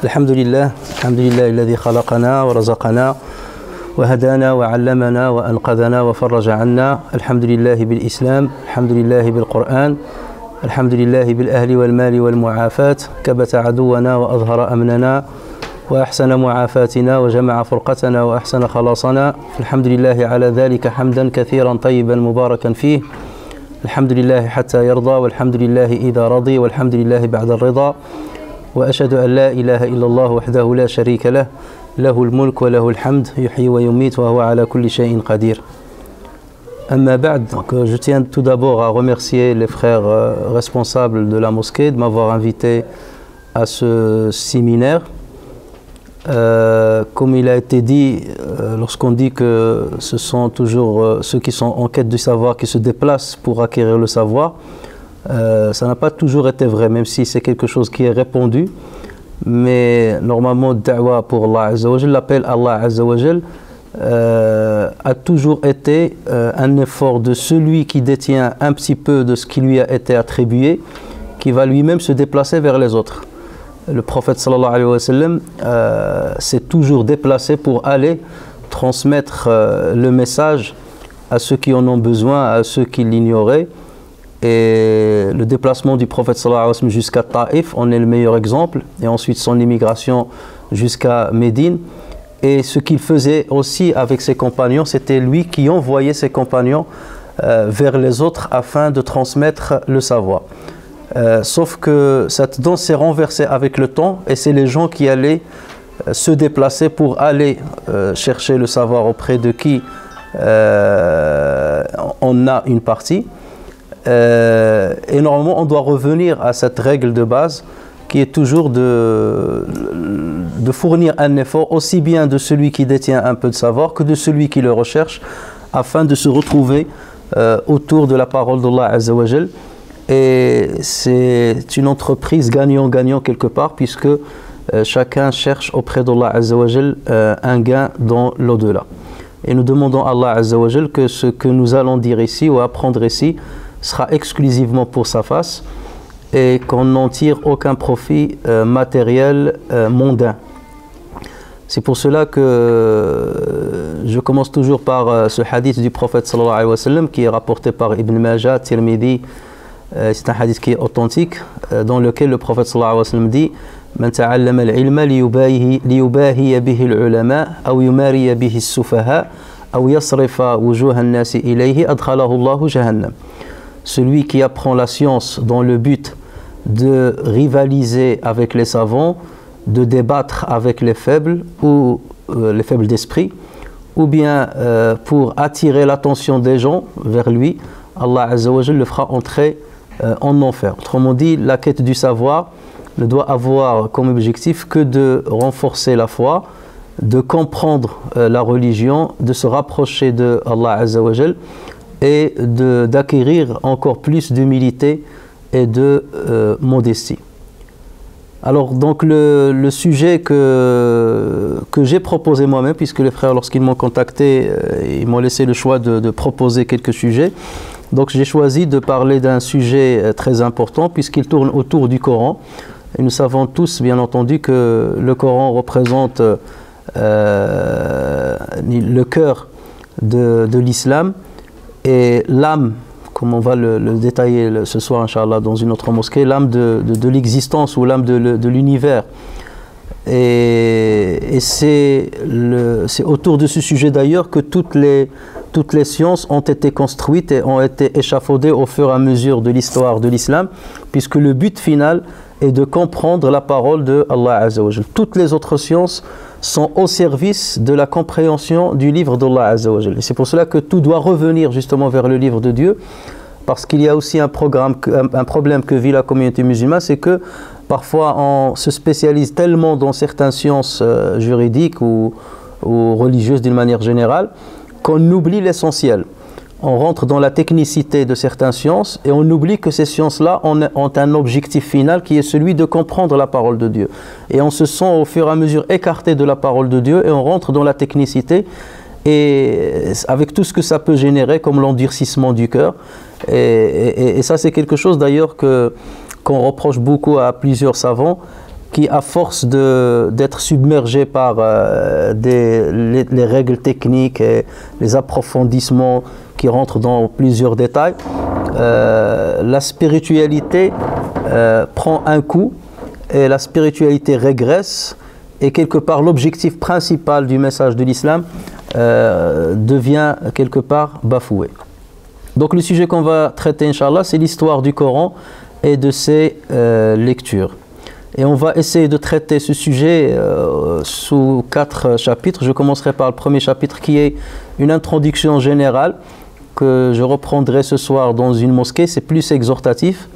الحمد لله الذي خلقنا ورزقنا وهدانا وعلمنا وأنقذنا وفرج عنا. الحمد لله بالإسلام، الحمد لله بالقرآن، الحمد لله بالأهل والمال والمعافاة، كبت عدونا وأظهر أمننا وأحسن معافاتنا وجمع فرقتنا وأحسن خلاصنا. الحمد لله على ذلك حمدا كثيرا طيبا مباركا فيه. الحمد لله حتى يرضى، والحمد لله إذا رضي، والحمد لله بعد الرضا. وأشهد أن لا إله إلا الله وحده لا شريك له، له الملك وله الحمد يحيي ويميت وهو على كل شيء قدير. أما بعد, je tiens tout d'abord à remercier les frères responsables de la mosquée de m'avoir invité à ce séminaire. Comme il a été dit, lorsqu'on dit que ce sont toujours ceux qui sont en quête du savoir qui se déplacent pour acquérir le savoir, ça n'a pas toujours été vrai, même si c'est quelque chose qui est répandu. Mais normalement, da'wa pour Allah Azza wa Jal, l'appel à Allah Azza wa Jal, a toujours été un effort de celui qui détient un petit peu de ce qui lui a été attribué, qui va lui-même se déplacer vers les autres. Le prophète sallallahu alayhi wa sallam s'est toujours déplacé pour aller transmettre le message à ceux qui en ont besoin, à ceux qui l'ignoraient. Et le déplacement du prophète sallallahu alayhi wa sallam jusqu'à Taïf en est le meilleur exemple, et ensuite son immigration jusqu'à Médine. Et ce qu'il faisait aussi avec ses compagnons, c'était lui qui envoyait ses compagnons vers les autres afin de transmettre le savoir. Sauf que cette danse s'est renversée avec le temps, et c'est les gens qui allaient se déplacer pour aller chercher le savoir auprès de qui on a une partie. Et normalement on doit revenir à cette règle de base qui est toujours de fournir un effort aussi bien de celui qui détient un peu de savoir que de celui qui le recherche, afin de se retrouver autour de la parole d'Allah Azza wa Jal. Et c'est une entreprise gagnant-gagnant quelque part, puisque chacun cherche auprès d'Allah Azza wa Jal un gain dans l'au-delà. Et nous demandons à Allah Azza wa Jal que ce que nous allons dire ici ou apprendre ici sera exclusivement pour sa face, et qu'on n'en tire aucun profit matériel mondain. C'est pour cela que je commence toujours par ce hadith du prophète sallallahu alayhi wa sallam qui est rapporté par Ibn Majah, Tirmidhi. C'est un hadith qui est authentique, dans lequel le prophète sallallahu alayhi wa sallam dit: Man ta'allama al-ilma liyubahiya bihi al-ulama aw yumariya bihi as-sufaha aw yasrifa wujuha an-nasi ilayhi adkhalahu Allahu jahannam. Celui qui apprend la science dans le but de rivaliser avec les savants, de débattre avec les faibles ou les faibles d'esprit, ou bien pour attirer l'attention des gens vers lui, Allah Azza wa Jal le fera entrer en enfer. Autrement dit, la quête du savoir ne doit avoir comme objectif que de renforcer la foi, de comprendre la religion, de se rapprocher de Allah Azza wa Jal, et d'acquérir encore plus d'humilité et de modestie. Alors donc le sujet que j'ai proposé moi-même, puisque les frères lorsqu'ils m'ont contacté, ils m'ont laissé le choix de proposer quelques sujets. Donc j'ai choisi de parler d'un sujet très important, puisqu'il tourne autour du Coran. Et nous savons tous bien entendu que le Coran représente le cœur de l'islam, et l'âme, comme on va le détailler ce soir, Inch'Allah, dans une autre mosquée, l'âme de l'existence ou l'âme de l'univers. Et c'est autour de ce sujet d'ailleurs que toutes les sciences ont été construites et ont été échafaudées au fur et à mesure de l'histoire de l'islam, puisque le but final est de comprendre la parole de Allah Azza wa Jal. Toutes les autres sciences sont au service de la compréhension du livre d'Allah Azza wa Jal. Et c'est pour cela que tout doit revenir justement vers le livre de Dieu, parce qu'il y a aussi un problème que vit la communauté musulmane, c'est que parfois on se spécialise tellement dans certaines sciences juridiques ou religieuses d'une manière générale qu'on oublie l'essentiel. On rentre dans la technicité de certaines sciences et on oublie que ces sciences-là ont un objectif final qui est celui de comprendre la parole de Dieu. Et on se sent au fur et à mesure écarté de la parole de Dieu et on rentre dans la technicité, et avec tout ce que ça peut générer comme l'endurcissement du cœur. Et ça c'est quelque chose d'ailleurs qu'on reproche beaucoup à plusieurs savants, qui, à force d'être submergé par les règles techniques et les approfondissements qui rentrent dans plusieurs détails, la spiritualité prend un coup et la spiritualité régresse, et quelque part l'objectif principal du message de l'islam devient quelque part bafoué. Donc le sujet qu'on va traiter, Inch'Allah, c'est l'histoire du Coran et de ses lectures. Et on va essayer de traiter ce sujet sous 4 chapitres. Je commencerai par le premier chapitre qui est une introduction générale que je reprendrai ce soir dans une mosquée. C'est plus exhortatif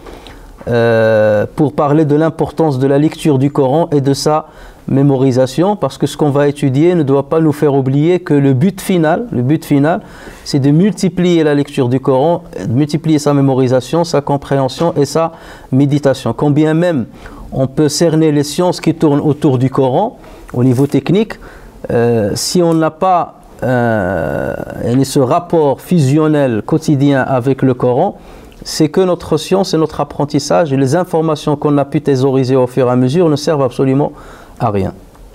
pour parler de l'importance de la lecture du Coran et de sa mémorisation, parce que ce qu'on va étudier ne doit pas nous faire oublier que le but final, c'est de multiplier la lecture du Coran, de multiplier sa mémorisation, sa compréhension et sa méditation. Quand bien même on peut cerner les sciences qui tournent autour du Coran au niveau technique, si on n'a pas ce rapport fusionnel quotidien avec le Coran, c'est que notre science et notre apprentissage et les informations qu'on a pu thésauriser au fur et à mesure ne servent absolument à rien.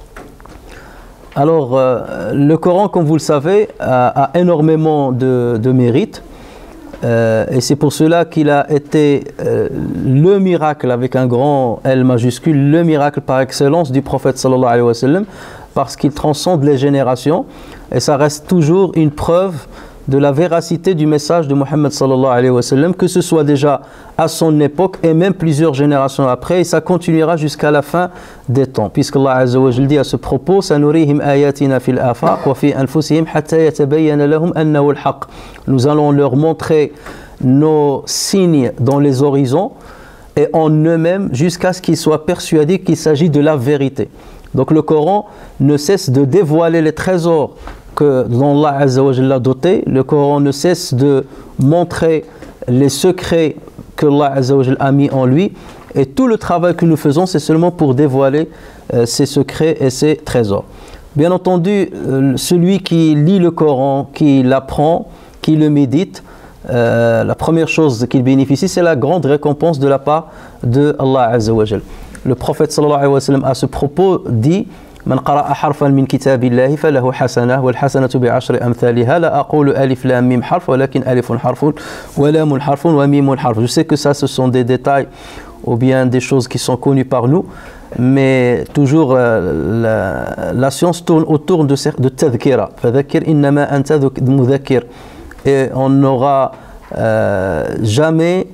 Alors, le Coran, comme vous le savez, a énormément de mérites. Et c'est pour cela qu'il a été le miracle, avec un grand L majuscule, le miracle par excellence du prophète sallallahu alayhi wa sallam, parce qu'il transcende les générations, et ça reste toujours une preuve de la véracité du message de Muhammad sallallahu alayhi wa sallam, que ce soit déjà à son époque et même plusieurs générations après, et ça continuera jusqu'à la fin des temps, puisque Allah azza wa jalla dit à ce propos: sanurihim ayatina fil afaq wa fi anfusihim hatta yatabayyana lahum annahu al-haq. Nous allons leur montrer nos signes dans les horizons et en eux-mêmes jusqu'à ce qu'ils soient persuadés qu'il s'agit de la vérité. Donc le Coran ne cesse de dévoiler les trésors dont Allah Azza wa Jalla a doté. Le Coran ne cesse de montrer les secrets que Allah Azza wa Jalla a mis en lui, et tout le travail que nous faisons, c'est seulement pour dévoiler ces secrets et ces trésors. Bien entendu, celui qui lit le Coran, qui l'apprend, qui le médite, la première chose qu'il bénéficie, c'est la grande récompense de la part de Allah Azza wa Jalla. Le prophète sallallahu alayhi wa sallam à ce propos dit: من قرأ حرفا من كتاب الله فله حسنة والحسنة بعشر أمثالها لا أقول ألف لام ميم حرف ولكن ألف حرف ولام حرف وميم حرف. Je sais que ça, ce sont des détails ou bien des choses qui sont connues par nous, mais toujours la science tourne autour de tadhkira. فذكر إنما أنت مذكر. Et on n'aura jamais,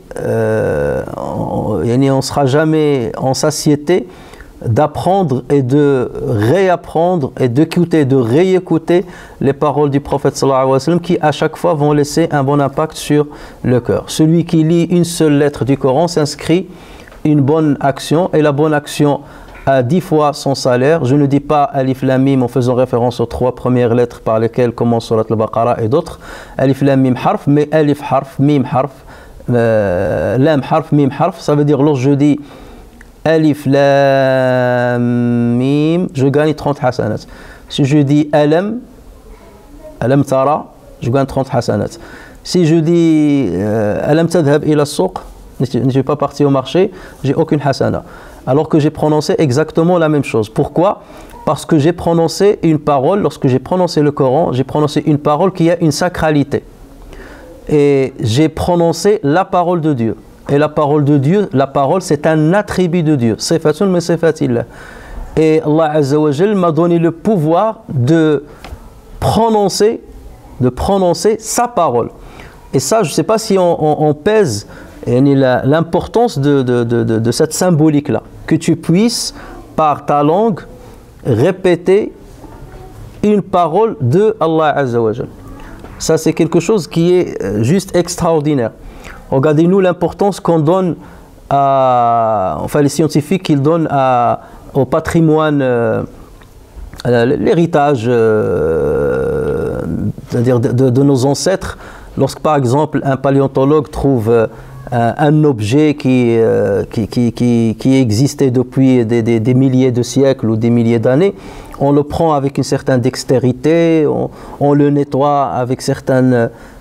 on sera jamais en satiété d'apprendre et de réapprendre et d'écouter, de réécouter les paroles du prophète sallallahu alayhi wa sallam, qui à chaque fois vont laisser un bon impact sur le cœur. Celui qui lit une seule lettre du Coran s'inscrit une bonne action, et la bonne action a 10 fois son salaire. Je ne dis pas Alif Lam Mim en faisant référence aux 3 premières lettres par lesquelles commence Surat al-Baqarah et d'autres. Alif Lam Mim harf, mais Alif harf, Mim harf, Lam harf, Mim harf. Ça veut dire, lorsque je dis Alif Lam Mim, je gagne 30 hasanat. Si je dis Alam Tara, je gagne 30 hasanat. Si je dis Alam Tadhab ila as-suq, ne suis pas parti au marché, j'ai aucune hasana. Alors que j'ai prononcé exactement la même chose. Pourquoi? Parce que j'ai prononcé une parole, lorsque j'ai prononcé le Coran, j'ai prononcé une parole qui a une sacralité. Et j'ai prononcé la parole de Dieu. Et la parole de Dieu, la parole, c'est un attribut de Dieu. Sifatun min sifatillah. Et Allah Azza wa Jal m'a donné le pouvoir de prononcer sa parole. Et ça, je ne sais pas si on pèse l'importance de cette symbolique-là. Que tu puisses, par ta langue, répéter une parole de Allah Azza wa Jal. Ça, c'est quelque chose qui est juste extraordinaire. Regardez-nous l'importance qu'on donne les scientifiques, qu'ils donnent au patrimoine, l'héritage c'est-à-dire de nos ancêtres. Lorsque par exemple un paléontologue trouve un objet qui existait depuis des milliers de siècles ou des milliers d'années, on le prend avec une certaine dextérité, on le nettoie avec certaines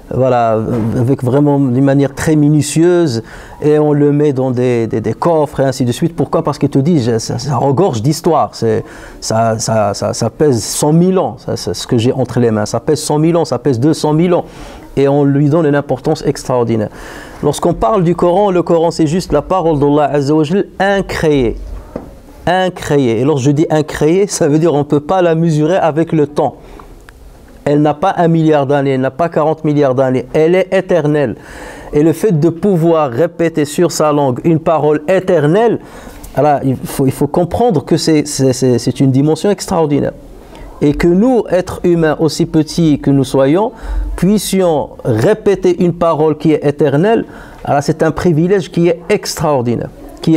voilà, avec vraiment d'une manière très minutieuse, et on le met dans des coffres et ainsi de suite. Pourquoi? Parce qu'il te dit, ça regorge d'histoire, ça pèse 100 000 ans, c'est ce que j'ai entre les mains, ça pèse 100 000 ans, ça pèse 200 000 ans, et on lui donne une importance extraordinaire. Lorsqu'on parle du Coran, le Coran c'est juste la parole d'Allah Azza wa Jal incréée. Incréée. Et lorsque je dis incréée, ça veut dire on ne peut pas la mesurer avec le temps. Elle n'a pas 1 milliard d'années, elle n'a pas 40 milliards d'années, elle est éternelle. Et le fait de pouvoir répéter sur sa langue une parole éternelle, alors il faut comprendre que c'est une dimension extraordinaire. Et que nous, êtres humains, aussi petits que nous soyons, puissions répéter une parole qui est éternelle, alors c'est un privilège qui est extraordinaire.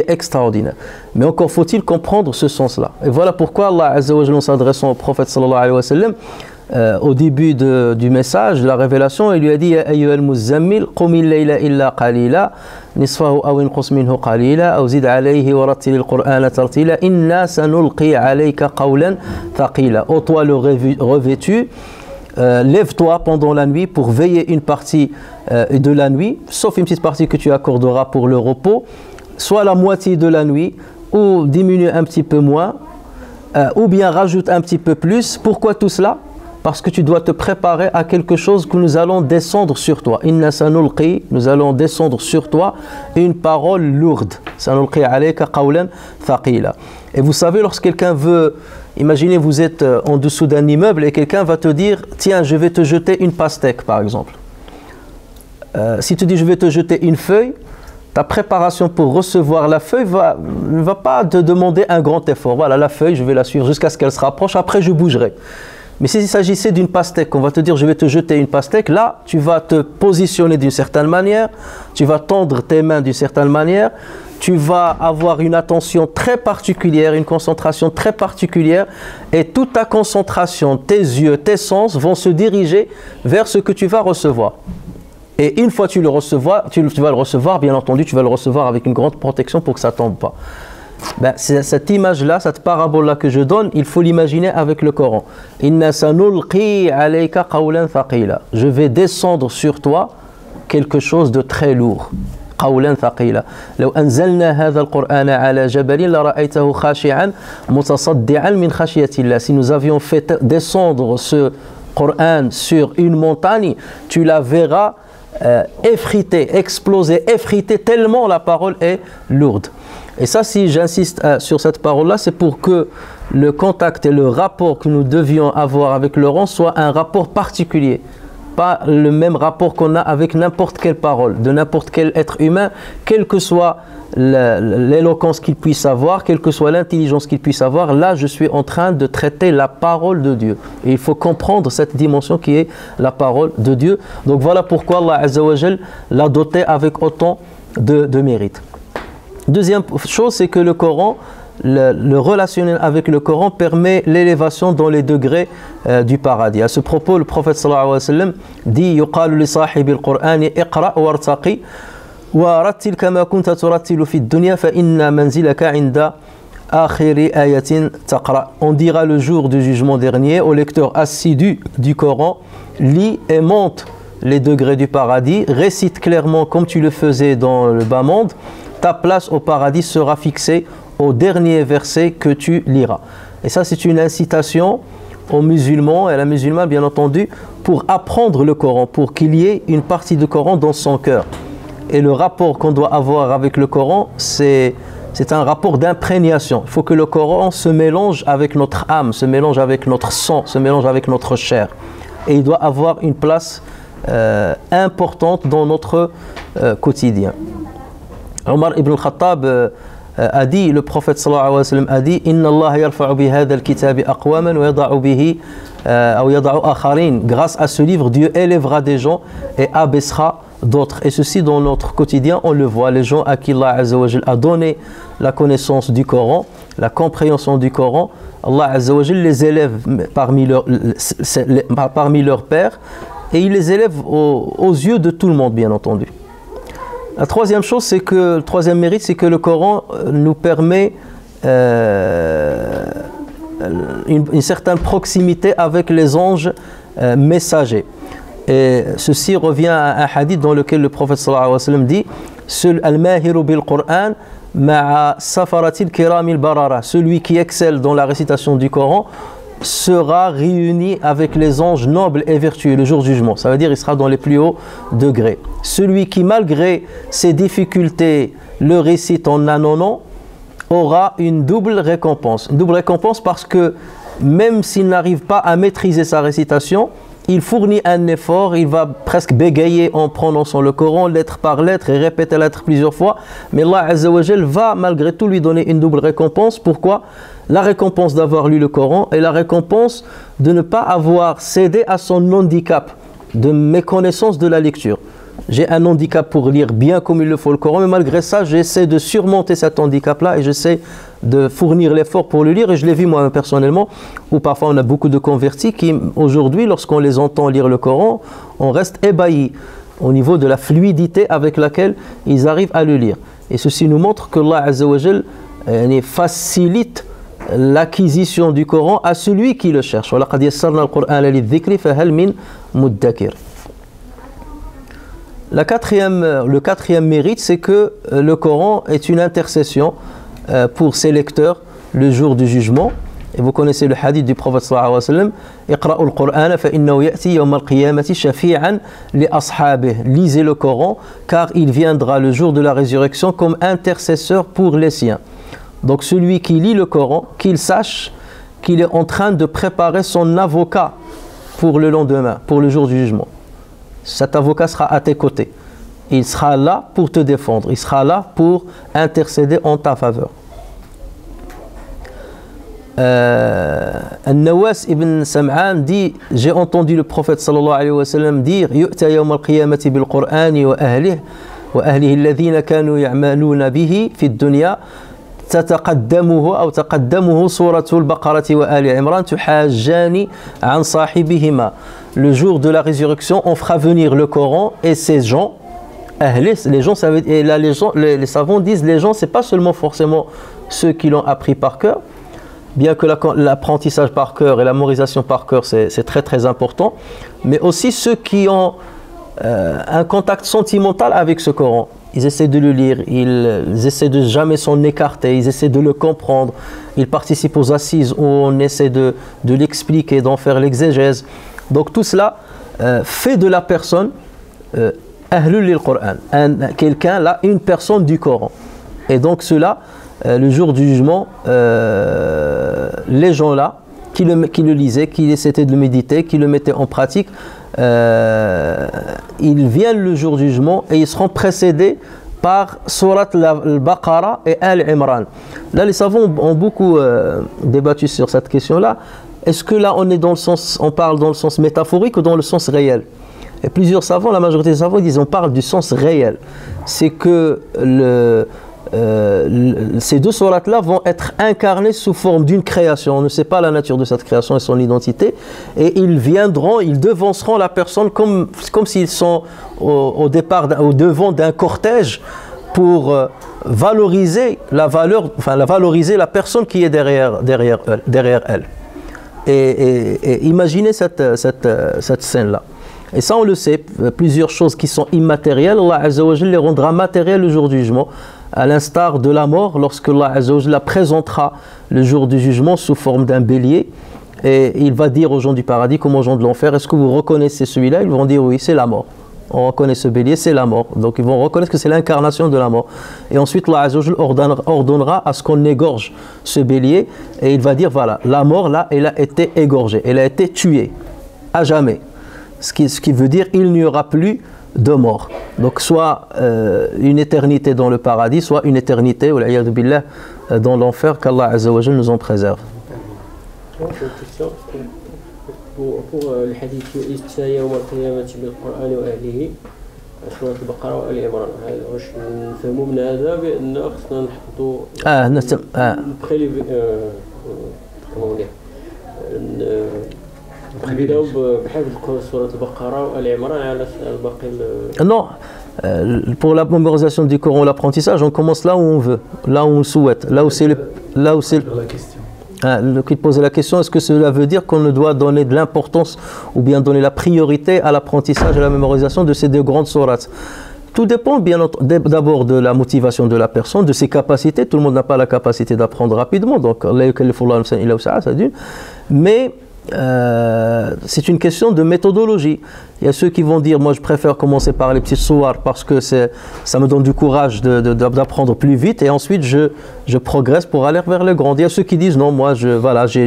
Mais encore faut-il comprendre ce sens-là. Et voilà pourquoi Allah Azza wa Jalla, en s'adressant au prophète sallallahu alayhi wa sallam, au début du message, de la révélation, il lui a dit Ya ayyuhal muzammil, qumil layla illa qalila, nisfahu aw inqus minhu qalila, aw zid alayhi wa rattilil qur'ana tartila, inna sanulqi alayka qawlan thaqila. Ô toi le revêtu, lève-toi pendant la nuit pour veiller une partie de la nuit, sauf une petite partie que tu accorderas pour le repos, soit la moitié de la nuit, ou diminue un petit peu moins, ou bien rajoute un petit peu plus. Pourquoi tout cela? Parce que tu dois te préparer à quelque chose que nous allons descendre sur toi. Inna sanulqi, nous allons descendre sur toi une parole lourde. Sanulqi alayka qawlan thaqila. Et vous savez, lorsque quelqu'un veut, imaginez vous êtes en dessous d'un immeuble et quelqu'un va te dire, tiens, je vais te jeter une pastèque par exemple. Si tu dis je vais te jeter une feuille, ta préparation pour recevoir la feuille ne va pas te demander un grand effort. Voilà, la feuille, je vais la suivre jusqu'à ce qu'elle se rapproche, après je bougerai. Mais s'il s'agissait d'une pastèque, on va te dire je vais te jeter une pastèque, là tu vas te positionner d'une certaine manière, tu vas tendre tes mains d'une certaine manière, tu vas avoir une attention très particulière, une concentration très particulière, et toute ta concentration, tes yeux, tes sens vont se diriger vers ce que tu vas recevoir. Et une fois que tu vas le recevoir, bien entendu, tu vas le recevoir avec une grande protection pour que ça ne tombe pas. Ben, cette image-là, cette parabole-là que je donne, il faut l'imaginer avec le Coran. Inna sanulqi alayka qawlan thaqila. Je vais descendre sur toi quelque chose de très lourd. قولا ثقيلا لو أنزلنا هذا القرآن على جبل لرأيته خاشعا متصدعا من خشية الله. Si nous avions fait descendre ce Coran sur une montagne, tu la verras effriter, exploser, effriter tellement la parole est lourde. Et ça, si j'insiste sur cette parole-là, c'est pour que le contact et le rapport que nous devions avoir avec le Coran soit un rapport particulier. Pas le même rapport qu'on a avec n'importe quelle parole, de n'importe quel être humain, quelle que soit l'éloquence qu'il puisse avoir, quelle que soit l'intelligence qu'il puisse avoir. Là, je suis en train de traiter la parole de Dieu. Et il faut comprendre cette dimension qui est la parole de Dieu. Donc voilà pourquoi Allah Azza wa Jal l'a doté avec autant de mérite. Deuxième chose, c'est que le Coran, le relationnel avec le Coran permet l'élévation dans les degrés du paradis. À ce propos, le prophète sallallahu alayhi wa sallam dit yuqalu li sahibil Qur'ani iqra wartaqi wa rattil kama kunta turattilu fi dunya fa inna manzilaka 'inda akhiri ayatin taqra. On dira le jour du jugement dernier au lecteur assidu du Coran, lis et monte les degrés du paradis, récite clairement comme tu le faisais dans le bas monde, ta place au paradis sera fixée au dernier verset que tu liras. Et ça, c'est une incitation aux musulmans et à la musulmane, bien entendu, pour apprendre le Coran, pour qu'il y ait une partie du Coran dans son cœur. Et le rapport qu'on doit avoir avec le Coran, c'est un rapport d'imprégnation. Il faut que le Coran se mélange avec notre âme, se mélange avec notre sang, se mélange avec notre chair. Et il doit avoir une place importante dans notre quotidien. Omar ibn al-Khattab a dit, le prophète sallallahu alayhi wa sallam a dit Inna Allah yarfa'u bi hadha al-kitabi aqwaman wa yada'u bihi aw yada'u akharin. Grâce à ce livre, Dieu élèvera des gens et abaissera d'autres. Et ceci dans notre quotidien, on le voit, les gens à qui Allah Azza wa Jal a donné la connaissance du Coran, la compréhension du Coran, Allah Azza wa Jal les élève parmi leurs pairs et il les élève aux yeux de tout le monde, bien entendu. La troisième chose, c'est que le troisième mérite, c'est que le Coran nous permet une certaine proximité avec les anges messagers. Et ceci revient à un hadith dans lequel le prophète sallallahu alayhi wa sallam dit Al-mahiru bil-Qur'an ma'a safaratil kiramil barara. Celui qui excelle dans la récitation du Coran sera réuni avec les anges nobles et vertueux le jour du jugement. Ça veut dire qu'il sera dans les plus hauts degrés. Celui qui, malgré ses difficultés, le récite en annonant, aura une double récompense. Une double récompense parce que même s'il n'arrive pas à maîtriser sa récitation, il fournit un effort, il va presque bégayer en prononçant le Coran, lettre par lettre, et répéter la lettre plusieurs fois. Mais Allah Azza wa Jal va malgré tout lui donner une double récompense. Pourquoi? La récompense d'avoir lu le Coran et la récompense de ne pas avoir cédé à son handicap de méconnaissance de la lecture. J'ai un handicap pour lire bien comme il le faut le Coran, mais malgré ça, j'essaie de surmonter cet handicap-là et j'essaie de fournir l'effort pour le lire. Et je l'ai vu moi personnellement, où parfois on a beaucoup de convertis qui, aujourd'hui, lorsqu'on les entend lire le Coran, on reste ébahi au niveau de la fluidité avec laquelle ils arrivent à le lire. Et ceci nous montre que Allah Azza wa Jal facilite l'acquisition du Coran à celui qui le cherche. وَلَقَدْ يَسَّرْنَا الْقُرْآنَ لِلذِّكْرِ فَهَلْ مِن مُدَّكِرٍ. Le quatrième mérite, c'est que le Coran est une intercession pour ses lecteurs le jour du jugement. Et vous connaissez le hadith du prophète sallallahu alayhi wa sallam, Iqra'u al-Qur'ana fa innahu ya'ti yawm al-qiyamati shafi'an li ashabihi. Lisez le Coran car il viendra le jour de la résurrection comme intercesseur pour les siens. Donc celui qui lit le Coran, qu'il sache qu'il est en train de préparer son avocat pour le lendemain, pour le jour du jugement. Cet avocat sera à tes côtés. Il sera là pour te défendre. Il sera là pour intercéder en ta faveur. An-Nawas ibn Sam'an dit, j'ai entendu le prophète sallallahu alayhi wa sallam dire yu'ta yawm al-qiyamati bil-Qur'ani wa ahlihi alladhina kanu ya'maluna bihi fi ad-dunya تقدمه سورة البقرة وآل عمران تحاجان عن صاحبهما. Le jour de la résurrection, on fera venir le Coran et ses gens. Les gens, et là, les savants disent les gens, c'est pas seulement forcément ceux qui l'ont appris par cœur, bien que l'apprentissage par cœur et la mémorisation par cœur, c'est très très important, mais aussi ceux qui ont un contact sentimental avec ce Coran. Ils essaient de le lire, ils essaient de jamais s'en écarter, ils essaient de le comprendre, ils participent aux assises où on essaie de l'expliquer, d'en faire l'exégèse. Donc tout cela fait de la personne ahlul lil Qur'an, quelqu'un là, une personne du Coran. Et donc cela, le jour du jugement, les gens là, qui le lisaient, qui essayaient de le méditer, qui le mettaient en pratique, ils viennent le jour du jugement et ils seront précédés par Surat al-Baqarah et Al-Imran. Là, les savants ont beaucoup débattu sur cette question-là. Est-ce que là, on parle dans le sens métaphorique ou dans le sens réel? Et plusieurs savants, la majorité des savants, disent on parle du sens réel. C'est que ces deux sourates-là vont être incarnées sous forme d'une création. On ne sait pas la nature de cette création et son identité. Et ils viendront, ils devanceront la personne comme s'ils sont au devant d'un cortège pour valoriser valoriser la personne qui est derrière elle. Et imaginez cette scène-là. Et ça, on le sait, plusieurs choses qui sont immatérielles, Allah Azza wa Jalla les rendra matérielles le jour du jugement. À l'instar de la mort, lorsque Allah Azza wa Jalla la présentera le jour du jugement sous forme d'un bélier, et il va dire aux gens du paradis comme aux gens de l'enfer, est-ce que vous reconnaissez celui-là? Ils vont dire oui, c'est la mort. On reconnaît ce bélier, c'est la mort. Donc ils vont reconnaître que c'est l'incarnation de la mort. Et ensuite, Allah Azza wa Jalla ordonnera à ce qu'on égorge ce bélier, et il va dire voilà, la mort là, elle a été égorgée, elle a été tuée à jamais. Ce qui veut dire il n'y aura plus de mort. Donc soit une éternité dans le paradis, soit une éternité billah, dans l'enfer, qu'Allah Azza wa Jalla nous en préserve. Pour le hadith يؤتى يوم القيامة بالقرآن وأهله سورة البقرة وآل عمران واش نفهموا من هذا بأن خصنا نحطوا نبداو بحفظ سورة البقرة وآل عمران على الباقي. Non, pour la mémorisation du Coran, l'apprentissage, on commence là où on veut, là où on souhaite, là où c'est qui posait la question, est-ce que cela veut dire qu'on ne doit donner de l'importance ou bien donner la priorité à l'apprentissage et à la mémorisation de ces deux grandes sourates? Tout dépend bien d'abord de la motivation de la personne, de ses capacités. Tout le monde n'a pas la capacité d'apprendre rapidement, donc mais c'est une question de méthodologie. Il y a ceux qui vont dire, moi je préfère commencer par les petits sourates parce que ça me donne du courage d'apprendre plus vite et ensuite je progresse pour aller vers les grandes. Il y a ceux qui disent, non, moi j'ai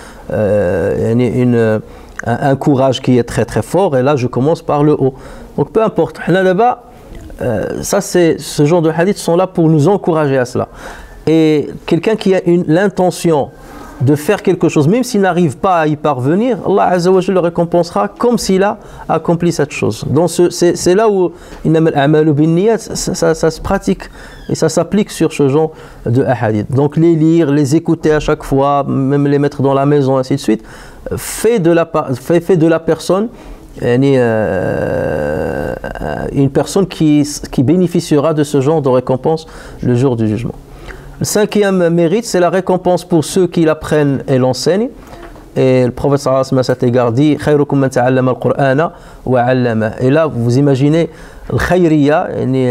un courage qui est très très fort et là je commence par le haut. Donc peu importe. Là-bas, ce genre de hadiths sont là pour nous encourager à cela. Et quelqu'un qui a l'intention de faire quelque chose, même s'il n'arrive pas à y parvenir, Allah Azza wa Jalla le récompensera comme s'il a accompli cette chose. Donc c'est là où ça se pratique et ça s'applique sur ce genre de hadith. Donc les lire, les écouter à chaque fois, même les mettre dans la maison, ainsi de suite, fait de la personne une personne qui bénéficiera de ce genre de récompense le jour du jugement. Le cinquième mérite, c'est la récompense pour ceux qui l'apprennent et l'enseignent. Et le prophète sallallahu alayhi wa sallam à cet égard dit khayrukum man ta'allama al-Qur'ana wa 'allama. Et là, vous imaginez le khayriya,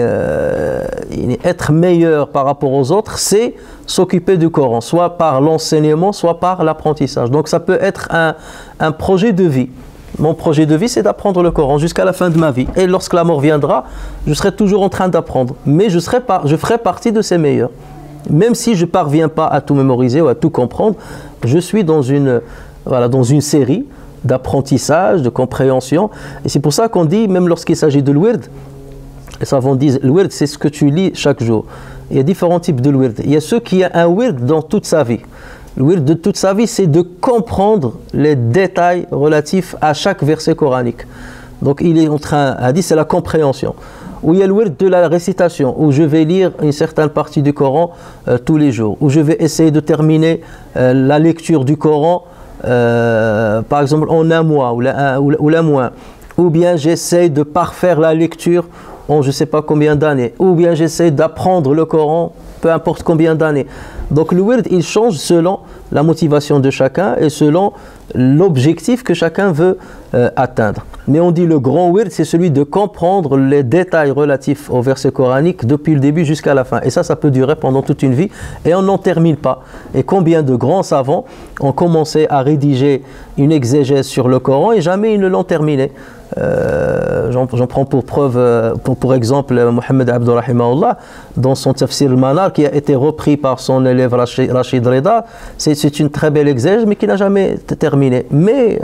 être meilleur par rapport aux autres, c'est s'occuper du Coran, soit par l'enseignement, soit par l'apprentissage. Donc ça peut être un projet de vie. Mon projet de vie, c'est d'apprendre le Coran jusqu'à la fin de ma vie. Et lorsque la mort viendra, je serai toujours en train d'apprendre. Mais je ferai partie de ces meilleurs. Même si je ne parviens pas à tout mémoriser ou à tout comprendre, je suis dans une série d'apprentissage, de compréhension. Et c'est pour ça qu'on dit, même lorsqu'il s'agit de l'wird, les savants disent, le wird, c'est ce que tu lis chaque jour. Il y a différents types de wird. Il y a ceux qui ont un wird dans toute sa vie. Le wird de toute sa vie, c'est de comprendre les détails relatifs à chaque verset coranique. Donc il est en train, à dire, c'est la compréhension. Ou il y a le wird de la récitation, où je vais lire une certaine partie du Coran tous les jours, où je vais essayer de terminer la lecture du Coran, par exemple en un mois ou la moins. Ou bien j'essaie de parfaire la lecture en je ne sais pas combien d'années. Ou bien j'essaie d'apprendre le Coran, peu importe combien d'années. Donc le wird, il change selon la motivation de chacun et selon l'objectif que chacun veut atteindre. Mais on dit le grand wird, c'est celui de comprendre les détails relatifs au verset coranique depuis le début jusqu'à la fin. Et ça peut durer pendant toute une vie et on n'en termine pas. Et combien de grands savants ont commencé à rédiger une exégèse sur le Coran et jamais ils ne l'ont terminé. J'en prends pour preuve, pour exemple, Mohamed Abdurrahimahullah, dans son Tafsir al-Manar, qui a été repris par son élève Rachid Reda. C'est une très belle exégèse, mais qui n'a jamais terminé. Mais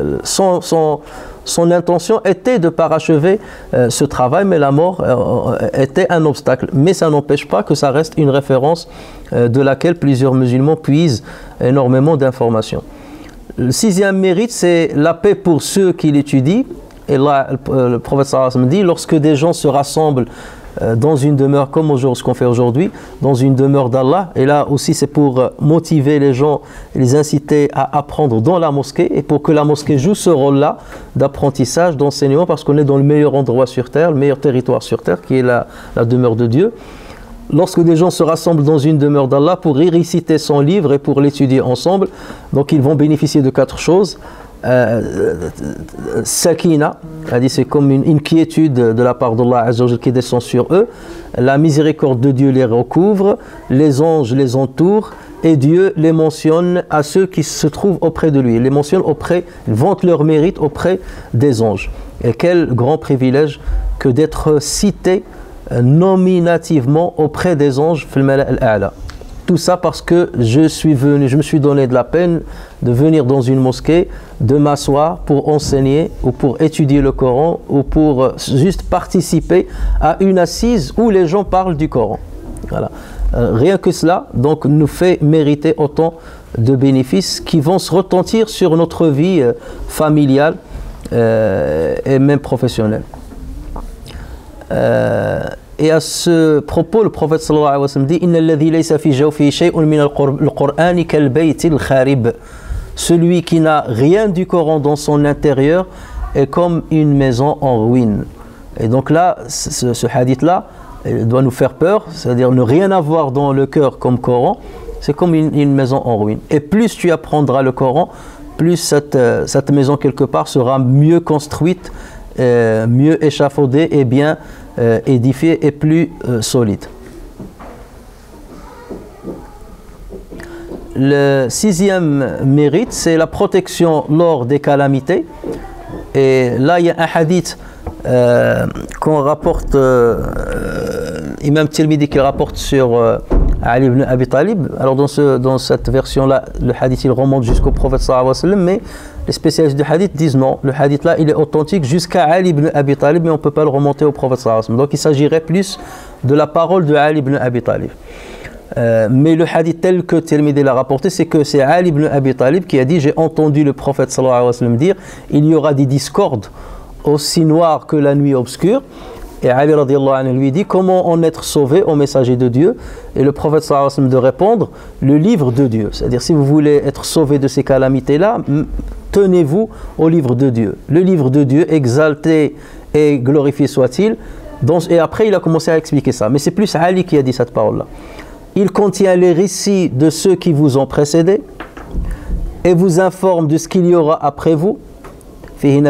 son intention était de parachever ce travail, mais la mort était un obstacle. Mais ça n'empêche pas que ça reste une référence de laquelle plusieurs musulmans puisent énormément d'informations. Le sixième mérite, c'est la paix pour ceux qui l'étudient. Et là, le prophète sallallahu alayhi wa sallam dit, lorsque des gens se rassemblent dans une demeure comme ce qu'on fait aujourd'hui, dans une demeure d'Allah, et là aussi c'est pour motiver les gens, les inciter à apprendre dans la mosquée, et pour que la mosquée joue ce rôle-là d'apprentissage, d'enseignement, parce qu'on est dans le meilleur endroit sur terre, le meilleur territoire sur terre, qui est la demeure de Dieu. Lorsque des gens se rassemblent dans une demeure d'Allah pour y réciter son livre et pour l'étudier ensemble, donc ils vont bénéficier de 4 choses. Sakina, c'est comme une quiétude de la part d'Allah Azza wa Jalla qui descend sur eux. La miséricorde de Dieu les recouvre, les anges les entourent et Dieu les mentionne à ceux qui se trouvent auprès de lui. Il les mentionne ils vantent leur mérite auprès des anges. Et quel grand privilège que d'être cité nominativement auprès des anges. Tout ça parce que je me suis donné de la peine de venir dans une mosquée, de m'asseoir pour enseigner ou pour étudier le Coran ou pour juste participer à une assise où les gens parlent du Coran. Voilà. Rien que cela donc nous fait mériter autant de bénéfices qui vont se retentir sur notre vie familiale et même professionnelle. Et à ce propos, le prophète sallallahu alayhi wa sallam dit Inna alladhi laysa fi jawfihi shay'un min al-Qur'ani kal bayti al-kharib. Celui qui n'a rien du Coran dans son intérieur est comme une maison en ruine. Et donc là, ce hadith-là doit nous faire peur, c'est-à-dire ne rien avoir dans le cœur comme Coran, c'est comme une maison en ruine. Et plus tu apprendras le Coran, plus cette maison quelque part sera mieux construite, mieux échafaudée et bien édifiée et plus solide. Le sixième mérite, c'est la protection lors des calamités. Et là, il y a un hadith qu'on rapporte, Imam Tirmidhi qui rapporte sur Ali ibn Abi Talib. Alors dans cette version-là, le hadith il remonte jusqu'au prophète sallallahu alayhi wa sallam, mais les spécialistes du hadith disent non, le hadith-là il est authentique jusqu'à Ali ibn Abi Talib, mais on ne peut pas le remonter au prophète sallallahu alayhi wa sallam. Donc il s'agirait plus de la parole de Ali ibn Abi Talib. Mais le hadith tel que Tirmidhi l'a rapporté, c'est que c'est Ali ibn Abi Talib qui a dit: j'ai entendu le prophète sallallahu alayhi wa sallam dire, il y aura des discordes aussi noires que la nuit obscure. Et Ali radiallahu anhu lui dit: comment en être sauvé au messager de Dieu? Et le prophète sallallahu alayhi wa sallam de répondre: le livre de Dieu. C'est-à-dire, si vous voulez être sauvé de ces calamités-là, tenez-vous au livre de Dieu. Le livre de Dieu, exalté et glorifié soit-il. Et après il a commencé à expliquer ça. Mais c'est plus Ali qui a dit cette parole-là. Il contient les récits de ceux qui vous ont précédés et vous informe de ce qu'il y aura après vous. Il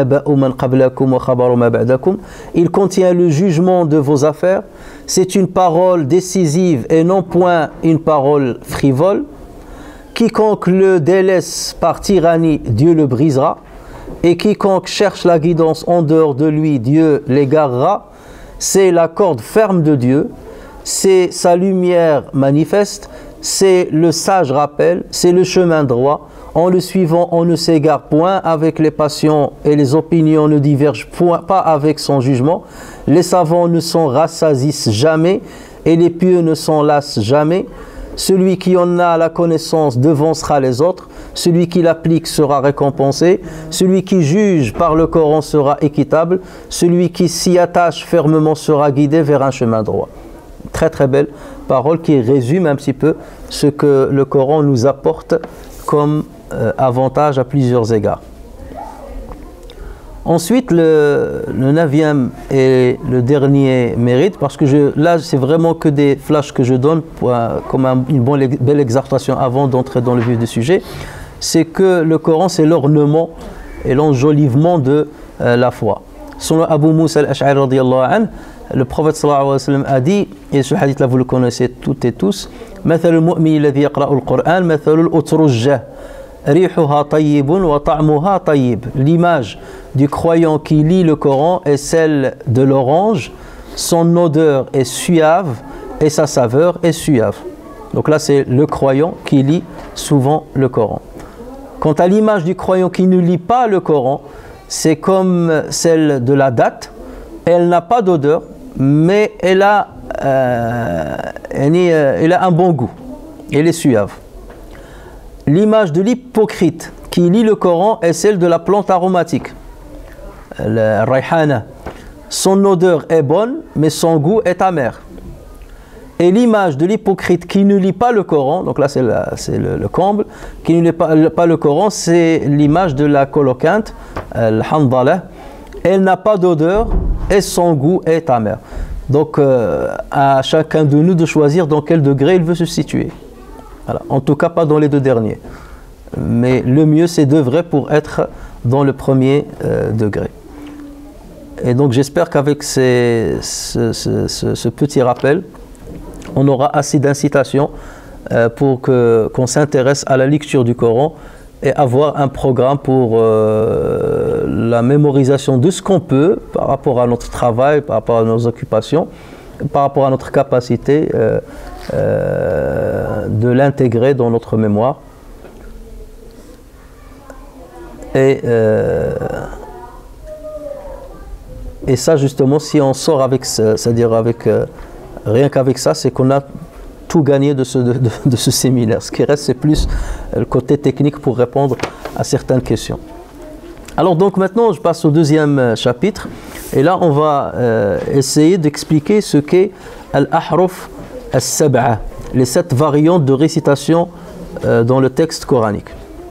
contient le jugement de vos affaires. C'est une parole décisive et non point une parole frivole. Quiconque le délaisse par tyrannie, Dieu le brisera. Et quiconque cherche la guidance en dehors de lui, Dieu l'égarera. C'est la corde ferme de Dieu. C'est sa lumière manifeste, c'est le sage rappel, c'est le chemin droit. En le suivant, on ne s'égare point, avec les passions et les opinions ne divergent point, pas avec son jugement. Les savants ne s'en rassasissent jamais et les pieux ne s'en lassent jamais. Celui qui en a la connaissance devancera les autres. Celui qui l'applique sera récompensé. Celui qui juge par le Coran sera équitable. Celui qui s'y attache fermement sera guidé vers un chemin droit. Très très belle parole qui résume un petit peu ce que le Coran nous apporte comme avantage à plusieurs égards. Ensuite, le neuvième et le dernier mérite, parce que là c'est vraiment que des flashs que je donne comme une belle exhortation avant d'entrer dans le vif du sujet, c'est que le Coran c'est l'ornement et l'enjolivement de la foi. Selon Abu Moussa al-Ash'ari radiyallahu anhu, le prophète sallallahu alayhi wa sallam a dit, et ce hadith là vous le connaissez toutes et tous: مثل المؤمن الذي يقرأ القرآن مثل الأترجة ريحها طيب وطعمها طيب. L'image du croyant qui lit le Coran est celle de l'orange, son odeur est suave et sa saveur est suave. Donc là c'est le croyant qui lit souvent le Coran. Quant à l'image du croyant qui ne lit pas le Coran, c'est comme celle de la date. Elle n'a pas d'odeur, mais elle a un bon goût. Elle est suave. L'image de l'hypocrite qui lit le Coran est celle de la plante aromatique, le rayhana. Son odeur est bonne, mais son goût est amer. Et l'image de l'hypocrite qui ne lit pas le Coran, donc là c'est le comble, qui ne lit pas le Coran, c'est l'image de la colocante, al-handala. Elle n'a pas d'odeur et son goût est amer. Donc à chacun de nous de choisir dans quel degré il veut se situer. Voilà. En tout cas pas dans les deux derniers. Mais le mieux c'est d'œuvrer pour être dans le premier degré. Et donc j'espère qu'avec ce petit rappel, on aura assez d'incitation pour qu'on s'intéresse à la lecture du Coran et avoir un programme pour la mémorisation de ce qu'on peut par rapport à notre travail, par rapport à nos occupations, par rapport à notre capacité de l'intégrer dans notre mémoire. Et ça justement, si on sort avec, c'est-à-dire avec rien qu'avec ça, c'est qu'on a tout gagné de ce séminaire. Ce qui reste, c'est plus le côté technique pour répondre à certaines questions. Alors donc maintenant, je passe au deuxième chapitre. Et là, on va essayer d'expliquer ce qu'est al-ahruf al-sab'a, les 7 variantes de récitation dans le texte coranique.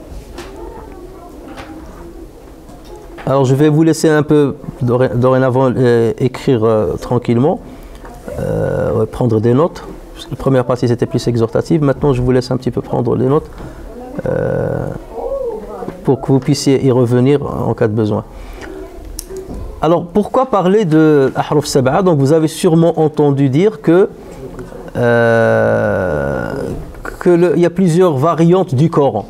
Alors je vais vous laisser un peu dorénavant écrire tranquillement, prendre des notes. La première partie c'était plus exhortative. Maintenant je vous laisse un petit peu prendre les notes pour que vous puissiez y revenir en cas de besoin. Alors pourquoi parler de Ahruf Sab'a? Donc vous avez sûrement entendu dire que il y a plusieurs variantes du Coran.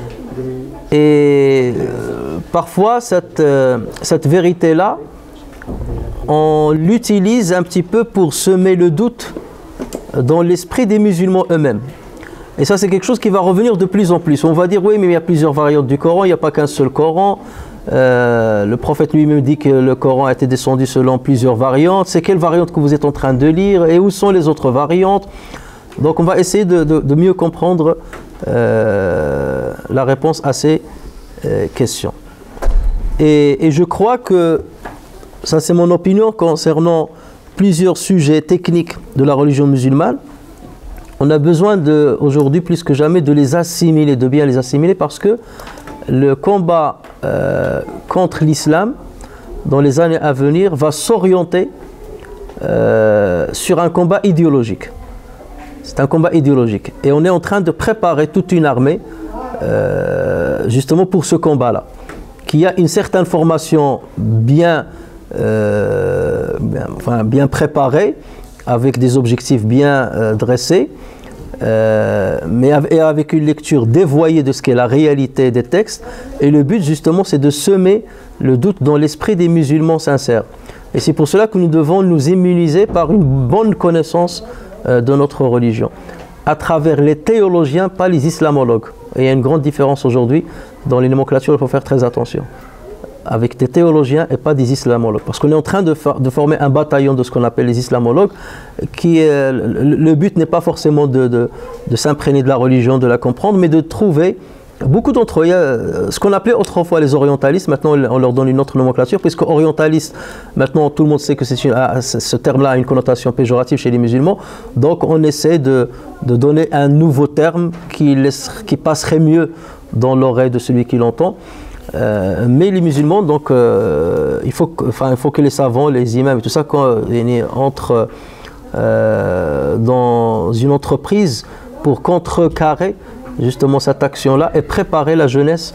Et parfois cette vérité-là, on l'utilise un petit peu pour semer le doute dans l'esprit des musulmans eux-mêmes. Et ça c'est quelque chose qui va revenir de plus en plus. On va dire oui mais il y a plusieurs variantes du Coran, il n'y a pas qu'un seul Coran. Le prophète lui-même dit que le Coran a été descendu selon plusieurs variantes. C'est quelle variante que vous êtes en train de lire et où sont les autres variantes? Donc on va essayer de mieux comprendre la réponse à ces questions. Et je crois que, ça c'est mon opinion concernant plusieurs sujets techniques de la religion musulmane, on a besoin aujourd'hui plus que jamais de les assimiler, de bien les assimiler, parce que le combat contre l'islam dans les années à venir va s'orienter sur un combat idéologique. C'est un combat idéologique. Et on est en train de préparer toute une armée justement pour ce combat-là, qui a une certaine formation bien préparée, avec des objectifs bien dressés, mais avec une lecture dévoyée de ce qu'est la réalité des textes. Et le but justement c'est de semer le doute dans l'esprit des musulmans sincères. Et c'est pour cela que nous devons nous immuniser par une bonne connaissance de notre religion, à travers les théologiens, pas les islamologues. Et il y a une grande différence aujourd'hui dans les nomenclatures, il faut faire très attention. Avec des théologiens et pas des islamologues. Parce qu'on est en train de former un bataillon de ce qu'on appelle les islamologues, le but n'est pas forcément de s'imprégner de la religion, de la comprendre, mais de trouver, beaucoup d'entre eux, ce qu'on appelait autrefois les orientalistes, maintenant on leur donne une autre nomenclature, puisque orientaliste, maintenant tout le monde sait que ce terme-là a une connotation péjorative chez les musulmans, donc on essaie de donner un nouveau terme qui passerait mieux dans l'oreille de celui qui l'entend. Mais les musulmans, donc, il faut que les savants, les imams et tout ça, quand ils entrent dans une entreprise pour contrecarrer justement cette action-là et préparer la jeunesse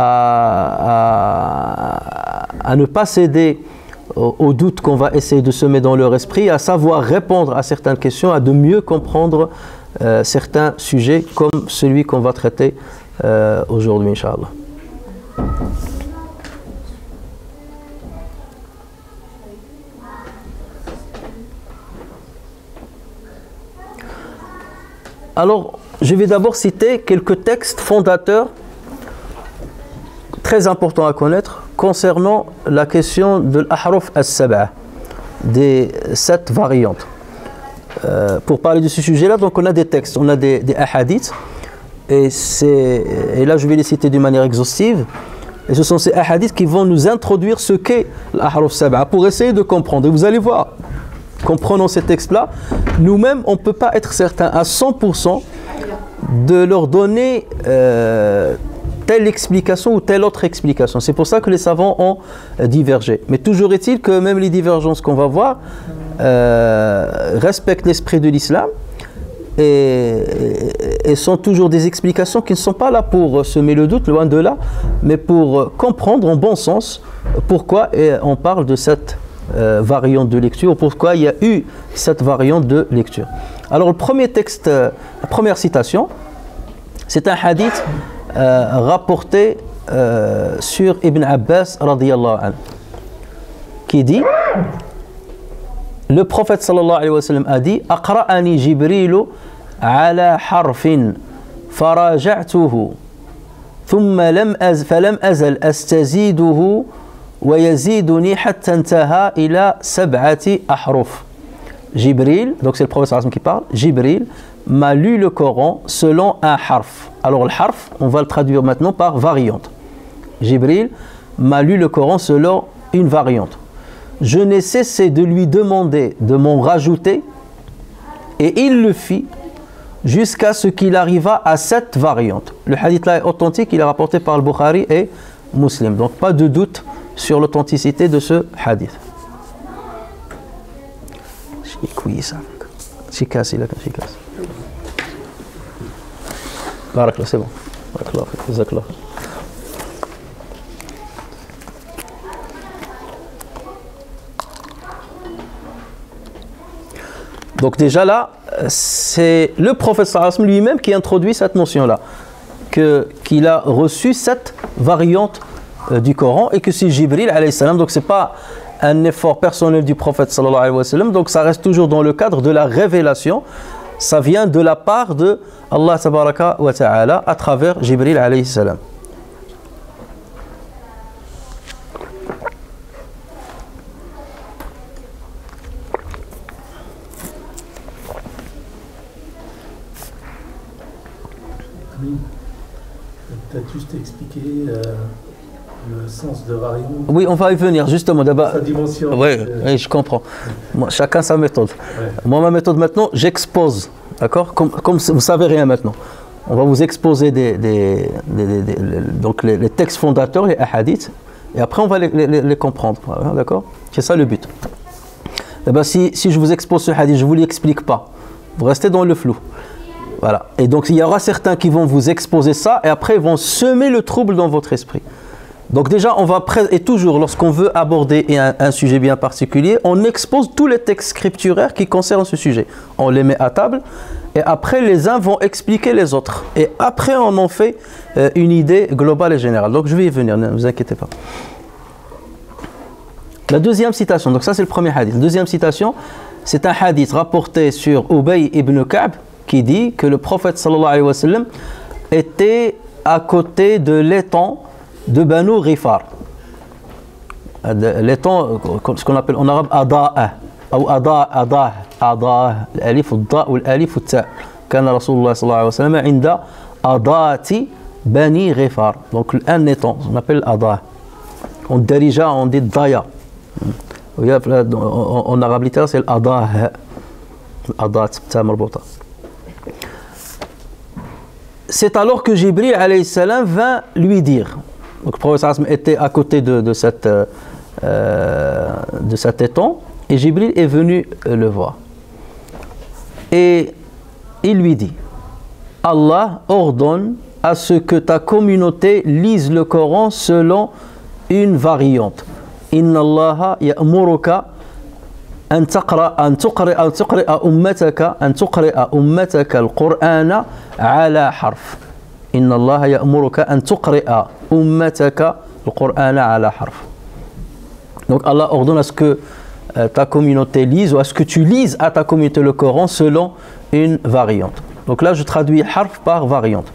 à ne pas céder aux doutes qu'on va essayer de semer dans leur esprit, à savoir répondre à certaines questions, à de mieux comprendre certains sujets comme celui qu'on va traiter aujourd'hui, Inch'Allah. Alors, je vais d'abord citer quelques textes fondateurs très importants à connaître concernant la question de l'Ahruf as-Sab'a, des 7 variantes. Pour parler de ce sujet-là, donc on a des textes, on a des hadiths, et là je vais les citer d'une manière exhaustive, et ce sont ces hadiths qui vont nous introduire ce qu'est l'Ahruf as-Sab'a, pour essayer de comprendre. Et vous allez voir, comprenant ces textes-là, nous-mêmes, on ne peut pas être certain à 100% de leur donner telle explication ou telle autre explication. C'est pour ça que les savants ont divergé. Mais toujours est-il que même les divergences qu'on va voir respectent l'esprit de l'islam et sont toujours des explications qui ne sont pas là pour semer le doute, loin de là, mais pour comprendre en bon sens pourquoi on parle de cette variante de lecture, pourquoi il y a eu cette variante de lecture. Alors le premier texte, la première citation, c'est un hadith rapporté sur Ibn Abbas radiyallahu anhu, qui dit, le prophète sallallahu alayhi wa sallam a dit, Aqra'ani Jibrilu ala harfin faraja'tuhu thumma falam azal astaziduhu ويزيدني حتى انتهى إلى 7 أحرف. Jibril, donc c'est le prophète qui parle, Jibril m'a lu le Coran selon un harf. Alors le harf, on va le traduire maintenant par variante. Jibril m'a lu le Coran selon une variante. Je n'ai cessé de lui demander de m'en rajouter et il le fit jusqu'à ce qu'il arriva à 7 variantes. Le hadith là est authentique, il est rapporté par le Bukhari et Muslim. Donc pas de doute sur l'authenticité de ce hadith. Chikas, il a qu'un chikas. Barakallah, c'est bon. Barakallah, jazakallah. Donc déjà là, c'est le prophète sallallahu alayhi wa sallam lui-même qui introduit cette notion-là, qu'il a reçu cette variante du Coran et que c'est Jibril alayhi salam, donc c'est pas un effort personnel du prophète sallallahu alayhi wa sallam, donc ça reste toujours dans le cadre de la révélation, ça vient de la part de Allah tabaraka wa ta'ala à travers Jibril alayhi salam. Peut-être juste expliquer le sens de variante. Oui, on va y venir justement d'abord. Sa dimension. Oui, je comprends. Moi, chacun sa méthode. Ouais. Moi, ma méthode maintenant, j'expose. D'accord, comme vous ne savez rien maintenant. On va vous exposer donc les textes fondateurs, les hadiths, et après on va les comprendre. D'accord, c'est ça le but. D'abord, si je vous expose ce hadith, je ne vous l'explique pas. Vous restez dans le flou. Voilà. Et donc il y aura certains qui vont vous exposer ça et après ils vont semer le trouble dans votre esprit. Donc déjà on va et toujours lorsqu'on veut aborder un sujet bien particulier, on expose tous les textes scripturaires qui concernent ce sujet. On les met à table et après les uns vont expliquer les autres. Et après on en fait une idée globale et générale. Donc je vais y venir, ne vous inquiétez pas. La deuxième citation, donc ça c'est le premier hadith. La deuxième citation, c'est un hadith rapporté sur Ubay ibn Ka'b, qui dit que le prophète sallallahu alayhi wa sallam était à côté de l'étang de Banu Ghifar. L'étang, ce qu'on appelle en arabe Ada'a, ou Ada'a, l'alif al-da ou l'alif al-ta. Kana Rasulullah sallallahu alayhi wa sallam inda Adati Bani Ghifar. Donc un étang, on appelle Ada'a. En Darija, on dit Daya. En arabe littéral, c'est l'Ada'a. Ada'a, ta marbota. C'est alors que Jibril alayhi salam vint lui dire. Donc le prophète sallam était à côté de cet étang et Jibril est venu le voir. Et il lui dit: Allah ordonne à ce que ta communauté lise le Coran selon une variante. Inna Allah ya'muruka أن تقرأ أمتك القرآن على حرف. إن الله يأمرك أن تقرأ أمتك القرآن على حرف. Donc Allah ordonne à ce que ta communauté lise ou à ce que tu lises à ta communauté le Coran selon une variante. Donc là je traduis harf par variante.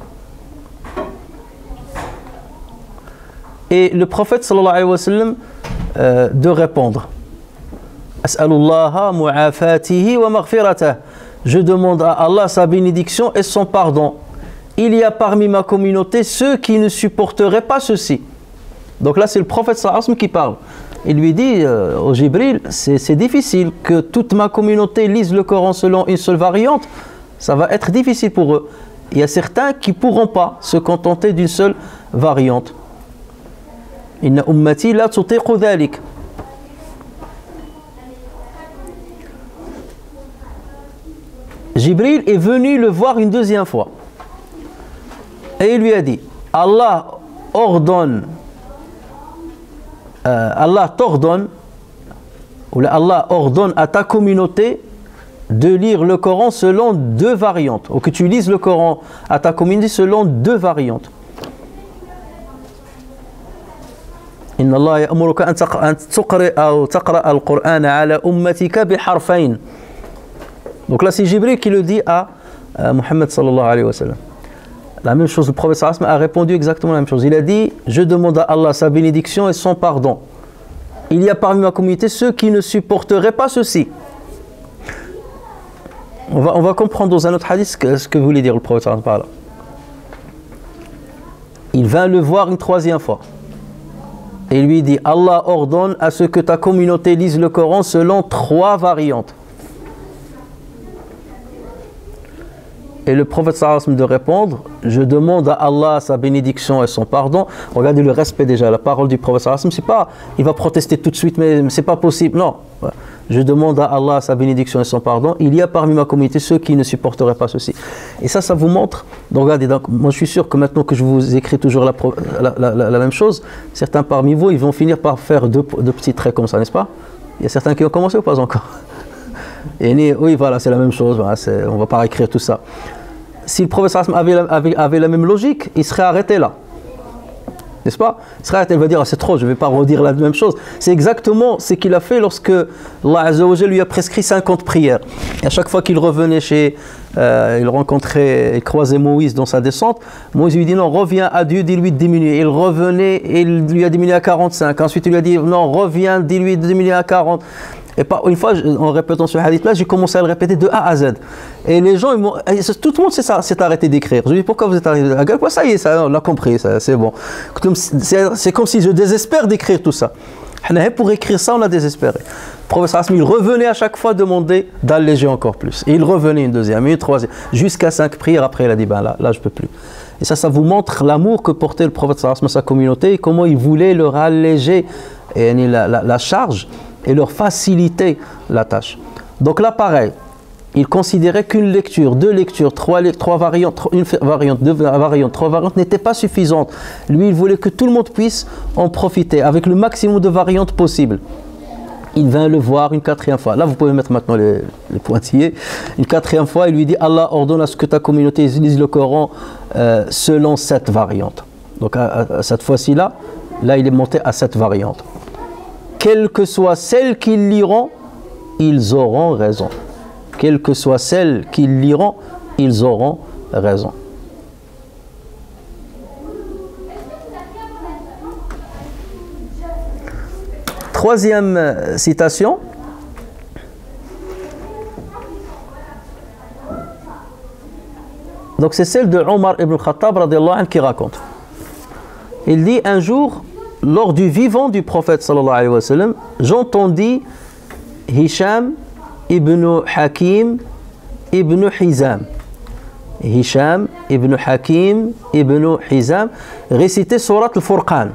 Et le prophète sallallahu alayhi wa sallam de répondre: As'alullaha mu'afatihi wa maghfiratah. Je demande à Allah sa bénédiction et son pardon. Il y a parmi ma communauté ceux qui ne supporteraient pas ceci. Donc là c'est le prophète sallallahu alayhi wa sallam qui parle. Il lui dit au Jibril, c'est difficile que toute ma communauté lise le Coran selon une seule variante. Ça va être difficile pour eux. Il y a certains qui ne pourront pas se contenter d'une seule variante. Inna ummati la tutiqu dhalik. Jibril est venu le voir une deuxième fois et il lui a dit: Allah t'ordonne ou Allah ordonne à ta communauté de lire le Coran selon deux variantes, ou que tu lises le Coran à ta communauté selon deux variantes. Inna Allah ya'muruka an taqra al-Qur'ana ala ummatika bi harfayn. Donc là c'est Jibril qui le dit à Muhammad sallallahu alayhi wa sallam. La même chose, le prophète sallallahu alayhi wa sallam a répondu exactement la même chose. Il a dit: je demande à Allah sa bénédiction et son pardon. Il y a parmi ma communauté ceux qui ne supporteraient pas ceci. On va comprendre dans un autre hadith ce que voulait dire le prophète sallallahu alayhi wa sallam. Il vint le voir une troisième fois et lui dit: Allah ordonne à ce que ta communauté lise le Coran selon trois variantes. Et le prophète sallallahu alayhi wa sallam de répondre: je demande à Allah sa bénédiction et son pardon. Regardez le respect déjà, la parole du prophète sallallahu alayhi wa sallam, c'est pas il va protester tout de suite, mais c'est pas possible. Non. je demande à Allah sa bénédiction et son pardon, il y a parmi ma communauté ceux qui ne supporteraient pas ceci. Et ça vous montre, donc regardez, donc, moi je suis sûr que maintenant que je vous écris toujours la même chose, certains parmi vous, ils vont finir par faire deux petits traits comme ça, n'est-ce pas? Il y a certains qui ont commencé ou pas encore? Et oui, voilà, c'est la même chose, voilà, on ne va pas écrire tout ça. Si le prophète avait la même logique, il serait arrêté là. N'est-ce pas? Il serait arrêté, il va dire, c'est trop, je ne vais pas redire la même chose. C'est exactement ce qu'il a fait lorsque Allah Azza wa Jalla lui a prescrit 50 prières. Et à chaque fois qu'il revenait il croisait Moïse dans sa descente, Moïse lui dit non, reviens à Dieu, dis-lui de diminuer. Il revenait et il lui a diminué à 45. Ensuite il lui a dit non, reviens, dis-lui de diminuer à 40. Et une fois, en répétant ce hadith-là, j'ai commencé à le répéter de A à Z. Et les gens, tout le monde s'est arrêté d'écrire. Je lui dis, pourquoi vous êtes arrêté d'écrire? Ça y est, ça, on l'a compris, c'est bon. C'est comme si je désespère d'écrire tout ça. Pour écrire ça, on a désespéré. Le professeur Hasmi, il revenait à chaque fois demander d'alléger encore plus. Et il revenait une deuxième, une troisième, jusqu'à 5 prières. Après, il a dit, ben là je ne peux plus. Et ça vous montre l'amour que portait le prophète sallallahu alayhi wa sallam à sa communauté et comment il voulait leur alléger la charge et leur faciliter la tâche. Donc là, pareil, il considérait qu'une lecture, 2 lectures, 3 variantes, une variante, 2 variantes, 3 variantes n'étaient pas suffisantes. Lui, il voulait que tout le monde puisse en profiter avec le maximum de variantes possibles. Il vint le voir une 4e fois. Là, vous pouvez mettre maintenant les pointillés. Une 4e fois, il lui dit, Allah ordonne à ce que ta communauté lise le Coran selon 7 variantes. Donc à cette fois-ci là, il est monté à 7 variantes. Quelles que soient celles qu'ils liront, ils auront raison. Quelles que soient celles qu'ils liront, ils auront raison. Troisième citation. Donc c'est celle de Omar ibn Khattab radiallahu anhu qui raconte. Il dit un jour, lors du vivant du prophète sallallahu alayhi wa sallam, j'entendis Hisham ibn Hakim ibn Hizam. Hisham ibn Hakim ibn Hizam réciter Surat al-Furqan.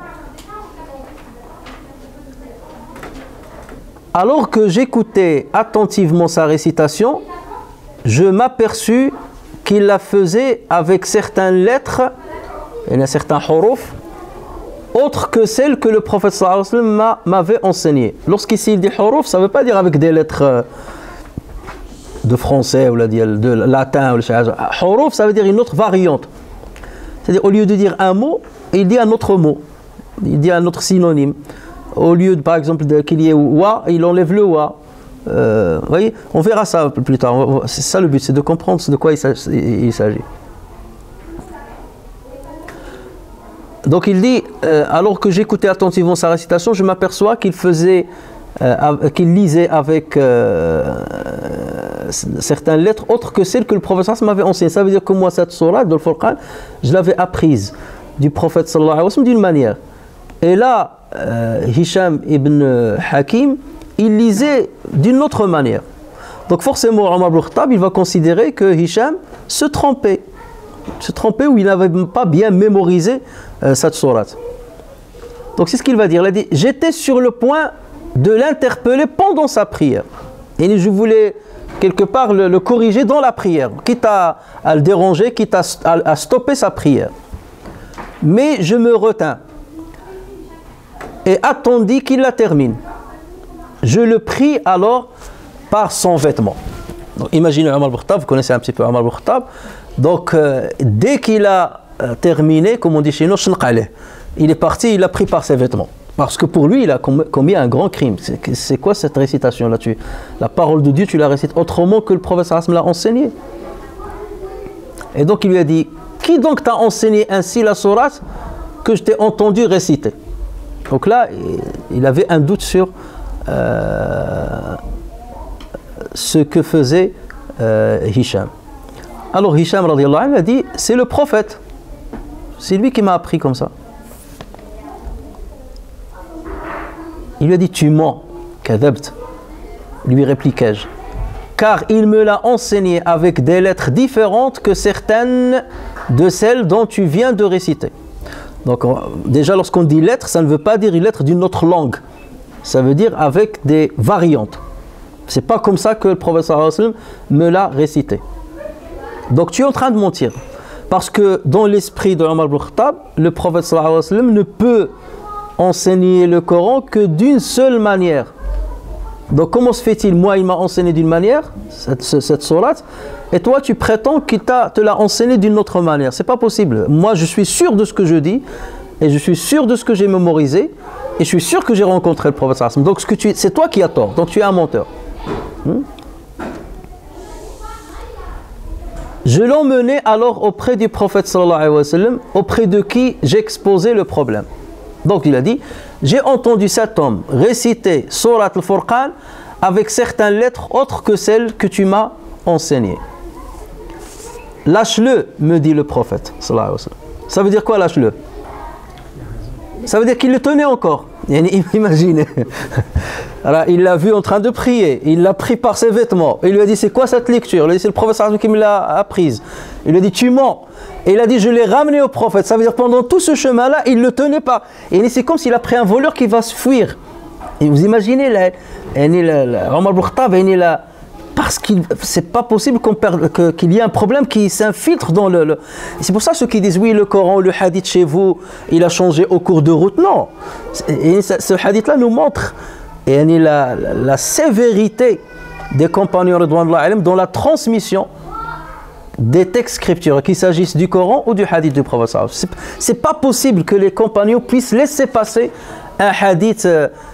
Alors que j'écoutais attentivement sa récitation, je m'aperçus qu'il la faisait avec certaines lettres, et certains huruf, autres que celles que le prophète sallallahu alayhi wa sallam m'avait enseignées. Lorsqu'ici il dit huruf, ça ne veut pas dire avec des lettres de français ou de latin. Huruf, ça veut dire une autre variante. C'est-à-dire au lieu de dire un mot, il dit un autre mot. Il dit un autre synonyme. Au lieu, par exemple, qu'il y ait wa, il enlève le wa. Voyez, on verra ça plus tard. C'est ça le but, c'est de comprendre de quoi il s'agit. Donc il dit, alors que j'écoutais attentivement sa récitation, je m'aperçois qu'il lisait avec certaines lettres autres que celles que le prophète m'avait enseignées. Ça veut dire que moi, cette sourate de Al-Furqan, je l'avais apprise du prophète sallallahu alayhi wa sallam d'une manière. Et là, Hisham ibn Hakim, il lisait d'une autre manière. Donc forcément, Omar ibn Khattab, il va considérer que Hisham se trompait ou il n'avait pas bien mémorisé cette sourate. Donc c'est ce qu'il va dire. Il a dit, j'étais sur le point de l'interpeller pendant sa prière. Et je voulais quelque part le corriger dans la prière, quitte à le déranger, quitte à stopper sa prière. Mais je me retins et attendis qu'il la termine. Je le pris alors par son vêtement. Donc imaginez Omar ibn Khattab, vous connaissez un petit peu Omar ibn Khattab. Donc dès qu'il a terminé, comme on dit chez nous, il est parti, il l'a pris par ses vêtements. Parce que pour lui, il a commis un grand crime. C'est quoi cette récitation là-dessus? La parole de Dieu, tu la récites autrement que le prophète sallallahu alayhi wa sallam l'a enseigné. Et donc il lui a dit, qui donc t'a enseigné ainsi la sourate que je t'ai entendu réciter? Donc là, il avait un doute sur ce que faisait Hisham. Alors Hisham radiallahu anhu a dit, c'est le prophète. C'est lui qui m'a appris comme ça. Il lui a dit, tu mens, kadhabt. Lui répliquai-je, car il me l'a enseigné avec des lettres différentes que certaines de celles dont tu viens de réciter. Donc déjà lorsqu'on dit lettres, ça ne veut pas dire une lettre d'une autre langue. Ça veut dire avec des variantes. C'est pas comme ça que le prophète sallallahu alayhi wa sallam me l'a récité. Donc tu es en train de mentir. Parce que dans l'esprit de Omar ibn Khattab, le prophète sallallahu alayhi wa sallam ne peut enseigner le Coran que d'une seule manière. Donc comment se fait-il? Moi, il m'a enseigné d'une manière, cette sourate, et toi, tu prétends qu'il te l'a enseigné d'une autre manière. C'est pas possible. Moi, je suis sûr de ce que je dis, et je suis sûr de ce que j'ai mémorisé, et je suis sûr que j'ai rencontré le prophète sallallahu alayhi wa sallam. Donc c'est toi qui as tort. Donc tu es un menteur. Je l'emmenai alors auprès du prophète sallallahu alayhi wa sallam, auprès de qui j'exposais le problème. Donc il a dit, j'ai entendu cet homme réciter Surat al-Furqan avec certaines lettres autres que celles que tu m'as enseignées. Lâche-le, me dit le prophète sallallahu alayhi wa sallam. Ça veut dire quoi, lâche-le? Ça veut dire qu'il le tenait encore. Imaginez. Alors, il l'a vu en train de prier, il l'a pris par ses vêtements, il lui a dit c'est quoi cette lecture? Il lui a dit c'est le prophète sallallahu alayhi wa sallam qui me l'a apprise. Il lui a dit tu mens. Et il a dit je l'ai ramené au prophète. Ça veut dire pendant tout ce chemin-là, il ne le tenait pas. Et c'est comme s'il a pris un voleur qui va se fuir. Et vous imaginez là, Omar ibn Khattab, parce qu'il c'est pas possible qu'il y ait un problème qui s'infiltre dans le. C'est pour ça ceux qui disent oui le Coran, le hadith chez vous, il a changé au cours de route. Non. Et ce hadith-là nous montre la sévérité des compagnons radhiyallahu anhum dans la transmission des textes scripturaux, qu'il s'agisse du Coran ou du hadith du prophète sallallahu alayhi wa sallam. C'est pas possible que les compagnons puissent laisser passer un hadith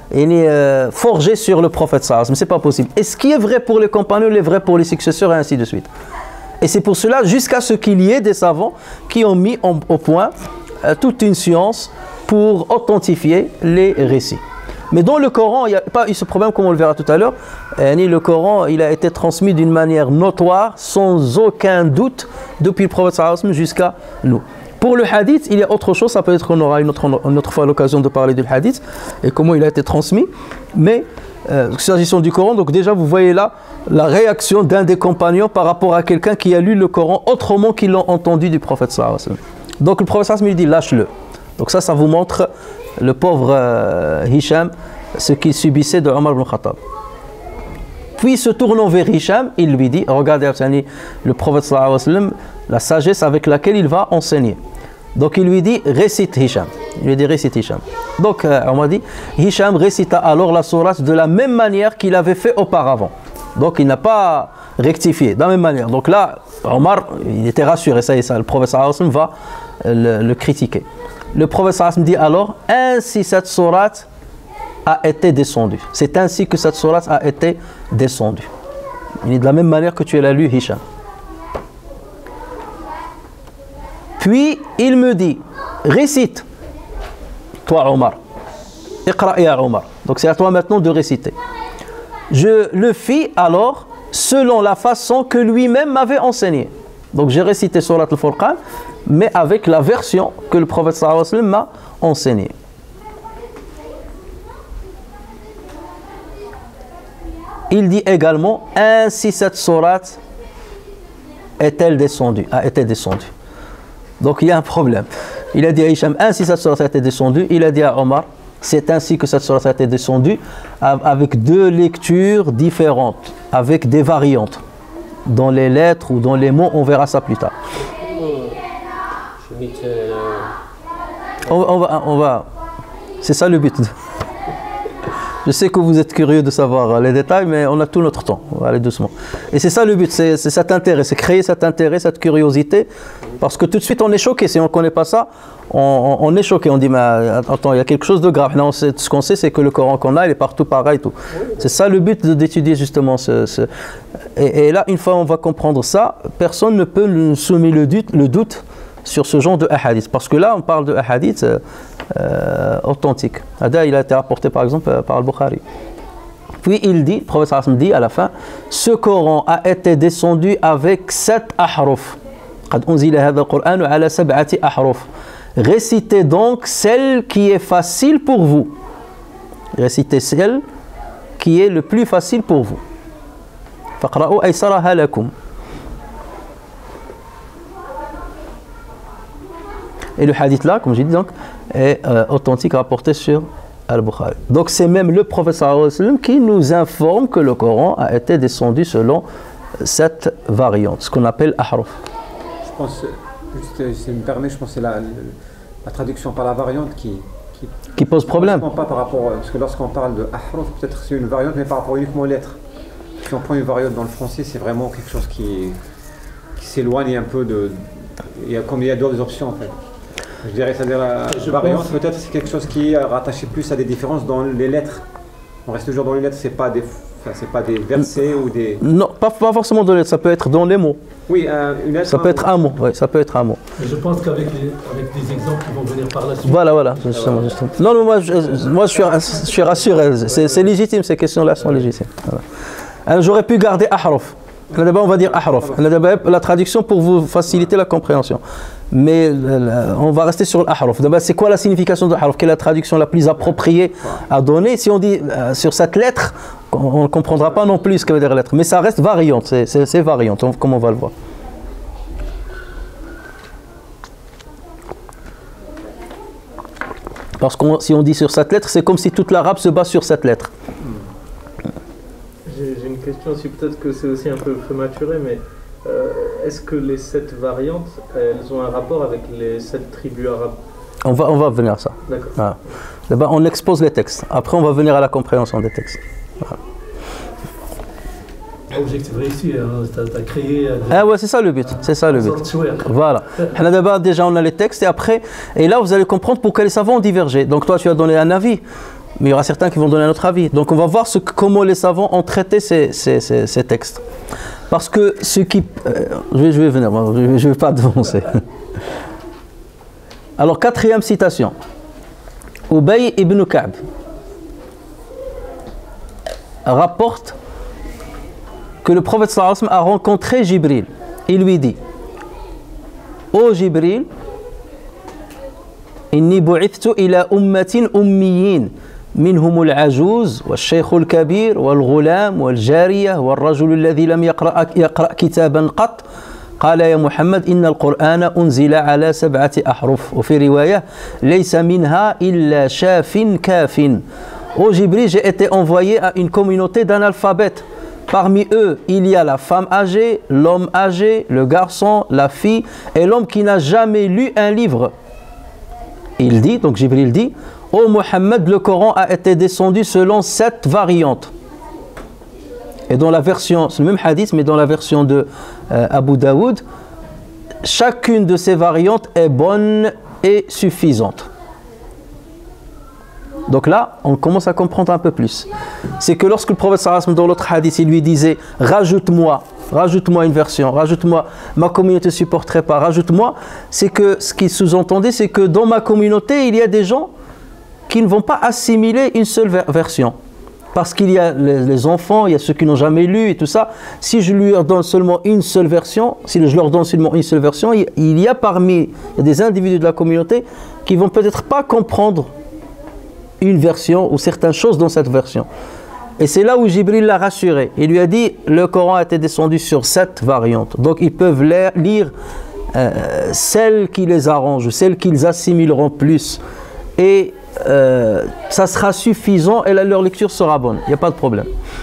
forgé sur le prophète sallallahu alayhi wa sallam. C'est pas possible. Et ce qui est vrai pour les compagnons est vrai pour les successeurs et ainsi de suite. Et c'est pour cela, jusqu'à ce qu'il y ait des savants qui ont mis au point toute une science pour authentifier les récits. Mais dans le Coran, il n'y a pas eu ce problème comme on le verra tout à l'heure. Le Coran, il a été transmis d'une manière notoire, sans aucun doute, depuis le prophète sallallahu alayhi wa sallam jusqu'à nous. Pour le hadith, il y a autre chose, ça peut être qu'on aura une autre fois l'occasion de parler du hadith et comment il a été transmis. Mais s'agissant du Coran, donc déjà vous voyez là la réaction d'un des compagnons par rapport à quelqu'un qui a lu le Coran autrement qu'ils l'ont entendu du prophète sallallahu alayhi wa sallam. Donc le prophète sallallahu alayhi wa sallam lui dit lâche-le. Donc ça vous montre le pauvre Hicham, ce qu'il subissait de Omar ibn Khattab. Puis se tournant vers Hicham, il lui dit, regardez le prophète sallallahu alayhi wa sallam, la sagesse avec laquelle il va enseigner. Donc il lui dit, récite Hicham. Il lui dit, récite Hicham. Donc on m'a dit, Hicham récita alors la sourate de la même manière qu'il avait fait auparavant. Donc il n'a pas rectifié, de la même manière. Donc là, Omar, il était rassuré, ça y est, ça, le prophète sallallahu alayhi wa sallam va le critiquer. Le prophète sallallahu alayhi wa sallam dit alors, ainsi cette sourate a été descendue. C'est ainsi que cette sourate a été descendue. Il est de la même manière que tu l'as lu, Hicham. Puis il me dit, récite, toi Omar, Iqra ya Omar. Donc c'est à toi maintenant de réciter. Je le fis alors selon la façon que lui-même m'avait enseigné. Donc j'ai récité Surat al-Furqan, mais avec la version que le prophète sallallahu alayhi wa sallam m'a enseignée. Il dit également, ainsi cette sourate est-elle descendue, a été descendue. Donc il y a un problème. Il a dit à Hicham, ainsi cette sourate a été descendue. Il a dit à Omar, c'est ainsi que cette sourate a été descendue, avec deux lectures différentes, avec des variantes. Dans les lettres ou dans les mots, on verra ça plus tard. On va. C'est ça le but. Je sais que vous êtes curieux de savoir les détails, mais on a tout notre temps. On va aller doucement. Et c'est ça le but, c'est cet intérêt, c'est créer cet intérêt, cette curiosité. Parce que tout de suite, on est choqué. Si on ne connaît pas ça, on est choqué. On dit, mais attends, il y a quelque chose de grave. Non, ce qu'on sait, c'est que le Coran qu'on a, il est partout pareil. Tout. C'est ça le but d'étudier justement Et là, une fois on va comprendre ça, personne ne peut nous soumettre le doute sur ce genre de hadith. Parce que là, on parle de hadith authentique. Ada, il a été rapporté par exemple par Al-Bukhari. Puis il dit, le prophète sallallahu alayhi wa sallam dit à la fin, ce Coran a été descendu avec 7 ahruf. قد أنزل هذا القرآن على 7 أحرف. Récitez donc celle qui est facile pour vous. Récitez celle qui est le plus facile pour vous. فقرأوا أيسرها لكم. Et le hadith là, comme j'ai dit donc, est authentique, rapporté sur Al-Bukhari. Donc c'est même le prophète sallallahu alayhi wa sallam qui nous informe que le Coran a été descendu selon cette variante, ce qu'on appelle ahruf. Je pense, si tu me permets, je pense que c'est la traduction par la variante qui pose problème. Pas par rapport, parce que lorsqu'on parle de ahruf, peut-être c'est une variante, mais par rapport uniquement aux lettres. Si on prend une variante dans le français, c'est vraiment quelque chose qui s'éloigne un peu de... Comme il y a d'autres options en fait. Je dirais, c'est-à-dire la variante, peut-être c'est quelque chose qui est rattaché plus à des différences dans les lettres. On reste toujours dans les lettres, c'est pas des versets ou des... Non, pas forcément dans les lettres, ça peut être dans les mots. Oui, une lettre... Ça peut être un mot, oui, ça peut être un mot. Mais je pense qu'avec des exemples qui vont venir par la suite... Voilà, justement. Non, moi je suis rassuré, c'est légitime, ces questions-là sont légitimes. Voilà. J'aurais pu garder ahruf. Là-bas, on va dire ahruf. La traduction pour vous faciliter la compréhension. Mais on va rester sur l'ahruf. D'abord, c'est quoi la signification de l'ahruf? Quelle est la traduction la plus appropriée à donner? Si on dit sur cette lettre, on ne comprendra pas non plus ce que veut dire la lettre. Mais ça reste variante, c'est variante, comme on va le voir. Parce que si on dit sur cette lettre, c'est comme si toute l'arabe se base sur cette lettre. J'ai une question aussi, peut-être que c'est aussi un peu prématuré, mais est-ce que les 7 variantes, elles ont un rapport avec les 7 tribus arabes? On va venir à ça. D'accord. Voilà. D'abord, on expose les textes. Après, on va venir à la compréhension des textes. Voilà. L'objectif réussi, hein, t'as créé... Ah ouais, c'est ça le but. C'est ça le but. Voilà. D'abord, déjà, on a les textes et après... Et là, vous allez comprendre pourquoi les savants ont divergé. Donc toi, tu as donné un avis. Mais il y aura certains qui vont donner un autre avis. Donc on va voir comment les savants ont traité ces textes. Parce que ce qui... je vais venir, je ne vais pas devancer. Alors, 4e citation. Ubay ibn Ka'b rapporte que le prophète sallallahu alayhi wa sallam a rencontré Jibril. Il lui dit: Ô Jibril, inni bu'ithtu ila ummatin ummiyin. منهم العجوز والشيخ الكبير والغلام والجارية والرجل الذي لم يقرأ كتابا قط قال يا محمد إن القرآن أنزل على 7 أحرف وفي رواية ليس منها إلا شاف كاف. Ô Jibril, j'ai été envoyé à une communauté d'analphabètes. Parmi eux, il y a la femme âgée, l'homme âgé, le garçon, la fille et l'homme qui n'a jamais lu un livre. Il dit, donc Jibril dit: Ô Mohammed, le Coran a été descendu selon 7 variantes. Et dans la version, c'est le même hadith, mais dans la version de Abu Daoud, chacune de ces variantes est bonne et suffisante. Donc là, on commence à comprendre un peu plus. C'est que lorsque le prophète sallallahu alayhi wa sallam, dans l'autre hadith, il lui disait: rajoute-moi une version, rajoute-moi, ma communauté ne supporterait pas, rajoute-moi, c'est que ce qui sous-entendait, c'est que dans ma communauté, il y a des gens qui ne vont pas assimiler une seule version. Parce qu'il y a les enfants, il y a ceux qui n'ont jamais lu et tout ça. Si je leur donne seulement une seule version, il y a des individus de la communauté qui vont peut-être pas comprendre une version ou certaines choses dans cette version. Et c'est là où Jibril l'a rassuré. Il lui a dit: le Coran a été descendu sur 7 variantes. Donc ils peuvent lire celles qui les arrangent, celles qu'ils assimileront plus. Et ça sera suffisant et leur lecture sera bonne, il n'y a pas de problème.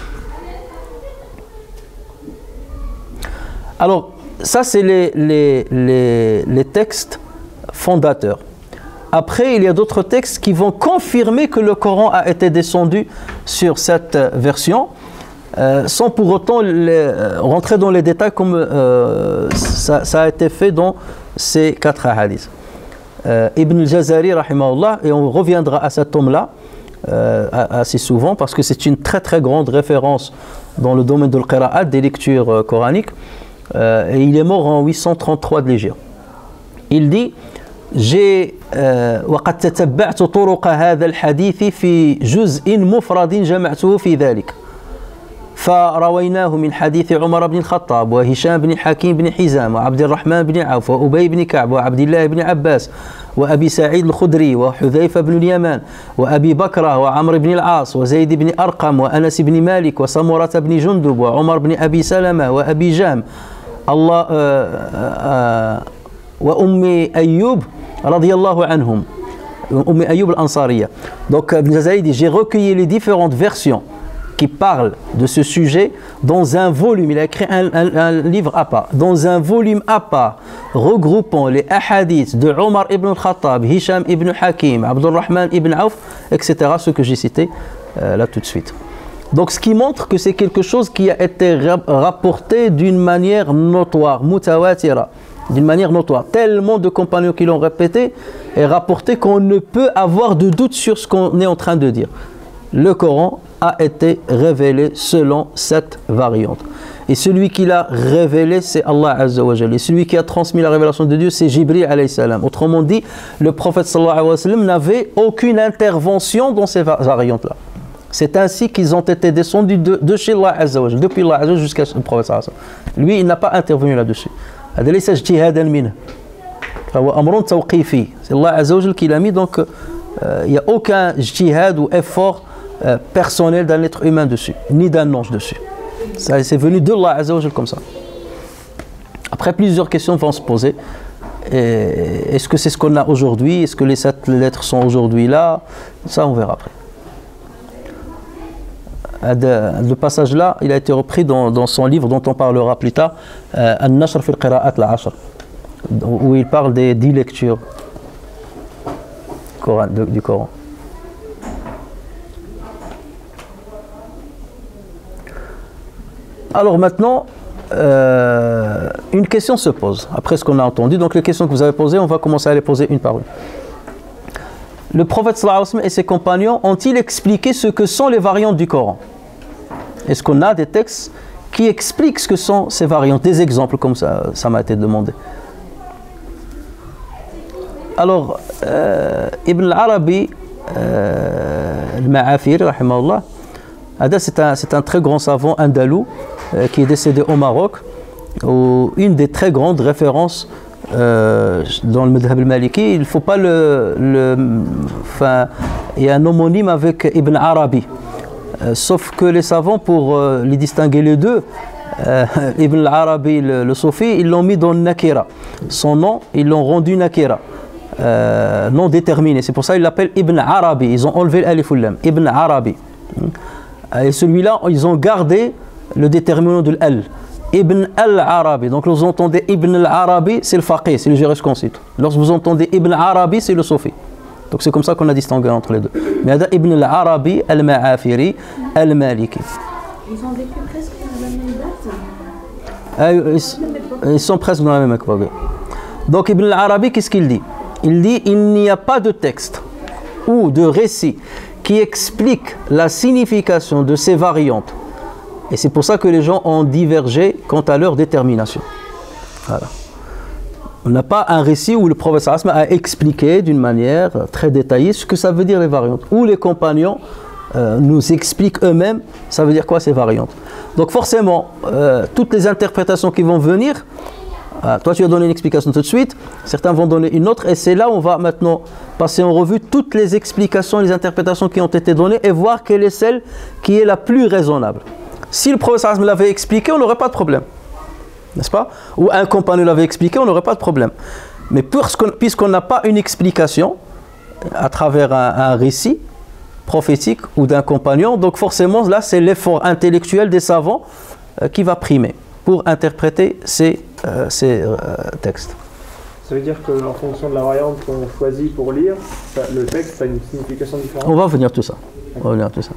Alors, ça c'est les textes fondateurs. Après, il y a d'autres textes qui vont confirmer que le Coran a été descendu sur cette version, sans pour autant rentrer dans les détails comme ça a été fait dans ces 4 hadiths. Ibn al-Jazari, rahimahullah, et on reviendra à cet homme-là assez souvent parce que c'est une très très grande référence dans le domaine de l'qira'at, des lectures coraniques, et il est mort en 833 de l'Hégire. Il dit: وقد تتبعت طرق هذا الحديث في جزء مفرد جمعته في ذلك فرويناه من حديث عمر بن الخطاب وهشام بن حكيم بن حزام وعبد الرحمن بن عوف وأبي بن كعب وعبد الله بن عباس وأبي سعيد الخدري وحذيفة بن اليمان وأبي بكرة وعمر بن العاص وزيد بن أرقم وأنس بن مالك وسمرة بن جندب وعمر بن أبي سلمة وأبي جام وأم أيوب رضي الله عنهم Ayyub al-Ansariya. Donc Ibn Jazari dit, j'ai recueilli les différentes versions qui parlent de ce sujet dans un volume. Il a écrit un livre à part, dans un volume à part, regroupant les ahadiths de Omar ibn al-Khattab, Hisham ibn Hakim, Abdurrahman ibn Auf, etc., ceux que j'ai cités là tout de suite. Donc ce qui montre que c'est quelque chose qui a été rapporté d'une manière notoire, mutawatira, d'une manière notoire. Tellement de compagnons qui l'ont répété et rapporté qu'on ne peut avoir de doute sur ce qu'on est en train de dire. Le Coran a été révélé selon cette variante. Et celui qui l'a révélé, c'est Allah Azza wa Jalla. Et celui qui a transmis la révélation de Dieu, c'est Jibril alayhi salam. Autrement dit, le prophète sallallahu alayhi wa sallam n'avait aucune intervention dans ces variantes-là. C'est ainsi qu'ils ont été descendus de chez Allah Azza wa Jalla, depuis Allah Azza wa Jalla jusqu'à le prophète sallallahu alayhi wa sallam. Lui, il n'a pas intervenu là-dessus. C'est Allah Azza wa Jalla qui l'a mis, donc il n'y a aucun jihad ou effort personnel d'un être humain dessus, ni d'un ange dessus. Ça, c'est venu de Allah Azza wa Jalla comme ça. Après, plusieurs questions vont se poser. Est-ce que c'est ce qu'on a aujourd'hui? Est-ce que les 7 lettres sont aujourd'hui là? Ça, on verra après. Le passage là, il a été repris dans son livre dont on parlera plus tard, An-Nashr fi al-Qira'at al-Ashr, où il parle des 10 lectures du Coran. Alors maintenant, une question se pose, après ce qu'on a entendu. Donc les questions que vous avez posées, on va commencer à les poser une par une. Le prophète sallallahu alayhi wa sallam et ses compagnons ont-ils expliqué ce que sont les variantes du Coran? Est-ce qu'on a des textes qui expliquent ce que sont ces variantes? Des exemples comme ça m'a été demandé. Alors, Ibn al-Arabi, al-Ma'afiri, rahimahullah, c'est un très grand savant andalou qui est décédé au Maroc, où une des très grandes références dans le madhhab al-Maliki. Il ne faut pas il y a un homonyme avec Ibn Arabi, sauf que les savants, pour les distinguer les deux, Ibn Arabi, le Soufi, ils l'ont mis dans Nakira. Son nom, ils l'ont rendu Nakira, non déterminé. C'est pour ça qu'ils l'appellent Ibn Arabi. Ils ont enlevé l'alif ou lam, Ibn Arabi. Et celui-là, ils ont gardé le déterminant de l'al, Ibn al-Arabi. Donc lorsque vous entendez Ibn al-Arabi, c'est le faqih, c'est le jurisconsulte. Lorsque vous entendez Ibn Arabi, c'est le Soufi. Donc c'est comme ça qu'on a distingué entre les deux. Mais il y a Ibn al-Arabi, al-Ma'afiri, al-Maliki. Ils ont vécu presque à la même date. Ils sont presque dans la même époque. Donc Ibn al-Arabi, qu'est-ce qu'il dit? Il dit, il n'y a pas de texte ou de récit qui explique la signification de ces variantes. Et c'est pour ça que les gens ont divergé quant à leur détermination. Voilà. On n'a pas un récit où le prophète sallallahu alayhi wa sallam a expliqué d'une manière très détaillée ce que ça veut dire les variantes. Ou les compagnons nous expliquent eux-mêmes ça veut dire quoi ces variantes. Donc forcément, toutes les interprétations qui vont venir, toi tu as donné une explication tout de suite, certains vont donner une autre, et c'est là où on va maintenant passer en revue toutes les explications, les interprétations qui ont été données et voir quelle est celle qui est la plus raisonnable. Si le prophète sallallahu alayhi wa sallam l'avait expliqué, on n'aurait pas de problème, n'est-ce pas? Ou un compagnon l'avait expliqué, on n'aurait pas de problème. Mais puisqu'on n'a pas une explication à travers un récit prophétique ou d'un compagnon, donc forcément là c'est l'effort intellectuel des savants qui va primer pour interpréter ces textes. Ça veut dire qu'en fonction de la variante qu'on choisit pour lire, le texte a une signification différente? On va venir tout ça. On va venir tout ça.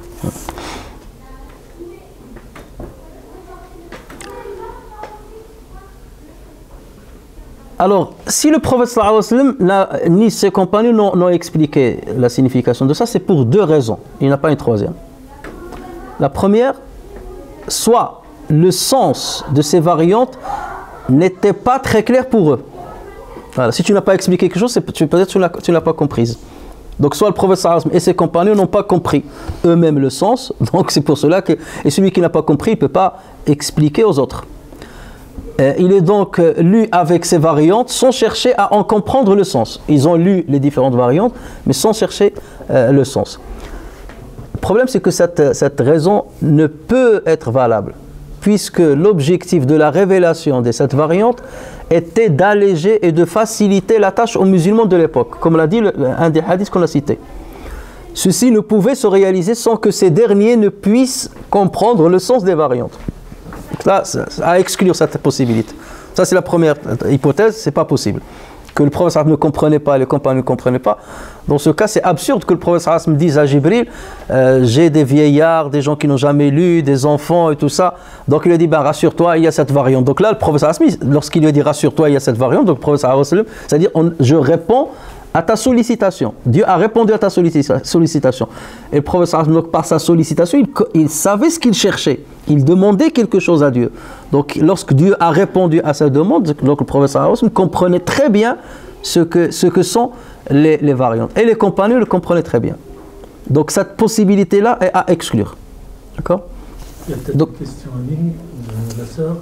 Alors, si le prophète sallallahu alayhi wa sallam ni ses compagnons n'ont expliqué la signification de ça, c'est pour deux raisons. Il n'y en a pas une troisième. La première, soit le sens de ces variantes n'était pas très clair pour eux. Voilà, si tu n'as pas expliqué quelque chose, peut-être que tu ne l'as pas comprise. Donc soit le prophète sallallahu alayhi wa sallam et ses compagnons n'ont pas compris eux-mêmes le sens, donc c'est pour cela que... Et celui qui n'a pas compris, il ne peut pas expliquer aux autres. Il est donc lu avec ces variantes sans chercher à en comprendre le sens. Ils ont lu les différentes variantes, mais sans chercher le sens. Le problème, c'est que cette raison ne peut être valable puisque l'objectif de la révélation de cette variante était d'alléger et de faciliter la tâche aux musulmans de l'époque, comme l'a dit un des hadiths qu'on a cité. Ceci ne pouvait se réaliser sans que ces derniers ne puissent comprendre le sens des variantes. Là, à exclure cette possibilité. Ça, c'est la première hypothèse, c'est pas possible. Que le prophète ne comprenait pas, les compagnons ne comprenaient pas. Dans ce cas, c'est absurde que le prophète me dise à Jibril, j'ai des vieillards, des gens qui n'ont jamais lu, des enfants et tout ça. Donc il lui a dit, ben, rassure-toi, il y a cette variante. Donc là, le prophète, lorsqu'il lui a dit, rassure-toi, il y a cette variante, donc le prophète, c'est-à-dire, je réponds à ta sollicitation. Dieu a répondu à ta sollicitation. Et le prophète, donc, par sa sollicitation, il savait ce qu'il cherchait. Il demandait quelque chose à Dieu. Donc, lorsque Dieu a répondu à sa demande, donc le prophète comprenait très bien ce que sont les variantes. Et les compagnons le comprenaient très bien. Donc, cette possibilité-là est à exclure. D'accord ? Il y a peut-être une question en ligne de la sœur.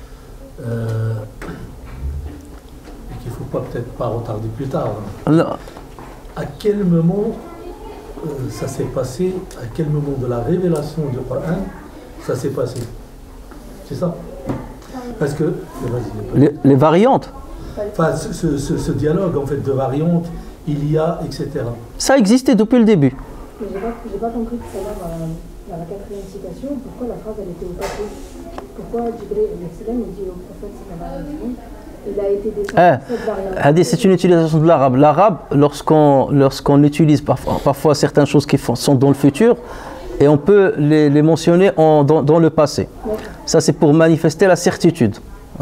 Qu'il ne faut peut-être pas retarder plus tard. Non. À quel moment ça s'est passé? À quel moment de la révélation du Coran ça s'est passé? C'est ça? Parce que... Les variantes. Enfin, ce dialogue en fait de variantes, il y a, etc. Ça existait depuis le début. Mais j'ai pas compris tout à l'heure, dans la quatrième citation, pourquoi la phrase elle était au passé? Pourquoi Jibril il dit au prophète il a été descendu, c'est une utilisation de l'arabe. L'arabe, lorsqu'on utilise parfois certaines choses qui sont dans le futur, et on peut les mentionner dans le passé. Ça, c'est pour manifester la certitude.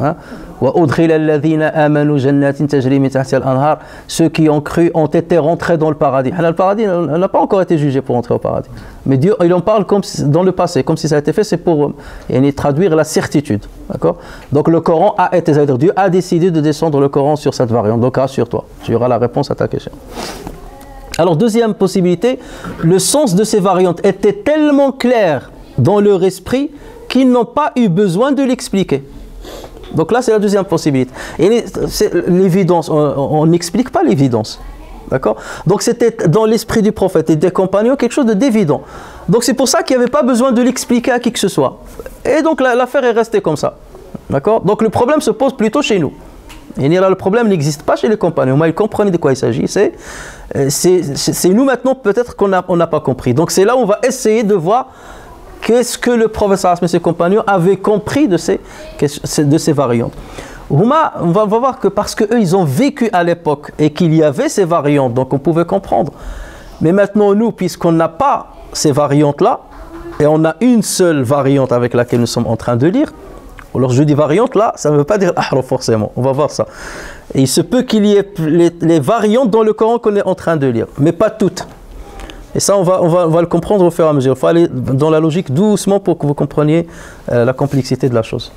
Ceux qui ont cru ont été rentrés dans le paradis. Le paradis n'a pas encore été jugé pour entrer au paradis. Mais Dieu, il en parle comme dans le passé, comme si ça a été fait, c'est pour traduire la certitude. D'accord ? Donc le Coran a été, c'est-à-dire Dieu a décidé de descendre le Coran sur cette variante. Donc rassure-toi, tu auras la réponse à ta question. Alors deuxième possibilité, le sens de ces variantes était tellement clair dans leur esprit qu'ils n'ont pas eu besoin de l'expliquer. Donc là, c'est la deuxième possibilité. Et c'est l'évidence, on n'explique pas l'évidence. D'accord ? Donc c'était dans l'esprit du prophète et des compagnons quelque chose d'évident. Donc c'est pour ça qu'il n'y avait pas besoin de l'expliquer à qui que ce soit. Et donc l'affaire est restée comme ça. D'accord ? Donc le problème se pose plutôt chez nous. Et là, le problème n'existe pas chez les compagnons. Moi, ils comprenaient de quoi il s'agit. C'est nous maintenant peut-être qu'on n'a pas compris. Donc c'est là où on va essayer de voir qu'est-ce que le prophète et ses compagnons avaient compris de ces variantes. On va voir que parce qu'eux, ils ont vécu à l'époque et qu'il y avait ces variantes, donc on pouvait comprendre. Mais maintenant, nous, puisqu'on n'a pas ces variantes-là, et on a une seule variante avec laquelle nous sommes en train de lire, alors je dis variante là, ça ne veut pas dire ahraf forcément, on va voir ça. Et il se peut qu'il y ait les variantes dans le Coran qu'on est en train de lire, mais pas toutes. Et ça, on va le comprendre au fur et à mesure. Il faut aller dans la logique doucement pour que vous compreniez la complexité de la chose.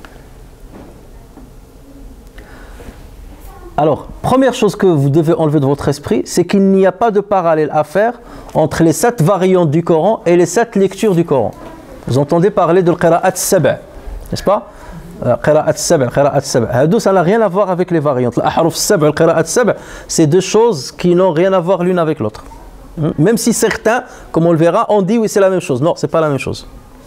Alors, première chose que vous devez enlever de votre esprit, c'est qu'il n'y a pas de parallèle à faire entre les 7 variantes du Coran et les 7 lectures du Coran. Vous entendez parler de l'qira'at sab', n'est-ce pas? Qira'at sab', qira'at sab'. Ça n'a rien à voir avec les variantes. L'ahruf sab', l'qira'at sab', c'est deux choses qui n'ont rien à voir l'une avec l'autre. Même si certains, comme on le verra, ont dit oui c'est la même chose. Non, c'est pas la même chose.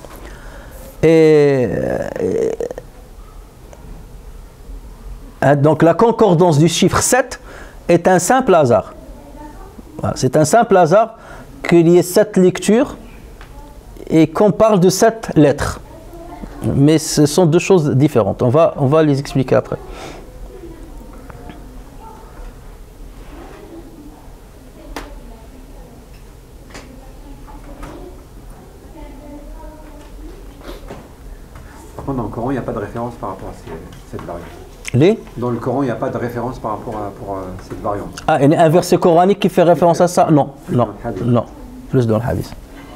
Donc la concordance du chiffre 7 est un simple hasard. Voilà, c'est un simple hasard qu'il y ait 7 lectures et qu'on parle de 7 lettres. Mais ce sont deux choses différentes. On va les expliquer après. Par contre, dans le Coran, il n'y a pas de référence par rapport à cette variante. Dans le Coran, il n'y a pas de référence par rapport à cette variante. Ah, il y a un verset coranique qui fait référence à ça? Non, non, non. Plus dans le hadith.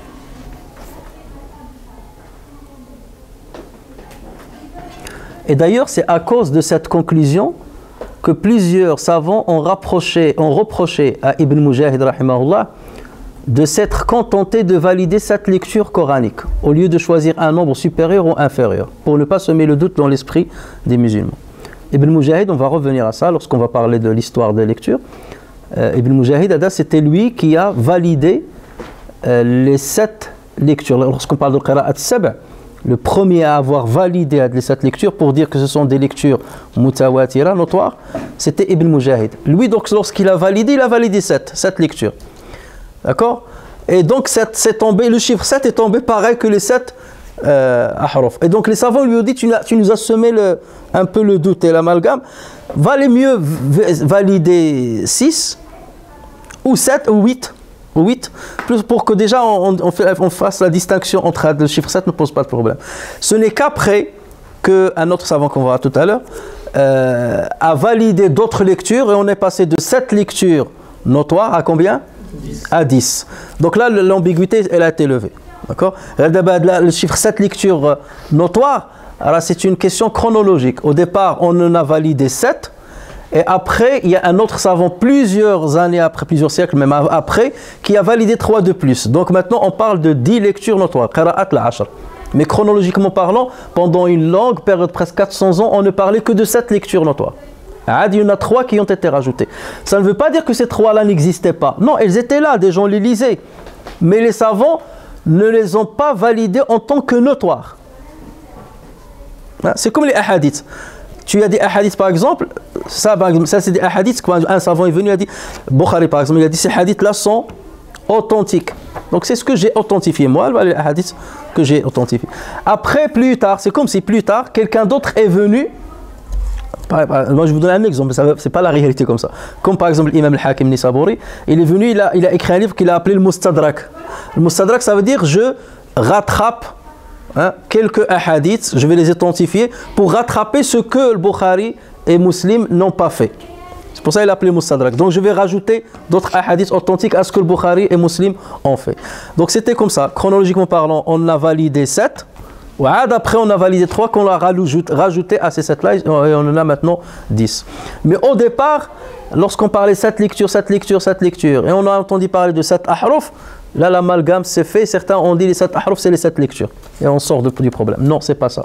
Et d'ailleurs, c'est à cause de cette conclusion que plusieurs savants ont reproché à Ibn Mujahid rahimahullah de s'être contenté de valider cette lecture coranique au lieu de choisir un nombre supérieur ou inférieur pour ne pas semer le doute dans l'esprit des musulmans. Ibn Mujahid, on va revenir à ça lorsqu'on va parler de l'histoire des lectures. Ibn Mujahid, c'était lui qui a validé les 7 lectures. Lorsqu'on parle de qira'at sab', Le premier à avoir validé cette lecture pour dire que ce sont des lectures mutawatira, notoires, c'était Ibn Mujahid. Lui, donc, lorsqu'il a validé cette lecture. D'accord? Et donc, c'est tombé, le chiffre 7 est tombé pareil que les 7 ahruf. Et donc, les savants lui ont dit, tu nous as semé un peu le doute et l'amalgame. Valait mieux valider 6 ou 7 ou 8. 8, plus pour que déjà on fasse la distinction entre le chiffre 7 ne pose pas de problème. Ce n'est qu'après qu'un autre savant qu'on verra tout à l'heure a validé d'autres lectures et on est passé de 7 lectures notoires à combien? 10. À 10. Donc là, l'ambiguïté, elle a été levée. D'accord? Le chiffre 7 lectures notoires, alors c'est une question chronologique. Au départ, on en a validé 7. Et après, il y a un autre savant, plusieurs années après, plusieurs siècles même après, qui a validé 3 de plus. Donc maintenant, on parle de 10 lectures notoires, qira'at al-ashr. Mais chronologiquement parlant, pendant une longue période, presque 400 ans, on ne parlait que de 7 lectures notoires. Il y en a 3 qui ont été rajoutées. Ça ne veut pas dire que ces 3-là n'existaient pas. Non, elles étaient là, des gens les lisaient. Mais les savants ne les ont pas validées en tant que notoires. C'est comme les ahadiths. Tu as des hadiths par exemple, ça c'est des hadiths, quand un savant est venu, il a dit, Bukhari par exemple, il a dit ces hadiths là sont authentiques. Donc c'est ce que j'ai authentifié moi, les hadiths que j'ai authentifiés. Après, plus tard, c'est comme si plus tard, quelqu'un d'autre est venu, moi je vous donne un exemple, c'est pas la réalité comme ça. Comme par exemple l'imam al-Hakim Nisaburi, il est venu, il a écrit un livre qu'il a appelé le Mustadrak. Le Mustadrak, ça veut dire je rattrape quelques hadiths, je vais les identifier pour rattraper ce que le Bukhari et Muslim n'ont pas fait. C'est pour ça qu'il a appelé Mustadrak. Donc je vais rajouter d'autres hadiths authentiques à ce que le Bukhari et Muslim ont fait. Donc c'était comme ça, chronologiquement parlant, on a validé 7. Après on a validé 3 qu'on a rajouté à ces 7-là et on en a maintenant 10. Mais au départ, lorsqu'on parlait 7 lectures, et on a entendu parler de 7 ahruf, là l'amalgame s'est fait, certains ont dit les 7 ahruf c'est les 7 lectures. Et on sort du problème. Non, c'est pas ça.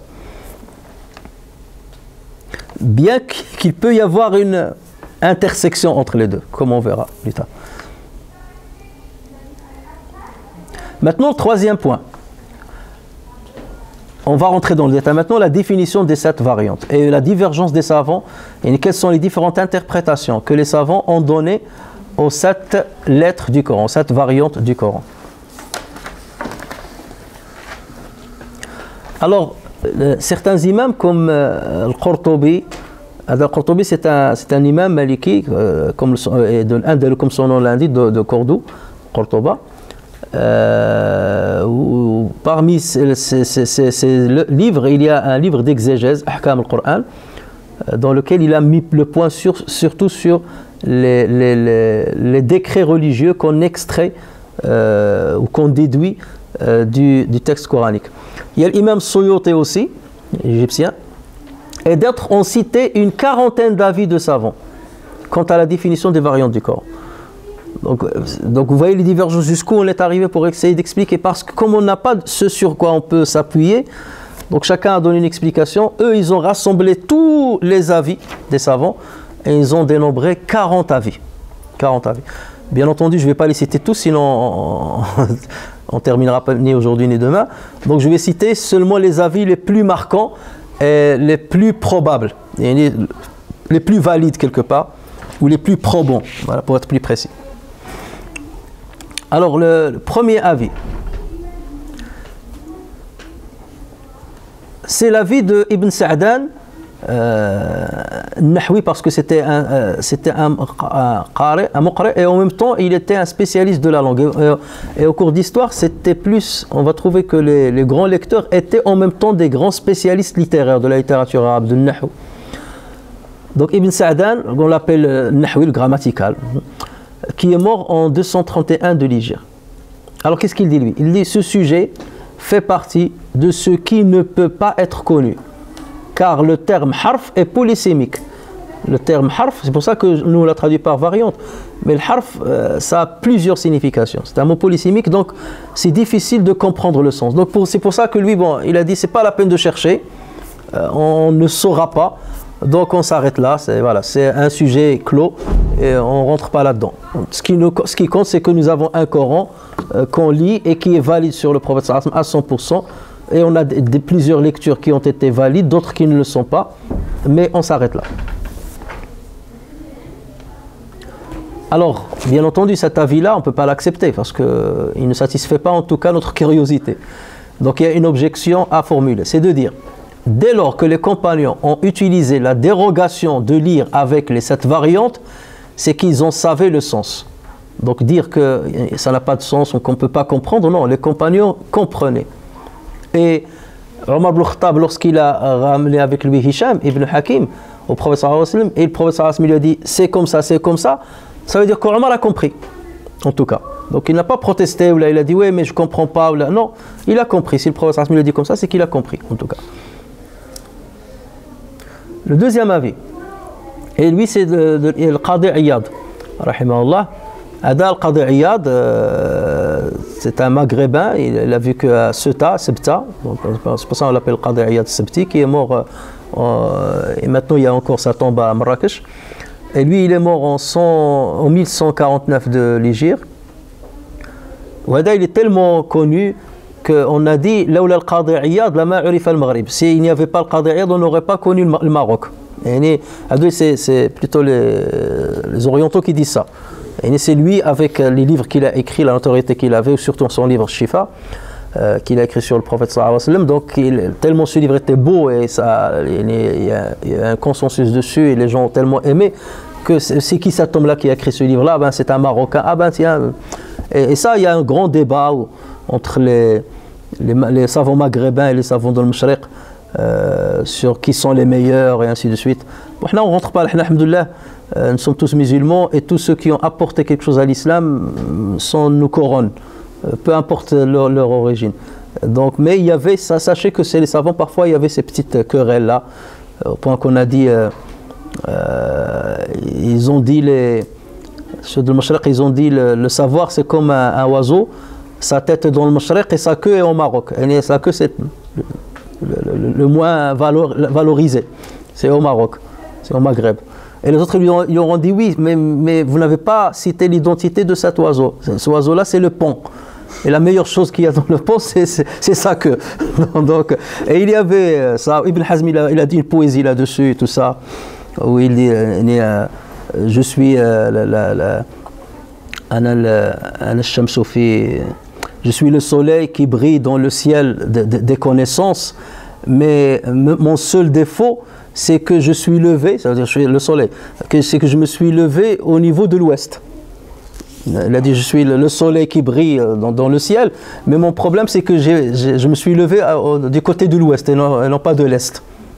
Bien qu'il peut y avoir une intersection entre les deux, comme on verra plus tard. Maintenant, le troisième point. On va rentrer dans le détail. Maintenant, la définition des 7 variantes et la divergence des savants et quelles sont les différentes interprétations que les savants ont données aux 7 lettres du Coran, 7 variantes du Coran. Alors, certains imams comme Al-Qurtubi, Al-Qurtubi c'est un imam maliki, comme son nom l'indique, de Cordoue, Cordoba. Parmi ces livres, il y a un livre d'exégèse, Ahkam al-Qur'an, dans lequel il a mis le point surtout sur les décrets religieux qu'on extrait ou qu'on déduit du texte coranique. Il y a l'imam Suyuti aussi, égyptien, et d'autres ont cité une quarantaine d'avis de savants quant à la définition des variantes du Coran. Donc vous voyez les divergences jusqu'où on est arrivé pour essayer d'expliquer, parce que comme on n'a pas ce sur quoi on peut s'appuyer, donc chacun a donné une explication. Eux, ils ont rassemblé tous les avis des savants et ils ont dénombré 40 avis. 40 avis. Bien entendu, je ne vais pas les citer tous, sinon on ne terminera pas ni aujourd'hui ni demain. Donc je vais citer seulement les avis les plus marquants et les plus probables, et les plus valides quelque part, ou les plus probants, voilà, pour être plus précis. Alors le premier avis, c'est l'avis de Ibn Sa'dan, Nahwi, parce que c'était un muqri, et en même temps il était un spécialiste de la langue. Et au cours d'histoire, c'était plus, on va trouver que les grands lecteurs étaient en même temps des grands spécialistes littéraires de la littérature arabe, de Nahwi. Donc Ibn Sa'dan, on l'appelle Nahwi, le grammatical, qui est mort en 231 de l'Hégire. Alors qu'est-ce qu'il dit lui? Il dit: ce sujet fait partie de ce qui ne peut pas être connu, car le terme harf est polysémique. Le terme harf, c'est pour ça que nous on l'a traduit par variante, mais le harf, ça a plusieurs significations. C'est un mot polysémique, donc c'est difficile de comprendre le sens. Donc c'est pour ça que lui, bon, il a dit c'est pas la peine de chercher, on ne saura pas. Donc on s'arrête là, c'est un sujet clos et on ne rentre pas là-dedans. Ce qui compte, c'est que nous avons un Coran qu'on lit et qui est valide sur le prophète à 100%, Et on a plusieurs lectures qui ont été valides, d'autres qui ne le sont pas, mais on s'arrête là. Alors, bien entendu, cet avis-là, on ne peut pas l'accepter parce qu'il ne satisfait pas en tout cas notre curiosité. Donc il y a une objection à formuler, c'est de dire, dès lors que les compagnons ont utilisé la dérogation de lire avec les 7 variantes, c'est qu'ils ont savé le sens. Donc dire que ça n'a pas de sens ou qu'on ne peut pas comprendre, non, les compagnons comprenaient. Et Omar ibn Khattab, lorsqu'il a ramené avec lui Hisham ibn Hakim au prophète sallallahu alayhi wa sallam, et le prophète sallallahu alayhi wa sallam lui a dit c'est comme ça, ça veut dire qu'Omar a compris, en tout cas. Donc il n'a pas protesté, ou là il a dit oui mais je ne comprends pas, ou là, non, il a compris. Si le prophète sallallahu alayhi wa sallam lui a dit comme ça, c'est qu'il a compris, en tout cas. Le deuxième avis, et lui c'est le Qadi Iyad, rahimahullah. Ada al-Qadi Iyad, c'est un maghrébin, il a vécu à Ceuta, Sebta, c'est pour ça qu'on l'appelle Qadi Iyad Sebti, qui est mort, et maintenant il y a encore sa tombe à Marrakech. Et lui il est mort en 1149 de l'Hégire. Wada il est tellement connu qu'on a dit Lawla al-Qadi Iyad lama urifa al-Maghrib. S'il n'y avait pas le Qadi Iyad, on n'aurait pas connu le Maroc. C'est plutôt les orientaux qui disent ça. Et c'est lui, avec les livres qu'il a écrits, la notoriété qu'il avait, surtout son livre Shifa, qu'il a écrit sur le prophète sallallahu alayhi wa sallam. Donc, tellement ce livre était beau et il y a un consensus dessus et les gens ont tellement aimé que c'est qui cet homme-là qui a écrit ce livre-là? Ben, c'est un Marocain. Ah ben tiens. Et ça, il y a un grand débat entre les savants maghrébins et les savants de l'Mashriq sur qui sont les meilleurs et ainsi de suite. Bon, là, on ne rentre pas, alhamdoulilah. Nous sommes tous musulmans et tous ceux qui ont apporté quelque chose à l'islam nous couronnent, peu importe leur origine. Donc, mais il y avait, ça, sachez que c'est les savants, parfois il y avait ces petites querelles-là, au point qu'on a dit, ils ont dit, ceux de Mashriq, ils ont dit le savoir c'est comme un oiseau, sa tête est dans le Mashriq et sa queue est au Maroc. Et sa queue c'est le moins valorisé, c'est au Maroc, c'est au Maghreb. Et les autres lui auront dit oui, mais vous n'avez pas cité l'identité de cet oiseau. Ce oiseau-là, c'est le pont. Et la meilleure chose qu'il y a dans le pont, c'est sa queue. Donc, et il y avait ça, Ibn Hazm, il a dit une poésie là-dessus et tout ça, où il dit je suis je suis le soleil qui brille dans le ciel des connaissances, mais mon seul défaut, c'est que je suis levé, c'est-à-dire je suis le soleil, c'est que je me suis levé au niveau de l'ouest. Il a dit je suis le soleil qui brille dans le ciel, mais mon problème c'est que je me suis levé du côté de l'ouest et non pas de l'est.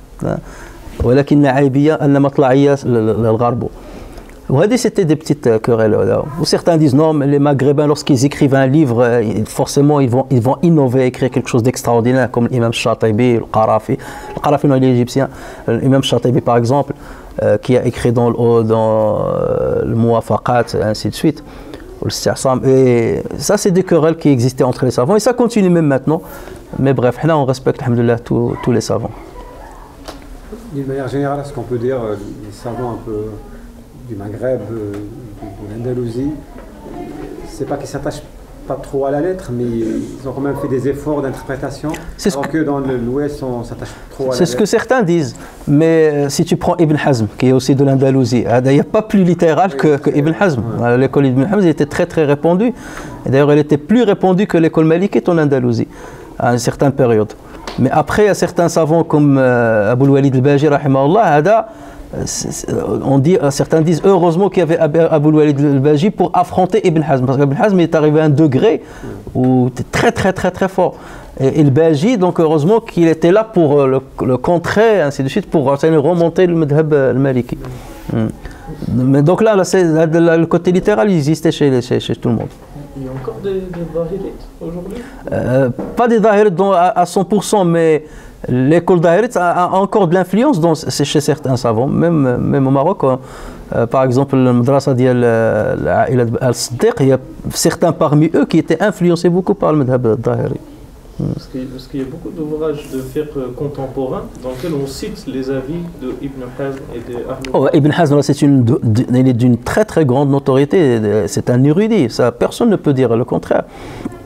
C'était des petites querelles. Certains disent non, mais les Maghrébins, lorsqu'ils écrivent un livre, forcément ils vont innover, écrire quelque chose d'extraordinaire, comme l'imam Shatibi, le Qarafi. Le Qarafi, non, il est égyptien. L'imam Shatibi, par exemple, qui a écrit dans le Muwafaqat, et ainsi de suite. Et ça, c'est des querelles qui existaient entre les savants, et ça continue même maintenant. Mais bref, là, on respecte, alhamdoulilah, tous les savants. D'une manière générale, est-ce qu'on peut dire les savants un peu du Maghreb, de l'Andalousie, c'est pas qu'ils s'attachent pas trop à la lettre, mais ils ont quand même fait des efforts d'interprétation, alors que dans l'Ouest, on s'attache trop à la lettre. C'est ce que certains disent, mais si tu prends Ibn Hazm, qui est aussi de l'Andalousie, il n'y a pas plus littéral que Ibn Hazm. Ouais. L'école d'Ibn Hazm était très très répandue, et d'ailleurs elle était plus répandue que l'école malikite en Andalousie, à une certaine période. Mais après, il y a certains savants comme Abou Walid al-Baji, rahimahullah, certains disent heureusement qu'il y avait Abou Walid al-Baji pour affronter Ibn Hazm, parce qu'Ibn Hazm est arrivé à un degré où il était très très très très fort. Et le Baji, donc heureusement qu'il était là pour le contrer, ainsi de suite, pour remonter le madhab al-Maliki. Mais donc là, le côté littéral, il existait chez tout le monde. Il y a encore des dhahirites aujourd'hui Pas des dhahirites à 100%, mais l'école dhahirite a encore de l'influence chez certains savants, même au Maroc. Par exemple, le madrasa al-Siddiq, il y a certains parmi eux qui étaient influencés beaucoup par le madhab dhahiri. Parce qu'il y a beaucoup d'ouvrages de fiqh contemporains dans lesquels on cite les avis de Ibn Hazm et de Ahl. Ibn Hazm, il est d'une très très grande notoriété, c'est un érudit, ça, personne ne peut dire le contraire.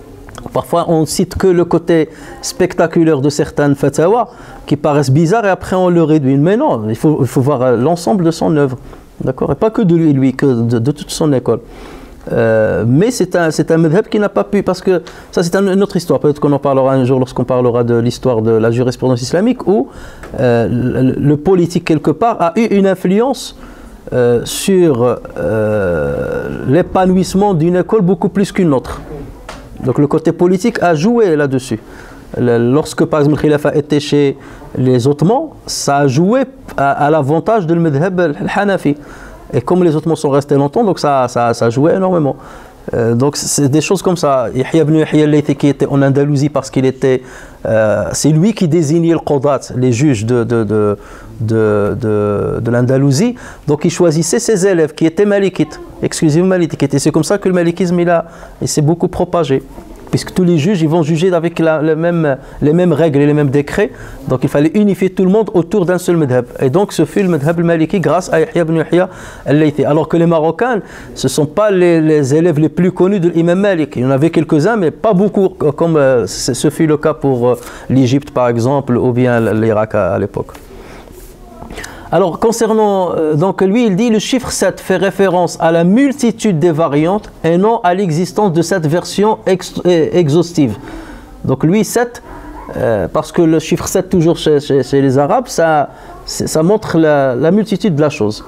Parfois, on cite que le côté spectaculaire de certaines fatawa qui paraissent bizarres et après on le réduit. Mais non, il faut voir l'ensemble de son œuvre. D'accord? Et pas que de lui, que de toute son école. Mais c'est un madhab qui n'a pas pu, parce que ça c'est une autre histoire, peut-être qu'on en parlera un jour lorsqu'on parlera de l'histoire de la jurisprudence islamique, où le politique quelque part a eu une influence sur l'épanouissement d'une école beaucoup plus qu'une autre. Donc le côté politique a joué là-dessus. Lorsque par exemple le khilafa était chez les Ottomans, ça a joué à l'avantage de le madhab al-Hanafi. Et comme les Ottomans sont restés longtemps, donc ça a joué énormément. Donc c'est des choses comme ça. Yahya ibn Yahya al-Laythi qui était en Andalousie parce qu'il était... c'est lui qui désignait le Qadat, les juges de l'Andalousie. Donc il choisissait ses élèves qui étaient malikites, exclusivement malikites. Et c'est comme ça que le malikisme il s'est beaucoup propagé. Puisque tous les juges ils vont juger avec les mêmes règles et les mêmes décrets. Donc il fallait unifier tout le monde autour d'un seul madhab. Et donc ce fut le madhab al-Maliki grâce à Yahya ibn Yahya al-Laythi. Alors que les Marocains, ce ne sont pas les élèves les plus connus de l'imam Malik. Il y en avait quelques-uns, mais pas beaucoup, comme ce fut le cas pour l'Égypte par exemple, ou bien l'Irak à l'époque. Alors concernant, donc lui il dit le chiffre 7 fait référence à la multitude des variantes et non à l'existence de cette version exhaustive. Donc lui 7, parce que le chiffre 7 toujours chez les Arabes, ça montre la multitude de la chose.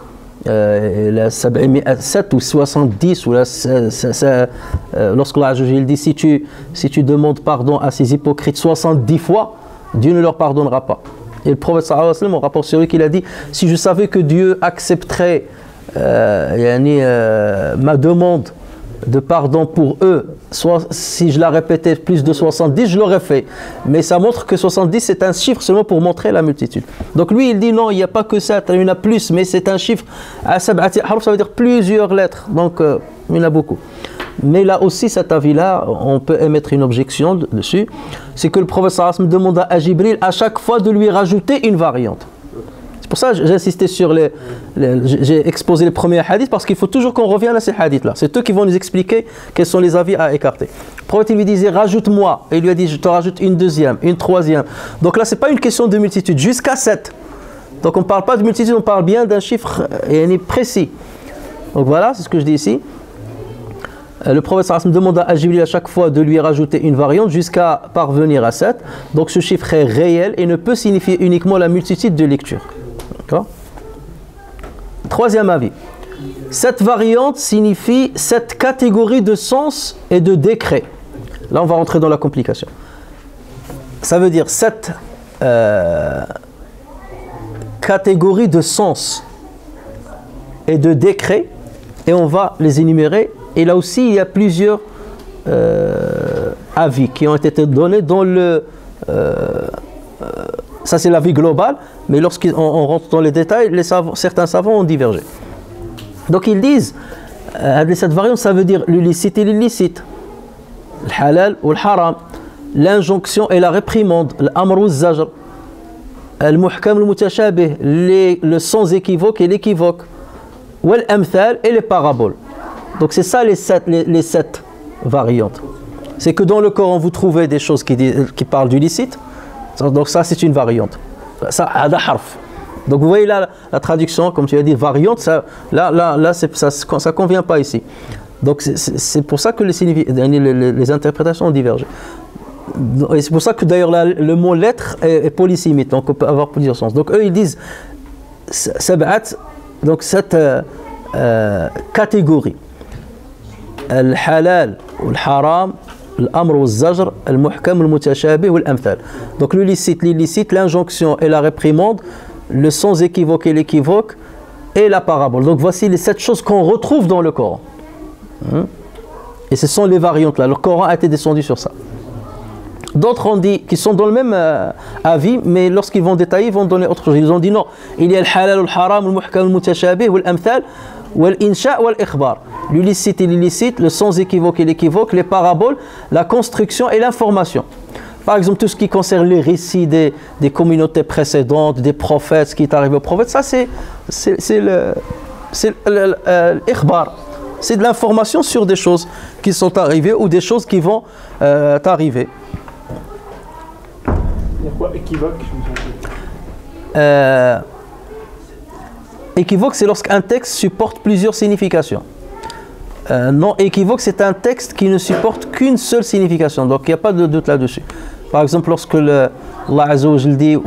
7 ou 70, ou lorsque Allah dit si tu demandes pardon à ces hypocrites 70 fois, Dieu ne leur pardonnera pas. Et le prophète sallallahu alayhi wa sallam, on rapporte sur lui qu'il a dit si je savais que Dieu accepterait ma demande de pardon pour eux, soit si je la répétais plus de 70, je l'aurais fait. Mais ça montre que 70 c'est un chiffre seulement pour montrer la multitude. Donc lui il dit non, il n'y a pas que ça, il y en a plus, mais c'est un chiffre à sab'ati harf, ça veut dire plusieurs lettres, donc il y en a beaucoup. Mais là aussi, cet avis-là, on peut émettre une objection dessus. C'est que le prophète sallallahu alayhi wa sallam demanda à Jibril à chaque fois de lui rajouter une variante. C'est pour ça que j'ai insisté sur j'ai exposé les premiers hadiths, parce qu'il faut toujours qu'on revienne à ces hadiths-là. C'est eux qui vont nous expliquer quels sont les avis à écarter. Le prophète il lui disait rajoute-moi, et il lui a dit je te rajoute une deuxième, une troisième. Donc là, ce n'est pas une question de multitude, jusqu'à 7. Donc on ne parle pas de multitude, on parle bien d'un chiffre précis. Donc voilà, c'est ce que je dis ici. Le prophète sallallahu alayhi wa sallam demanda à Jibril à chaque fois de lui rajouter une variante jusqu'à parvenir à 7. Donc ce chiffre est réel et ne peut signifier uniquement la multitude de lectures. D'accord ? Troisième avis. Cette variante signifie cette catégorie de sens et de décret. Là on va rentrer dans la complication. Ça veut dire cette catégorie de sens et de décret, et on va les énumérer. Et là aussi, il y a plusieurs avis qui ont été donnés dans le... ça, c'est l'avis global, mais lorsqu'on rentre dans les détails, certains savants ont divergé. Donc, ils disent, cette variante, ça veut dire le licite et l'illicite, le halal ou le haram, l'injonction et la réprimande, l'amr ou le zajr, le muhkam ou le mutashabih, le sans équivoque et l'équivoque, ou l'amthal et les paraboles. Donc c'est ça les sept variantes. C'est que dans le Coran vous trouvez des choses qui parlent du licite. Donc ça c'est une variante. Ça hada harf. Donc vous voyez là la traduction, comme tu as dit, variante, ça ne convient pas ici. Donc c'est pour ça que les interprétations ont divergé. Et c'est pour ça que d'ailleurs le mot lettre est polysémite, donc on peut avoir plusieurs sens. Donc eux ils disent sab'at, donc cette catégorie. الحلال والحرام الأمر والزجر المحكم المتشابه والأمثال. Donc le licite, l'illicite, l'injonction et la réprimande, le sans équivoque et l'équivoque et la parabole. Donc voici les 7 choses qu'on retrouve dans le Coran. Et ce sont les variantes là. Le Coran a été descendu sur ça. D'autres ont dit, qui sont dans le même avis, mais lorsqu'ils vont détailler, ils vont donner autre chose. Ils ont dit non, il y a le halal, le haram, le muhkam, le mutashabih, l'amthal, l'insha, l'ikhbar. L'illicite et l'illicite, le sans équivoque et l'équivoque, les paraboles, la construction et l'information. Par exemple, tout ce qui concerne les récits des communautés précédentes, des prophètes, ce qui est arrivé aux prophètes, ça c'est l'ikhbar. c'est de l'information sur des choses qui sont arrivées ou des choses qui vont arriver. Il y a quoi, équivoque? Équivoque, c'est lorsqu'un texte supporte plusieurs significations. Non équivoque, c'est un texte qui ne supporte qu'une seule signification. Donc il n'y a pas de doute là-dessus. Par exemple, lorsque Allah Azza wa Jalla dit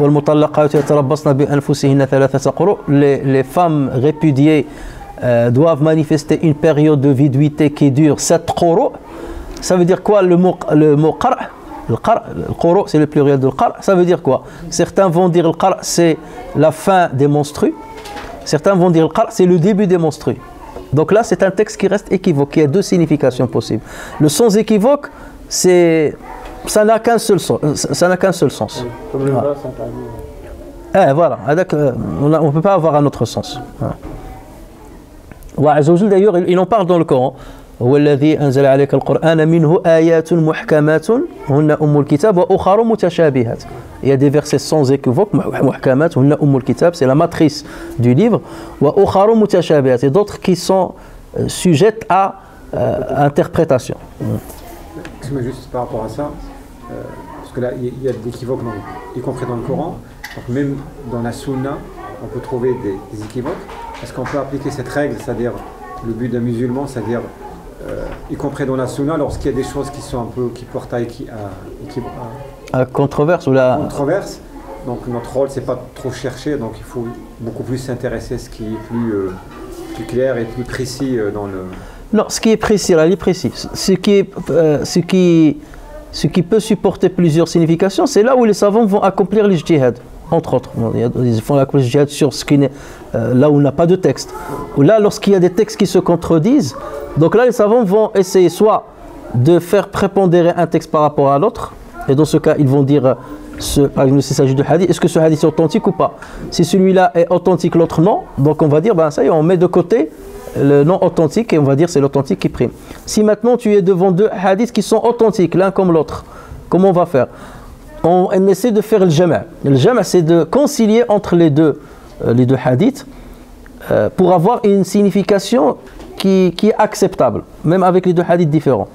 les femmes répudiées doivent manifester une période de viduité qui dure 7 quru. Ça veut dire quoi le mot qara'? Le quru, c'est le pluriel de qara'. Ça veut dire quoi? Certains vont dire le qara' c'est la fin des menstrues. Certains vont dire le qara' c'est le début des menstrues. Donc là, c'est un texte qui reste équivoque. Il y a deux significations possibles. Le sens équivoque, ça n'a qu'un seul sens. Comme le voilà. bas, ça Voilà. On ne peut pas avoir un autre sens. Voilà. D'ailleurs, il en parle dans le Coran. هو الذي أنزل عليك القرآن منه آيات محكمات هن أم الكتاب وأخر متشابهات. Il y a des versets sans équivoque, محكمات هن أم الكتاب, c'est la matrice du livre, وأخر متشابهات, et d'autres qui sont sujettes à interprétation. Excuse-moi juste par rapport à ça, parce que là il y a des équivoques, y compris dans le Coran, donc même dans la Sunna, on peut trouver des équivoques. Est-ce qu'on peut appliquer cette règle, c'est-à-dire le but d'un musulman, c'est-à-dire y compris dans la Sunna, lorsqu'il y a des choses qui sont un peu qui portent à controverse ou la controverse, donc notre rôle c'est pas trop chercher, donc il faut beaucoup plus s'intéresser à ce qui est plus clair et plus précis dans le. Non, ce qui est précis, là, il est précis. Ce qui peut supporter plusieurs significations, c'est là où les savants vont accomplir l'ijtihad, entre autres. Ils font l'ijtihad sur ce qui n'est là où on n'a pas de texte. Ou là, lorsqu'il y a des textes qui se contredisent, donc là, les savants vont essayer soit de faire prépondérer un texte par rapport à l'autre, et dans ce cas, ils vont dire, par exemple, s'il s'agit de hadith, est-ce que ce hadith est authentique ou pas? Si celui-là est authentique, l'autre non, donc on va dire, ben ça y est, on met de côté le non authentique et on va dire c'est l'authentique qui prime. Si maintenant tu es devant deux hadiths qui sont authentiques, l'un comme l'autre, comment on va faire? On essaie de faire le jama'. Le jama', c'est de concilier entre les deux hadiths pour avoir une signification qui est acceptable, même avec les deux hadiths différents.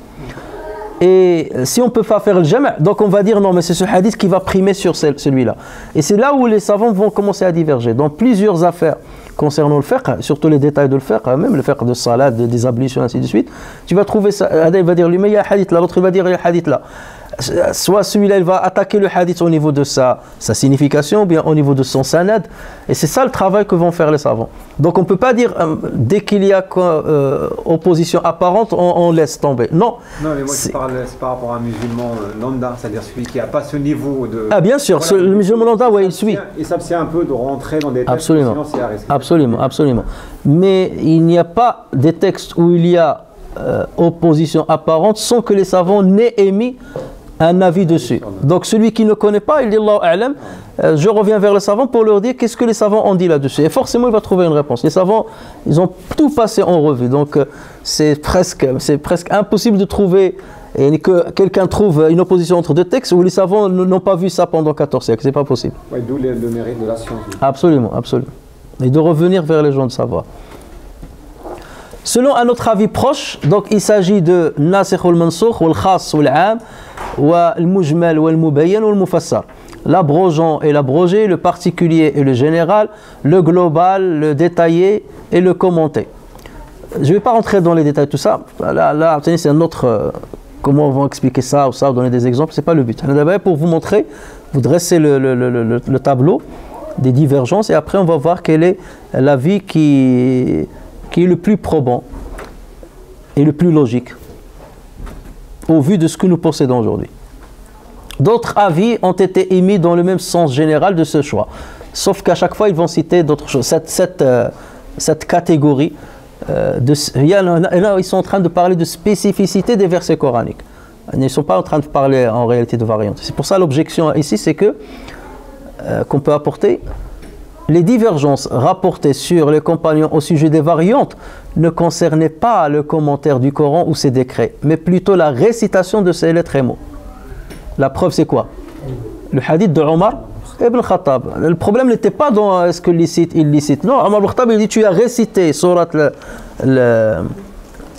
Et si on ne peut pas faire le jama', donc on va dire non, mais c'est ce hadith qui va primer sur celui-là. Et c'est là où les savants vont commencer à diverger. Dans plusieurs affaires concernant le fiqh, surtout les détails de le fiqh, même le fiqh de salat, des ablutions, ainsi de suite, tu vas trouver ça. Il va dire lui, mais il y a un hadith là, l'autre il va dire il y a un hadith là. Soit celui-là il va attaquer le hadith au niveau de sa signification ou bien au niveau de son sanad, et c'est ça le travail que vont faire les savants. Donc on ne peut pas dire dès qu'il y a opposition apparente on laisse tomber. Non, mais moi je parle c'est par rapport à un musulman lambda, c'est-à-dire celui qui n'a pas ce niveau de. Ah bien sûr, voilà, le musulman lambda, oui, il suit. Il s'abstient un peu de rentrer dans des textes, absolument, sinon c'est à risque. Absolument. Mais il n'y a pas des textes où il y a opposition apparente sans que les savants n'aient émis un avis dessus. Donc celui qui ne connaît pas, il dit Allahu a'lam, je reviens vers les savants pour leur dire qu'est-ce que les savants ont dit là-dessus. Et forcément il va trouver une réponse. Les savants, ils ont tout passé en revue. Donc c'est presque impossible de trouver et que quelqu'un trouve une opposition entre deux textes où les savants n'ont pas vu ça pendant 14 siècles. C'est pas possible. Ouais, d'où le mérite de la science. Absolument. Et de revenir vers les gens de savoir. Selon un autre avis proche, donc il s'agit de nasikh wal mansukh wal khas wal 'am wa al mujmal wal mubayyan wal mufassar. L'abrogeant et l'abrogé, le particulier et le général, le global, le détaillé et le commenté. Je ne vais pas rentrer dans les détails de tout ça. Là c'est un autre comment on va expliquer ça ou ça, donner des exemples, c'est pas le but. D'abord pour vous montrer, vous dressez le tableau des divergences et après on va voir quel est l'avis qui est le plus probant et le plus logique au vu de ce que nous possédons aujourd'hui. D'autres avis ont été émis dans le même sens général de ce choix, sauf qu'à chaque fois ils vont citer d'autres choses. Cette catégorie, là ils sont en train de parler de spécificité des versets coraniques. Ils ne sont pas en train de parler en réalité de variantes. C'est pour ça l'objection ici, c'est que qu'on peut apporter. Les divergences rapportées sur les compagnons au sujet des variantes ne concernaient pas le commentaire du Coran ou ses décrets, mais plutôt la récitation de ces lettres et mots. La preuve, c'est quoi? Le hadith de Omar ibn Khattab. Le problème n'était pas dans est-ce que licite, illicite. Non, Omar ibn Khattab, il dit tu as récité surat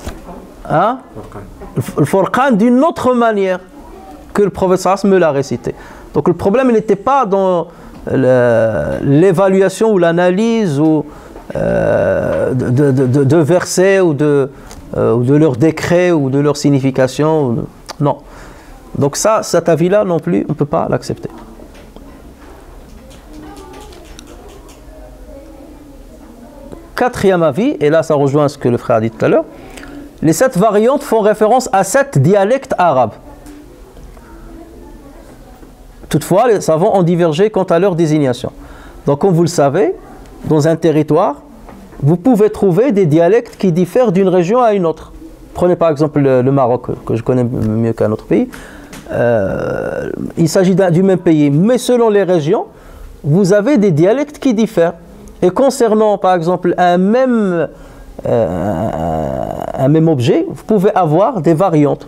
Hein? Le Furqan d'une autre manière que le prophète sallallahu alayhi wa sallam me l'a récité. Donc le problème n'était pas dans l'évaluation ou l'analyse ou de versets ou de leur décret ou de leur signification. Non. Donc ça, cet avis-là non plus, on ne peut pas l'accepter. Quatrième avis, et là ça rejoint ce que le frère a dit tout à l'heure, les 7 variantes font référence à 7 dialectes arabes. Toutefois, les savants ont divergé quant à leur désignation. Donc comme vous le savez, dans un territoire, vous pouvez trouver des dialectes qui diffèrent d'une région à une autre. Prenez par exemple le Maroc, que je connais mieux qu'un autre pays. Il s'agit du même pays, mais selon les régions, vous avez des dialectes qui diffèrent. Et concernant par exemple un même objet, vous pouvez avoir des variantes.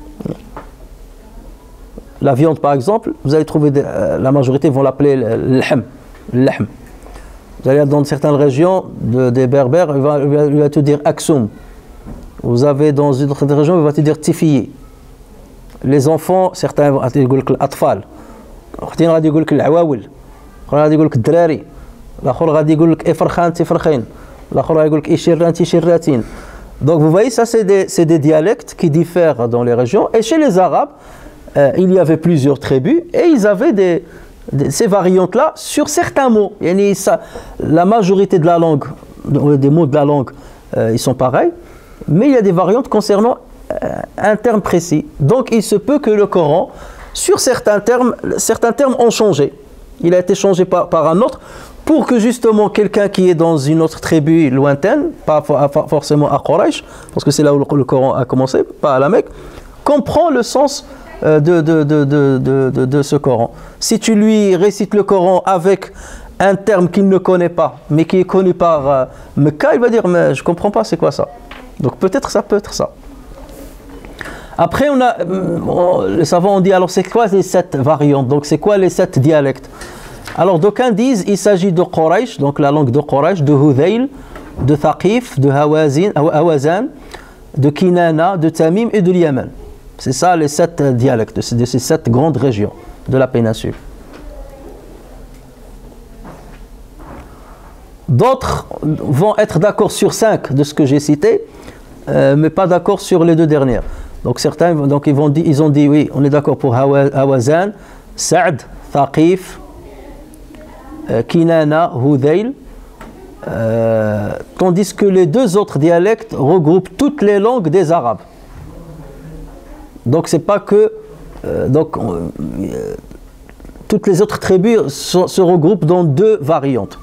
La viande par exemple, vous allez trouver, la majorité vont l'appeler l'lahm. Vous allez dans certaines régions des berbères, il va te dire aksoum. Vous avez dans une autre région, il va te dire tifiyi. Les enfants, certains vont te dire l'atfal. Certains vont te dire l'awawil. Certains vont te dire l'drari. L'autre va dire ifrkhan tifrkhin. L'autre va dire ishirran tishirratin. Donc vous voyez, ça c'est des dialectes qui diffèrent dans les régions. Et chez les Arabes, il y avait plusieurs tribus et ils avaient ces variantes-là sur certains mots. La majorité de la langue, des mots de la langue, ils sont pareils, mais il y a des variantes concernant un terme précis. Donc il se peut que le Coran, sur certains termes ont changé. Il a été changé par un autre pour que justement quelqu'un qui est dans une autre tribu lointaine, pas forcément à Quraysh, parce que c'est là où le Coran a commencé, pas à la Mecque, comprend le sens de ce Coran. Si tu lui récites le Coran avec un terme qu'il ne connaît pas, mais qui est connu par Mecca, il va dire mais je comprends pas, c'est quoi ça? Donc peut-être ça peut être ça. Après les savants ont dit alors c'est quoi les 7 variantes? Donc c'est quoi les 7 dialectes? Alors d'aucuns disent il s'agit de Quraysh, donc la langue de Quraysh, de Hudayl, de Thaqif, de Hawazan, de Kinana, de Tamim et de Yaman. C'est ça les 7 dialectes de ces 7 grandes régions de la péninsule. D'autres vont être d'accord sur 5 de ce que j'ai cité, mais pas d'accord sur les 2 dernières. Donc certains ils ont dit oui, on est d'accord pour Hawazan, Sa'd, Thaqif, Kinana, Hudayl, tandis que les 2 autres dialectes regroupent toutes les langues des Arabes. Donc c'est pas que toutes les autres tribus se regroupent dans 2 variantes.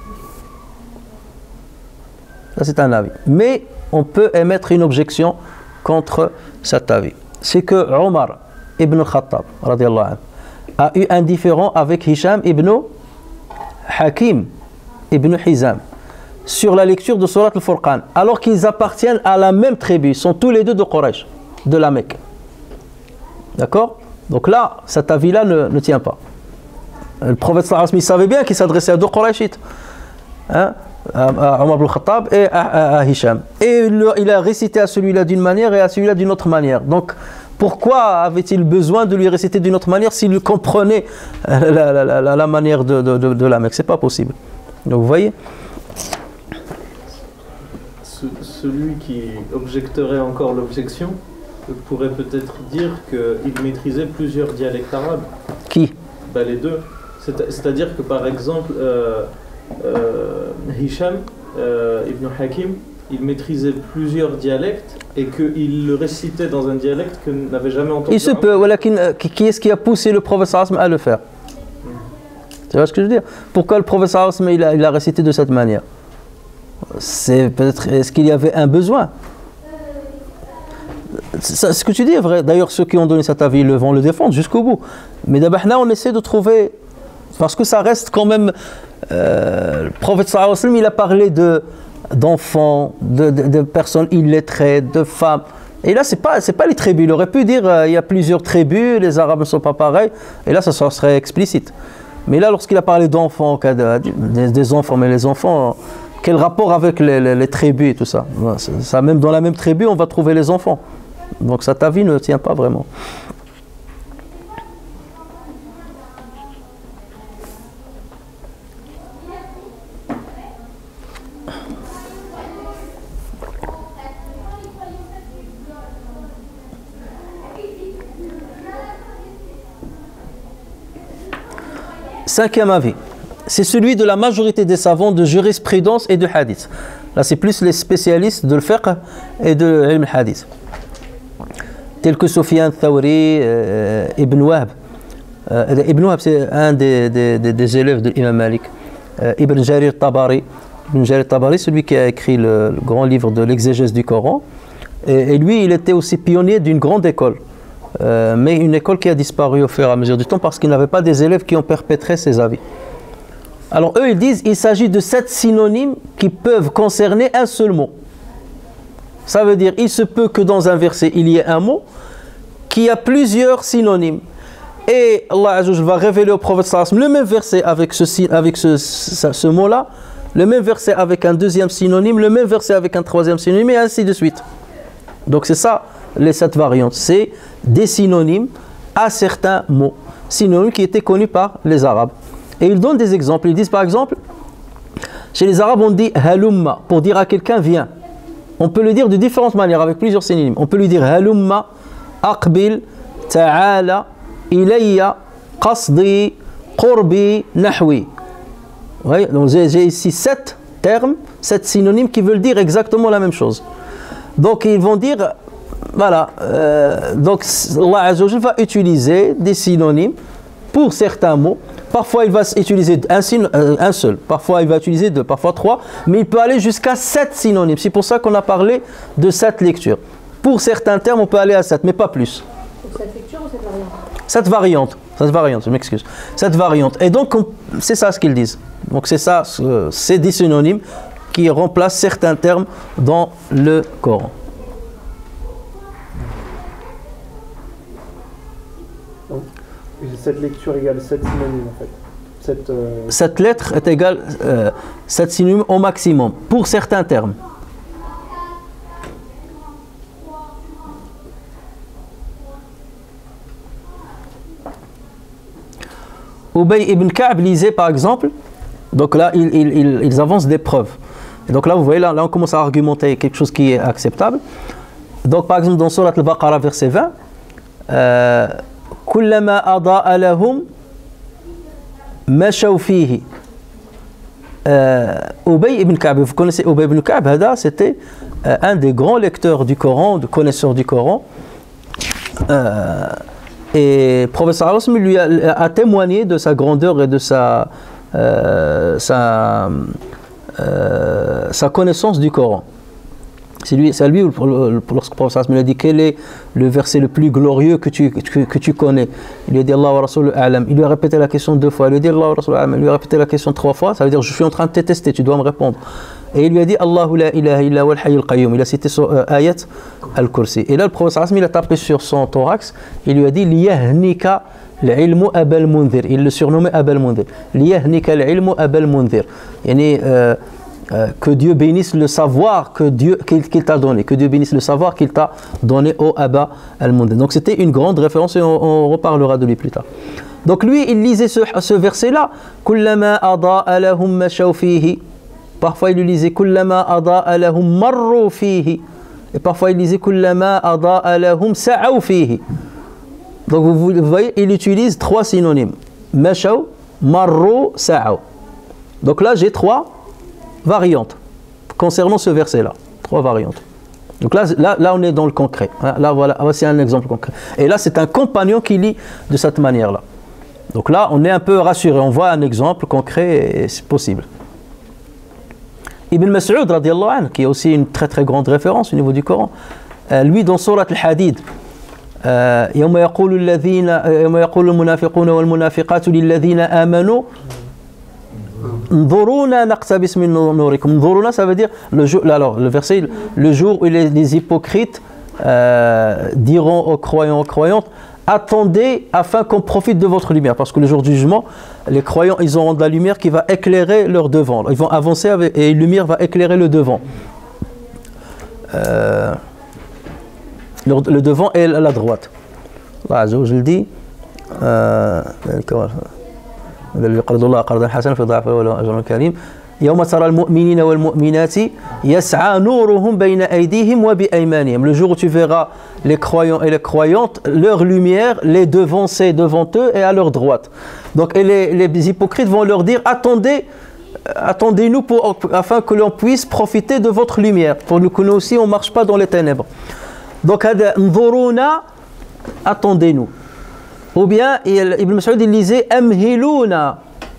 Ça c'est un avis. Mais on peut émettre une objection contre cet avis. C'est que Omar ibn Khattab radiyallahu anhu, a eu un différend avec Hisham ibn Hakim ibn Hizam sur la lecture de Surat al-Furqan, alors qu'ils appartiennent à la même tribu, ils sont tous les 2 de Quraysh, de la Mecque. D'accord? Donc là, cet avis-là ne tient pas. Le prophète sallallahu alayhi wa sallam savait bien qu'il s'adressait à 2 Qurayshites, hein, à Omar ibn Khattab et à Hisham. Et il a récité à celui-là d'une manière et à celui-là d'une autre manière. Donc pourquoi avait-il besoin de lui réciter d'une autre manière s'il comprenait la manière de la Mecque? C'est pas possible. Donc vous voyez, celui qui objecterait encore l'objection pourrait peut-être dire qu'il maîtrisait plusieurs dialectes arabes. Qui? Les 2. C'est-à-dire que par exemple, Hisham ibn Hakim, il maîtrisait plusieurs dialectes et qu'il le récitait dans un dialecte que n'avait jamais entendu. Il se peut, voilà, qui est-ce qui a poussé le prophète sallallahu alayhi wa sallam à le faire? Tu vois ce que je veux dire? Pourquoi le prophète sallallahu alayhi wa sallam il a récité de cette manière? C'est peut-être, est-ce qu'il y avait un besoin? Ce que tu dis est vrai. D'ailleurs, ceux qui ont donné cet avis vont le défendre jusqu'au bout. Mais d'abord, on essaie de trouver, parce que ça reste quand même. Le prophète sallallahu alayhi wa sallam, il a parlé d'enfants, de personnes illettrées, de femmes. Et là, c'est pas les tribus. Il aurait pu dire il y a plusieurs tribus, les Arabes ne sont pas pareils. Et là, ça serait explicite. Mais là, lorsqu'il a parlé d'enfants, des enfants, mais les enfants, quel rapport avec les tribus et tout ça? Même dans la même tribu, on va trouver les enfants. Donc cet avis ne tient pas vraiment. Cinquième avis, c'est celui de la majorité des savants de jurisprudence et de hadith. Là, c'est plus les spécialistes de fiqh et de ilm hadith. Tels que Sufyan Thawri, Ibn Wahb. Ibn Wahb, c'est un des élèves de l'imam Malik. Ibn Jarir Tabari. Ibn Jarir Tabari, celui qui a écrit le grand livre de l'exégèse du Coran. Et lui, il était aussi pionnier d'une grande école. Mais une école qui a disparu au fur et à mesure du temps parce qu'il n'avait pas des élèves qui ont perpétré ses avis. Alors eux, ils disent qu'il s'agit de 7 synonymes qui peuvent concerner un seul mot. Ça veut dire il se peut que dans un verset, il y ait un mot qui a plusieurs synonymes. Et Allah Azza wa Jalla va révéler au prophète sallallahu alayhi wa sallam le même verset avec ce mot-là, le même verset avec un deuxième synonyme, le même verset avec un troisième synonyme, et ainsi de suite. Donc c'est ça, les 7 variantes. C'est des synonymes à certains mots. Synonymes qui étaient connus par les Arabes. Et ils donnent des exemples. Ils disent par exemple, chez les Arabes on dit halumma, pour dire à quelqu'un viens. On peut le dire de différentes manières avec plusieurs synonymes. On peut lui dire halumma, aqbil, ta'ala, ilayya, qasdi, qurbi, nahwi. Oui, donc j'ai ici 7 termes, 7 synonymes qui veulent dire exactement la même chose. Donc ils vont dire, voilà, donc Allah Azza wa Jalla va utiliser des synonymes pour certains mots. Parfois il va utiliser un seul, parfois il va utiliser 2, parfois 3, mais il peut aller jusqu'à 7 synonymes. C'est pour ça qu'on a parlé de 7 lectures. Pour certains termes, on peut aller à 7, mais pas plus. Cette lecture ou cette variante? Cette variante, je m'excuse. Cette variante. Et donc, c'est ça ce qu'ils disent. Donc c'est ça, c'est des synonymes qui remplacent certains termes dans le Coran. Cette lecture égale 7 synonymes en fait. Cette lettre est égale 7 synonymes au maximum, pour certains termes. Ubay ibn Ka'b lisait par exemple, donc là ils avancent des preuves. Et donc là vous voyez, là on commence à argumenter quelque chose qui est acceptable. Donc par exemple dans Surat al-Baqarah verset 20, كلما أضاء لهم مشوا فيه. Ubay ibn Ka'b, vous connaissez Ubay ibn Ka'b, c'était un des grands lecteurs du Coran, de connaisseurs du Coran. Et le prophète sallallahu alayhi wa sallam lui a témoigné de sa grandeur et de sa connaissance du Coran. C'est lui, lorsque le prophète sallallahu alayhi wa sallam a dit quel est le verset le plus glorieux que tu connais. Il lui a dit Allah wa Rasul a'lam. Il lui a répété la question 2 fois. Il lui a dit Allah wa Rasul a'lam. Il lui a répété la question 3 fois. Ça veut dire je suis en train de te tester, tu dois me répondre. Et il lui a dit Allahu la ilaha illa wal hayyul qayyum. Il a cité ayat al-Kursi. Et là le prophète sallallahu alayhi wa sallam il a tapé sur son thorax. Il lui a dit liyahnika l'ilmu abal munzir. Il le surnommait Abal Munzir. Liyahnika l'ilmu abal munzir. Yani que Dieu bénisse le savoir qu'il t'a donné, que Dieu bénisse le savoir qu'il t'a donné au Aba al-Munzir. Donc c'était une grande référence et on reparlera de lui plus tard. Donc lui il lisait ce verset là, kullama adaa lahum mashaw fihi. Parfois il lisait kullama adaa lahum marru fihi. Et parfois il lisait kullama adaa lahum sa'aw fihi. Donc vous voyez, il utilise 3 synonymes, mashaw, marru, sa'aw. Donc là j'ai 3 variantes concernant ce verset là, 3 variantes. Donc là on est dans le concret. Là voilà, voici un exemple concret. Et là c'est un compagnon qui lit de cette manière là. Donc là on est un peu rassuré, on voit un exemple concret et c'est possible. Ibn Mas'ud radiyallahu anhu, qui est aussi une très très grande référence au niveau du Coran, lui dans Surat al-Hadid, يوم يقول المنافقون والمنافقات للذين آمنوا Ndhuruna naqtabis min nurikum. Ndhuruna, ça veut dire le jour, alors le verset, le jour où les hypocrites diront aux croyants, aux croyantes, attendez afin qu'on profite de votre lumière, parce que le jour du jugement, les croyants ils auront de la lumière qui va éclairer leur devant. Ils vont avancer et la lumière va éclairer le devant. le devant et la droite. Allah Azza wa Jalla dit الذي يقرض الله قرضا حسنا فيضاعف له أجرا كريما يوم ترى المؤمنين والمؤمنات يسعى نورهم بين أيديهم وبأيمانهم. Le jour où tu verras les croyants et les croyantes, leur lumière les devancer devant eux et à leur droite. Donc et les hypocrites vont leur dire attendez-nous afin que l'on puisse profiter de votre lumière, pour que nous aussi on ne marche pas dans les ténèbres. Donc attendez-nous. Ou bien Ibn Mas'ud il lisait amhiluna,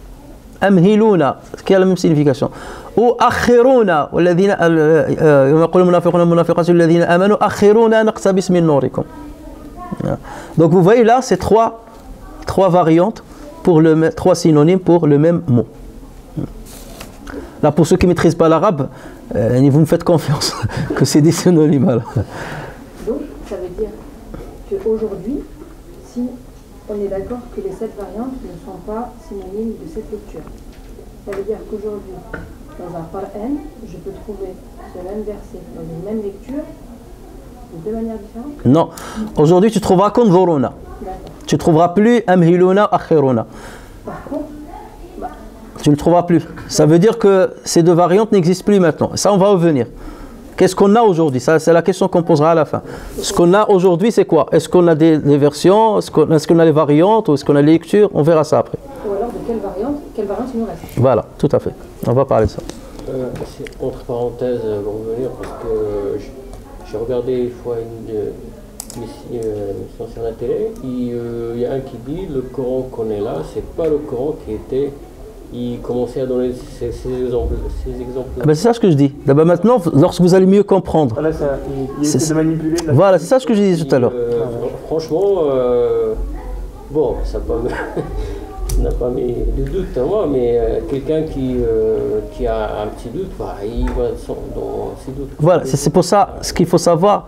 ce qui a la même signification. Ou akhiruna, والذين يقول المنافقون والمنافقات الذين آمنوا akhiruna naqtabis min nurikum. Donc vous voyez là, c'est trois variantes trois synonymes pour le même mot. Là, pour ceux qui ne maîtrisent pas l'arabe, vous me faites confiance que c'est des synonymes. Alors. Donc, ça veut dire qu'aujourd'hui, si on est d'accord que les 7 variantes ne sont pas synonymes de cette lecture, ça veut dire qu'aujourd'hui, dans un Qur'an, je peux trouver ce même verset dans une même lecture de 2 manières différentes? Non. Aujourd'hui, tu trouveras kunzuruna. Tu ne trouveras plus amhiluna, akhiruna. Par contre, tu ne le trouveras plus. Ça veut dire que ces 2 variantes n'existent plus maintenant. Ça, on va revenir. Qu'est-ce qu'on a aujourd'hui? Ça, c'est la question qu'on posera à la fin. Ce qu'on a aujourd'hui, c'est quoi? Est-ce qu'on a des versions? Est-ce qu'on a les variantes? Ou est-ce qu'on a les lectures? On verra ça après. Ou alors de quelle variante il nous reste? Voilà, tout à fait. On va parler de ça. Entre parenthèses, pour revenir, parce que j'ai regardé une fois une émission sur la télé, il y a un qui dit le Coran qu'on est là, c'est pas le Coran qui était. Il commençait à donner ces exemples. Ben c'est ça ce que je dis. D'abord maintenant, lorsque vous allez mieux comprendre. Là, il essaie de manipuler. Voilà, c'est ça ce que je disais tout à l'heure. Franchement, bon, ça n'a pas mis de doute à moi, mais quelqu'un qui a un petit doute, bah, il va dans ses doutes. Voilà, c'est pour ça, ce qu'il faut savoir,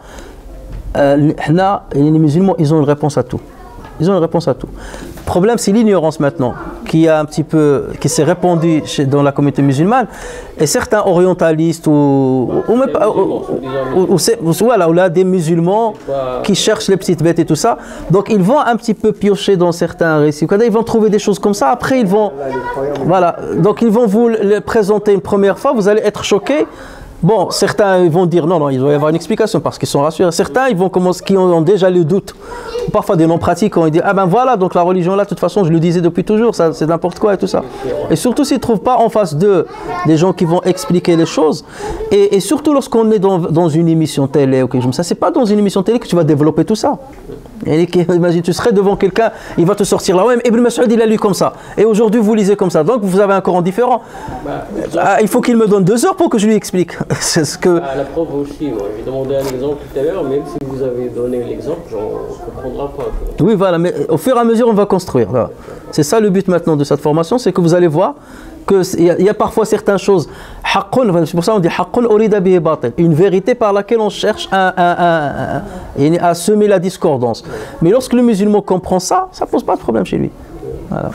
les musulmans, ils ont une réponse à tout. Ils ont une réponse à tout. Le problème, c'est l'ignorance maintenant qui s'est répandue dans la communauté musulmane, et certains orientalistes ou là des musulmans qui cherchent les petites bêtes et tout ça. Donc ils vont un petit peu piocher dans certains récits. Ils vont trouver des choses comme ça. Après ils vont, donc ils vont vous les présenter une première fois. Vous allez être choqués. Bon, certains ils vont dire non, il doit y avoir une explication parce qu'ils sont rassurés. Certains ils vont commencer, qui ont déjà le doute, parfois des non-pratiques, ils disent ah ben voilà, donc la religion là, de toute façon, je le disais depuis toujours, ça c'est n'importe quoi et tout ça. Et surtout s'ils ne trouvent pas en face d'eux des gens qui vont expliquer les choses. Et surtout lorsqu'on est dans une émission télé ou quelque chose comme ça, c'est pas dans une émission télé que tu vas développer tout ça. Imagine, tu serais devant quelqu'un, il va te sortir là, ouais, Ibn Mas'ud il a lu comme ça. Et aujourd'hui vous lisez comme ça, donc vous avez un Coran différent. Il faut qu'il me donne 2 heures pour que je lui explique. C'est ce que... la preuve aussi, moi, j'ai demandé un exemple tout à l'heure, même si vous avez donné l'exemple, on ne comprendra pas. Oui, voilà, mais au fur et à mesure, on va construire. Voilà. C'est ça le but maintenant de cette formation, c'est que vous allez voir qu'il y a parfois certaines choses, c'est pour ça qu'on dit une vérité par laquelle on cherche à semer la discordance. Mais lorsque le musulman comprend ça, ça ne pose pas de problème chez lui. Voilà.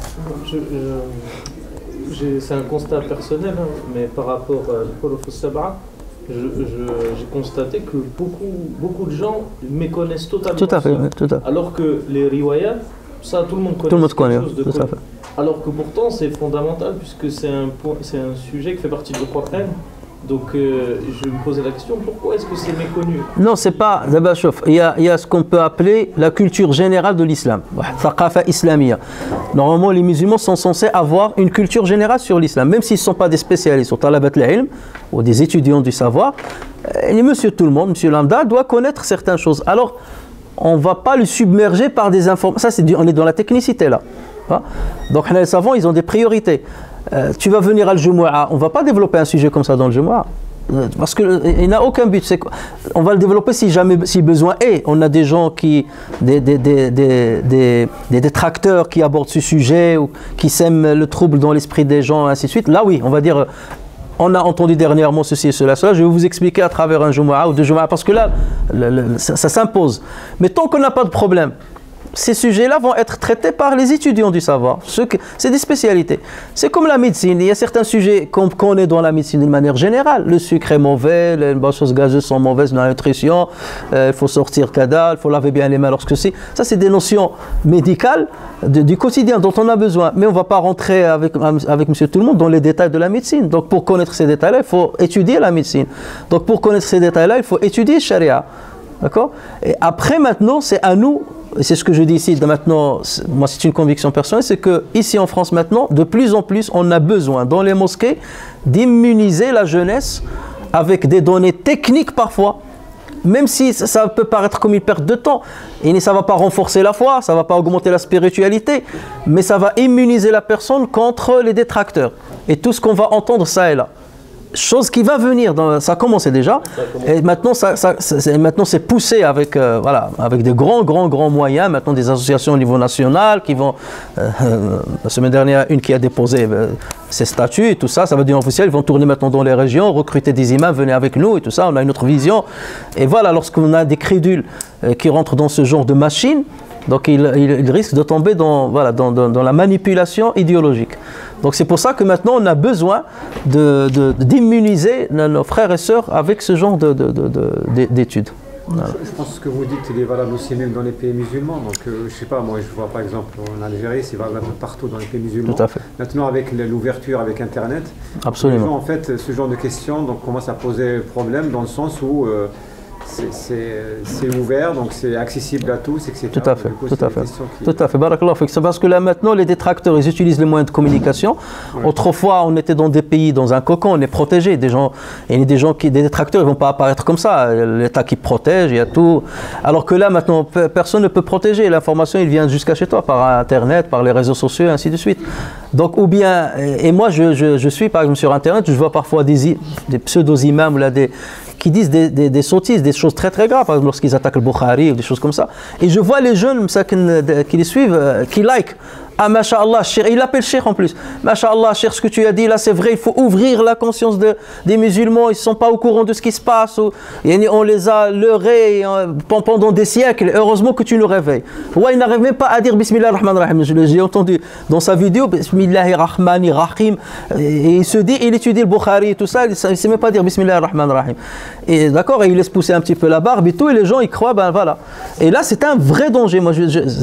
C'est un constat personnel, hein, mais par rapport à l'Huluf Sab'a, j'ai constaté que beaucoup de gens méconnaissent totalement tout à fait, ça. Tout à fait. Alors que les riwayat, ça tout le monde connaît. Tout le monde connaît, tout à fait. Alors que pourtant c'est fondamental puisque c'est un sujet qui fait partie du Coran. Donc je me posais la question, pourquoi est-ce que c'est méconnu? Non, c'est pas, il y a ce qu'on peut appeler la culture générale de l'islam, thaqafa islamiyya. Normalement les musulmans sont censés avoir une culture générale sur l'islam, même s'ils ne sont pas des spécialistes sur talabat al-ilm ou des étudiants du savoir. Monsieur tout le monde, monsieur lambda doit connaître certaines choses. Alors on ne va pas le submerger par des informations, on est dans la technicité là. Donc les savants ils ont des priorités. Tu vas venir à Al-Jumu'ah, on ne va pas développer un sujet comme ça dans le Jumu'ah. Parce qu'il n'a aucun but. On va le développer si besoin est. On a des gens des détracteurs qui abordent ce sujet ou qui sèment le trouble dans l'esprit des gens, ainsi de suite. Là oui, on va dire, on a entendu dernièrement ceci et cela. Je vais vous expliquer à travers un Jumu'ah ou 2 Jumu'ah parce que là, ça s'impose. Mais tant qu'on n'a pas de problème, ces sujets-là vont être traités par les étudiants du savoir. C'est des spécialités. C'est comme la médecine. Il y a certains sujets qu'on connaît dans la médecine d'une manière générale. Le sucre est mauvais, les choses gazeuses sont mauvaises dans la nutrition, il faut sortir cadal, il faut laver bien les mains lorsque c'est. Ça, c'est des notions médicales du quotidien dont on a besoin. Mais on ne va pas rentrer avec monsieur tout le monde dans les détails de la médecine. Donc, pour connaître ces détails-là, il faut étudier la médecine. Donc, pour connaître ces détails-là, il faut étudier Sharia. D'accord? Et après, maintenant, c'est à nous. Et c'est ce que je dis ici, maintenant, moi c'est une conviction personnelle, c'est qu'ici en France maintenant, de plus en plus, on a besoin dans les mosquées d'immuniser la jeunesse avec des données techniques parfois, même si ça peut paraître comme une perte de temps, et ça ne va pas renforcer la foi, ça ne va pas augmenter la spiritualité, mais ça va immuniser la personne contre les détracteurs et tout ce qu'on va entendre ça et là. Chose qui va venir, ça a commencé déjà, et maintenant c'est poussé avec, voilà, avec des grands moyens, maintenant des associations au niveau national qui vont, la semaine dernière, une qui a déposé ses statuts et tout ça, ça va devenir officiel, ils vont tourner maintenant dans les régions, recruter des imams, venez avec nous et tout ça, on a une autre vision, et voilà, lorsqu'on a des crédules qui rentrent dans ce genre de machine, donc il risque de tomber dans la manipulation idéologique. Donc c'est pour ça que maintenant on a besoin d'immuniser nos frères et sœurs avec ce genre d'études. Voilà. Je pense que vous dites qu'il est valable aussi même dans les pays musulmans. Donc je sais pas, moi je vois par exemple en Algérie, c'est valable partout dans les pays musulmans. Tout à fait. Maintenant avec l'ouverture avec Internet, absolument. Les gens, en fait, ce genre de questions donc, commence à poser problème dans le sens où c'est ouvert, donc c'est accessible à tous, etc. Tout à fait, tout à fait. Barakallah fik. C'est parce que là maintenant les détracteurs ils utilisent les moyens de communication. Ouais. Autrefois on était dans des pays, dans un cocon, on est protégé. Des détracteurs ils vont pas apparaître comme ça. L'État qui protège, il y a tout. Alors que là maintenant personne ne peut protéger. L'information il vient jusqu'à chez toi par Internet, par les réseaux sociaux, et ainsi de suite. Donc ou bien et moi je suis par exemple sur Internet, je vois parfois des pseudo-imams là qui disent des sottises, des choses très très graves, par exemple lorsqu'ils attaquent le Bukhari ou des choses comme ça. Et je vois les jeunes qui les suivent, qui like. Ah, masha'Allah, Cheikh, il appelle Cheikh en plus. Masha'Allah, Cheikh, ce que tu as dit là, c'est vrai, il faut ouvrir la conscience des musulmans, ils ne sont pas au courant de ce qui se passe. On les a leurrés pendant des siècles, heureusement que tu nous réveilles. Ouais, il n'arrive même pas à dire Bismillah ar-Rahman ar-Rahim. J'ai entendu dans sa vidéo, Bismillah ar-Rahman ar-Rahim, et il se dit, il étudie le Bukhari et tout ça, il ne sait même pas dire Bismillah ar-Rahman ar-Rahim. Et d'accord, et il laisse pousser un petit peu la barbe et tout, et les gens ils croient, ben voilà. Et là, c'est un vrai danger. Moi, je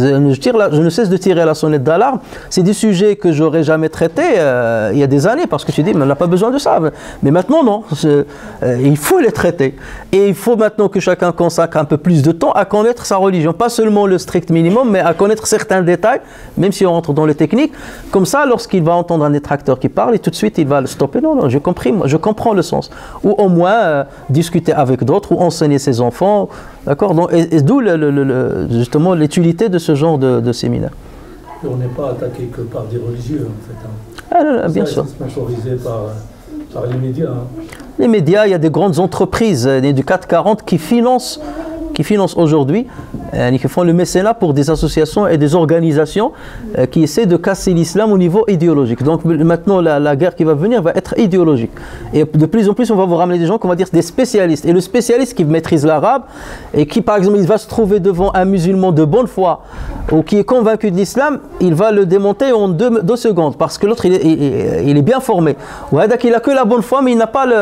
ne cesse de tirer la sonnette d'alarme. C'est des sujets que j'aurais jamais traités il y a des années parce que tu dis mais on n'a pas besoin de ça. Mais maintenant non, il faut les traiter et il faut maintenant que chacun consacre un peu plus de temps à connaître sa religion, pas seulement le strict minimum, mais à connaître certains détails, même si on rentre dans les techniques. Comme ça, lorsqu'il va entendre un détracteur qui parle, et tout de suite il va le stopper. Non, j'ai compris, moi, je comprends le sens. Ou au moins discuter avec d'autres ou enseigner ses enfants, d'accord. Donc et d'où justement l'utilité de ce genre de séminaire. On n'est pas attaqué que par des religieux en fait. Hein. Ah, non, bien sûr. C'est sponsorisé par les médias. Hein. Les médias, il y a des grandes entreprises du 440 qui financent aujourd'hui, qui font le mécénat pour des associations et des organisations qui essaient de casser l'islam au niveau idéologique. Donc maintenant, la guerre qui va venir va être idéologique. Et de plus en plus, on va vous ramener des gens qu'on va dire des spécialistes. Et le spécialiste qui maîtrise l'arabe et qui, par exemple, il va se trouver devant un musulman de bonne foi ou qui est convaincu de l'islam, il va le démonter en 2 secondes parce que l'autre, il est bien formé. Il n'a que la bonne foi, mais il n'a pas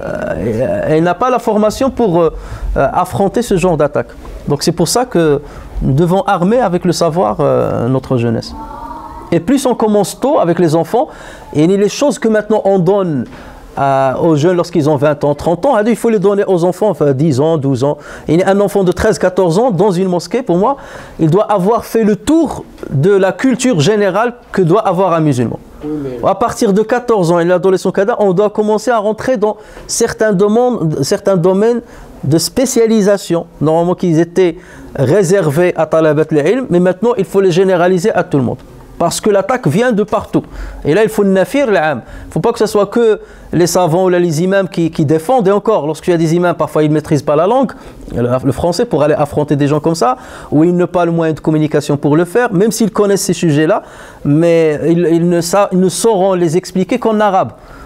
la formation pour affronter ce genre d'attaque. Donc c'est pour ça que nous devons armer avec le savoir notre jeunesse. Et plus on commence tôt avec les enfants, et les choses que maintenant on donne aux jeunes lorsqu'ils ont 20 ans, 30 ans, il faut les donner aux enfants, enfin 10 ans, 12 ans. Et un enfant de 13, 14 ans dans une mosquée, pour moi, il doit avoir fait le tour de la culture générale que doit avoir un musulman. À partir de 14 ans et l'adolescent kada, on doit commencer à rentrer dans certains domaines de spécialisation, normalement qu'ils étaient réservés à talabat al-ilm, mais maintenant il faut les généraliser à tout le monde. Parce que l'attaque vient de partout. Et là, il faut nafir l'am. Il ne faut pas que ce soit que les savants ou les imams qui défendent. Et encore, lorsqu'il y a des imams, parfois ils ne maîtrisent pas la langue, le français, pour aller affronter des gens comme ça, ou ils n'ont pas le moyen de communication pour le faire, même s'ils connaissent ces sujets-là, mais ils ne sauront les expliquer qu'en arabe.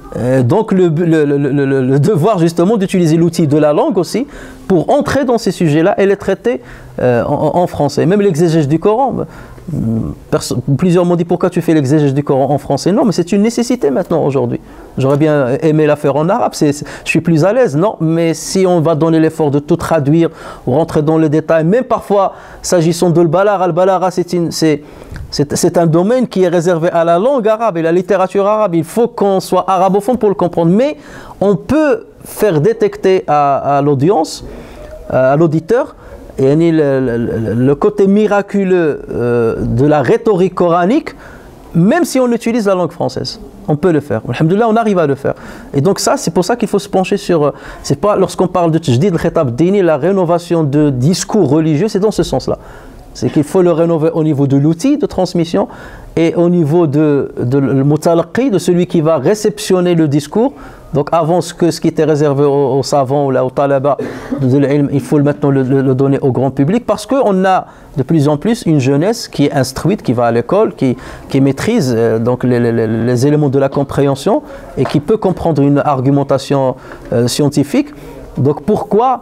Donc le devoir justement d'utiliser l'outil de la langue aussi pour entrer dans ces sujets-là et les traiter en français. Même l'exégèse du Coran, plusieurs m'ont dit pourquoi tu fais l'exégèse du Coran en français. Non, mais c'est une nécessité maintenant aujourd'hui. J'aurais bien aimé la faire en arabe, je suis plus à l'aise, non, mais si on va donner l'effort de tout traduire, rentrer dans les détails, même parfois s'agissant de al-balagha, c'est un domaine qui est réservé à la langue arabe et la littérature arabe. Il faut qu'on soit arabophone pour le comprendre, mais on peut faire détecter à l'audience, à l'auditeur, le côté miraculeux de la rhétorique coranique, même si on utilise la langue française. On peut le faire. Alhamdoulilah, on arrive à le faire. Et donc ça, c'est pour ça qu'il faut se pencher sur... C'est pas lorsqu'on parle de tajdid al-khitab dini, la rénovation de discours religieux, c'est dans ce sens-là. C'est qu'il faut le rénover au niveau de l'outil de transmission et au niveau de mutalaqi, de celui qui va réceptionner le discours. Donc avant ce qui était réservé aux savants ou aux talaba de l'ilm, il faut maintenant le donner au grand public parce qu'on a de plus en plus une jeunesse qui est instruite, qui va à l'école, qui maîtrise donc les éléments de la compréhension et qui peut comprendre une argumentation scientifique. Donc pourquoi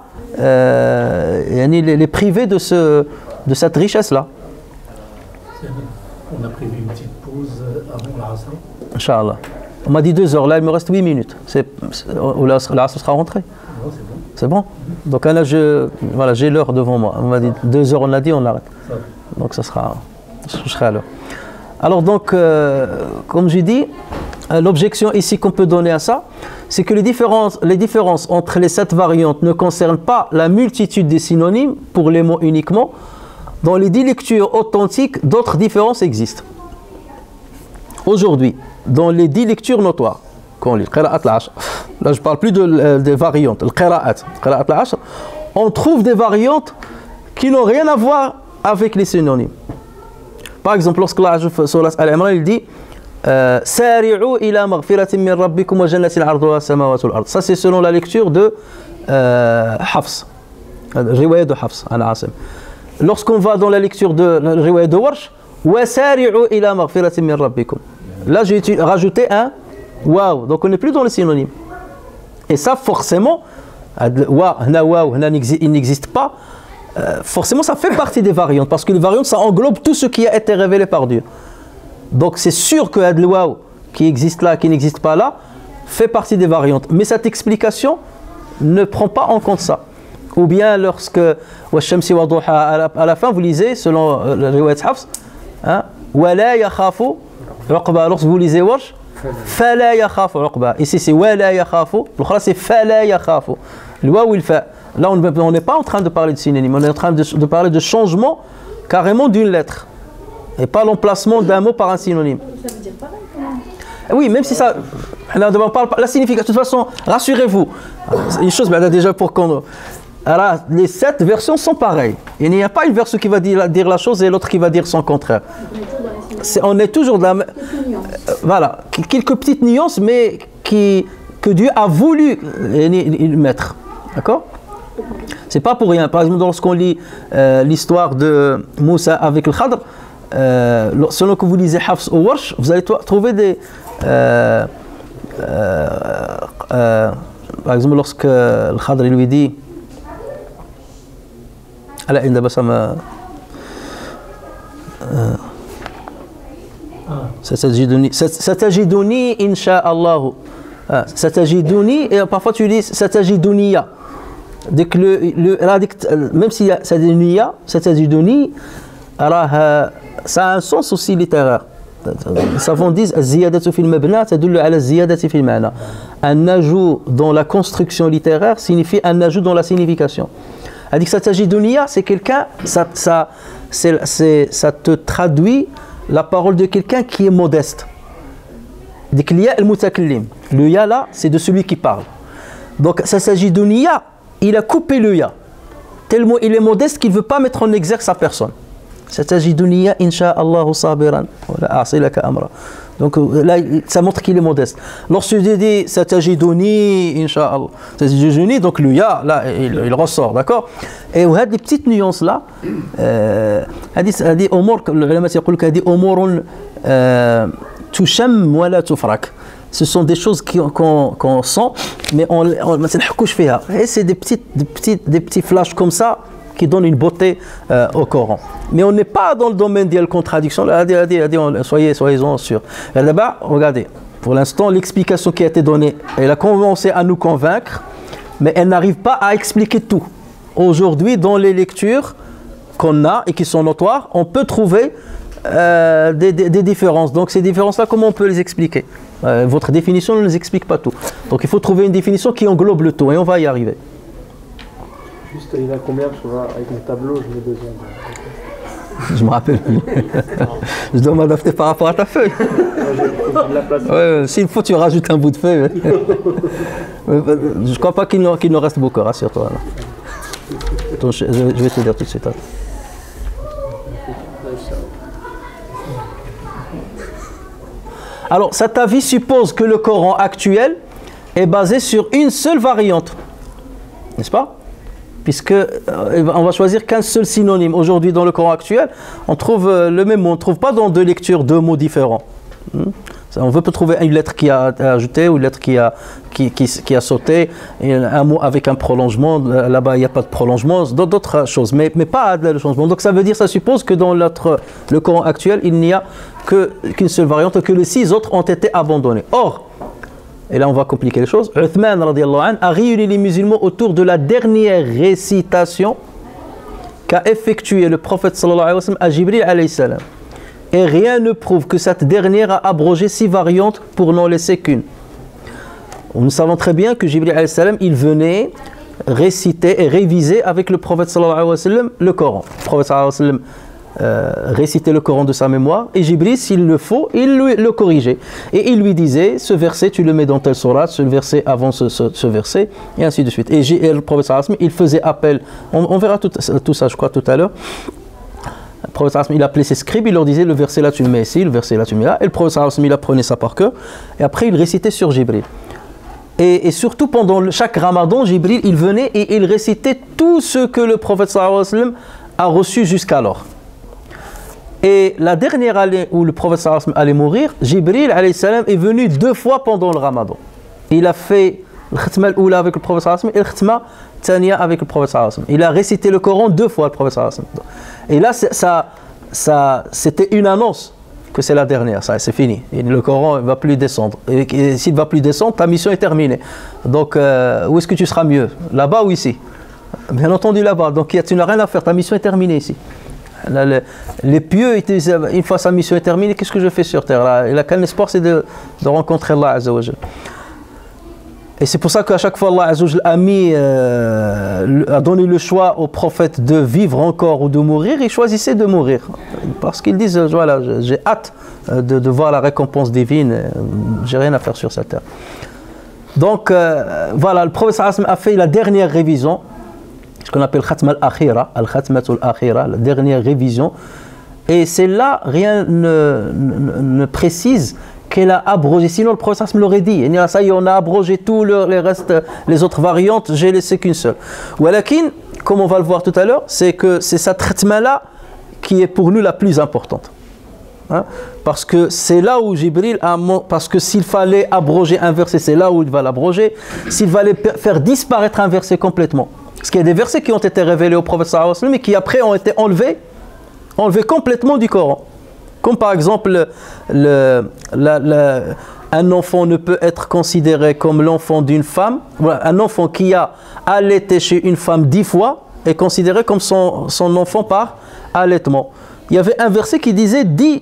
les priver de cette richesse-là? On a prévu une petite pause avant l'Asr. Inch'Allah. On m'a dit 2 heures, là il me reste 8 minutes. L'Asr sera rentré. Non, c'est bon. C'est bon? Donc là, j'ai l'heure devant moi. On m'a dit 2 heures, on a dit, on arrête. Donc je serai à l'heure. Alors donc, comme j'ai dit, l'objection ici qu'on peut donner à ça, c'est que les différences entre les 7 variantes ne concernent pas la multitude des synonymes pour les mots uniquement. Dans les 10 lectures authentiques, d'autres différences existent. Aujourd'hui, dans les 10 lectures notoires, qu'on lit, là je ne parle plus des variantes, on trouve des variantes qui n'ont rien à voir avec les synonymes. Par exemple, lorsque Allah sur Al-Imran, il dit Sari'u ila maghfiratin min rabbikum wa jannatin 'arduha as-samawati wal ard. Ça c'est selon la lecture de Hafs, riwaya de Hafs an Asim. Lorsqu'on va dans la lecture de la riwaya de Warsh, wa sari'u ila maghfiratin min rabbikum. Là j'ai rajouté un waouh, donc on n'est plus dans les synonymes. Et ça forcément, il n'existe pas. Forcément ça fait partie des variantes parce que les variantes ça englobe tout ce qui a été révélé par Dieu. Donc c'est sûr que le waouh qui existe là, qui n'existe pas là, fait partie des variantes. Mais cette explication ne prend pas en compte ça. Ou bien lorsque Wash-Shamsi wa Duha à la fin vous lisez selon le riwayat Hafs, Wala yakhafu uqba. Lorsque vous lisez Warsh, Fala yakhafu uqba. Ici c'est Wala yakhafu, l'autre c'est Fala yakhafu. Le waouh il fait. Là on n'est pas en train de parler de synonyme, on est en train de parler de changement carrément d'une lettre. Et pas l'emplacement d'un mot par un synonyme. Ça veut dire pareil quand même. Oui, même si ça... Là, on parle la signification. De toute façon, rassurez-vous. Une chose, déjà pour qu'on... Alors, les 7 versions sont pareilles. Il n'y a pas une version qui va dire la chose et l'autre qui va dire son contraire. On est toujours dans la... Voilà, quelques petites nuances, mais que Dieu a voulu mettre. D'accord? C'est pas pour rien. Par exemple, lorsqu'on lit l'histoire de Moussa avec le Khadr, selon que vous lisez Hafs ou Warsh, vous allez trouver des... par exemple, lorsque le Khadr lui dit... Satajiduni insha'Allah. Satajiduni, et parfois tu dis Satajiduniya. Dès que même si c'est des niya, Satajiduni, ça a un sens aussi littéraire. Les savants disent az-ziyadatu fil mabna tadullu ala az-ziyadati fil ma'na. Un ajout dans la construction littéraire signifie un ajout dans la signification. C'est-à-dire que Satajiduniya, c'est quelqu'un, ça te traduit la parole de quelqu'un qui est modeste. Dès qu'il y a le mutakallim, le ya là, c'est de celui qui parle. Donc Satajiduniya, il a coupé le ya. Tellement il est modeste qu'il ne veut pas mettre en exergue sa personne. Satajiduniya insha'Allah sabiran wala a'silaka amra. Donc là, ça montre qu'il est modeste. Lorsque je dis Satajiduni insha'Allah, Satajiduni, donc le ya, là, il ressort, d'accord? Et vous avez des petites nuances là. هذه أمور العلماء يقولون هذه أمور تشم ولا تفرك. ce sont des choses qu'on sent, mais on ne sait pas. Et c'est des petits flashs comme ça qui donnent une beauté au Coran. Mais on n'est pas dans le domaine de la contradiction. Soyez-en sûrs. Là-bas, regardez, pour l'instant, l'explication qui a été donnée, elle a commencé à nous convaincre, mais elle n'arrive pas à expliquer tout. Aujourd'hui, dans les lectures qu'on a et qui sont notoires, on peut trouver des différences. Donc ces différences-là, comment on peut les expliquer? Votre définition ne nous explique pas tout. Donc il faut trouver une définition qui englobe le tout et on va y arriver. Juste, il a combien? Parce que là, avec mon tableau, je mets 2 ans. Je me rappelle plus. Je dois m'adapter par rapport à ta feuille. S'il faut, tu rajoutes un bout de feuille. Je ne crois pas qu'il nous reste beaucoup, rassure-toi. Attends, je vais te dire tout de suite. Alors, cet avis suppose que le Coran actuel est basé sur une seule variante, n'est-ce pas? Puisque on va choisir qu'un seul synonyme. Aujourd'hui, dans le Coran actuel, on trouve le même mot. On ne trouve pas dans 2 lectures 2 mots différents. On peut trouver une lettre qui a ajouté ou une lettre qui a sauté, et un mot avec un prolongement. Là-bas, il n'y a pas de prolongement, d'autres choses, mais pas de changement. Donc ça veut dire, ça suppose que dans le Coran actuel, il n'y a qu'une seule variante, que les 6 autres ont été abandonnés. Or, et là on va compliquer les choses, Uthman radiyallahu anhu a réuni les musulmans autour de la dernière récitation qu'a effectuée le prophète sallallahu alayhi wa sallam à Jibril alayhi salam. Et rien ne prouve que cette dernière a abrogé 6 variantes pour n'en laisser qu'une. Nous savons très bien que Jibril alayhi salam, il venait réciter et réviser avec le prophète sallallahu alayhi wa sallam le Coran. Le prophète sallallahu alayhi wa sallam récitait le Coran de sa mémoire et Jibril, s'il le faut, il le corrigeait. Et il lui disait, ce verset tu le mets dans tel sourate, ce verset avant ce verset, et ainsi de suite. Et le prophète sallallahu alayhi wa sallam, il faisait appel, on verra tout ça je crois tout à l'heure. Le prophète sallallahu alayhi wa sallam, il appelait ses scribes, il leur disait le verset là tu le mets ici, le verset là tu le mets là, et le prophète sallallahu alayhi wa sallam, il apprenait ça par cœur, et après il récitait sur Jibril. Et surtout pendant chaque ramadan, Jibril il venait et il récitait tout ce que le prophète sallallahu alayhi wa sallam a reçu jusqu'alors. Et la dernière année où le prophète sallallahu alayhi wa sallam allait mourir, Jibril alayhi salam est venu 2 fois pendant le ramadan. Il a fait le khatma al-oula avec le prophète sallallahu alayhi wa sallam et le khatma thaniya avec le prophète sallallahu alayhi wa sallam. Il a récité le Coran 2 fois, le prophète sallallahu alayhi wa sallam. Et là, c'était une annonce que c'est la dernière, ça c'est fini. Et le Coran ne va plus descendre. Et s'il ne va plus descendre, ta mission est terminée. Donc, où est-ce que tu seras mieux? Là-bas ou ici? Bien entendu là-bas. Donc, tu n'as rien à faire, ta mission est terminée ici. Les pieux, une fois sa mission est terminée, qu'est-ce que je fais sur terre là? Il a qu'un espoir, c'est de rencontrer Allah Azza wa Jal. Et c'est pour ça qu'à chaque fois Allah Azza wa Jal a donné le choix au prophète de vivre encore ou de mourir, il choisissait de mourir. Parce qu'ils disent, voilà, j'ai hâte de voir la récompense divine, j'ai rien à faire sur cette terre. Donc voilà, le prophète sallallahu alayhi wa sallam a fait la dernière révision, ce qu'on appelle Khatma al-Akhira, al-Khatmatul Akhira, la dernière révision. Et c'est là, rien ne précise qu'elle a abrogé. Sinon, le prophète l'aurait dit. Ça y est, on a abrogé tout les restes, les autres variantes, j'ai laissé qu'une seule. Walakin, comme on va le voir tout à l'heure, c'est que c'est cette Khatma-là qui est pour nous la plus importante. Hein? Parce que c'est là où Jibril a... Parce que s'il fallait abroger un verset, c'est là où il va l'abroger. S'il fallait faire disparaître un verset complètement. Parce qu'il y a des versets qui ont été révélés au prophète sallallahu alayhi wa sallam et qui après ont été enlevés complètement du Coran. Comme par exemple, un enfant ne peut être considéré comme l'enfant d'une femme. Voilà, un enfant qui a allaité chez une femme 10 fois est considéré comme son enfant par allaitement. Il y avait un verset qui disait 10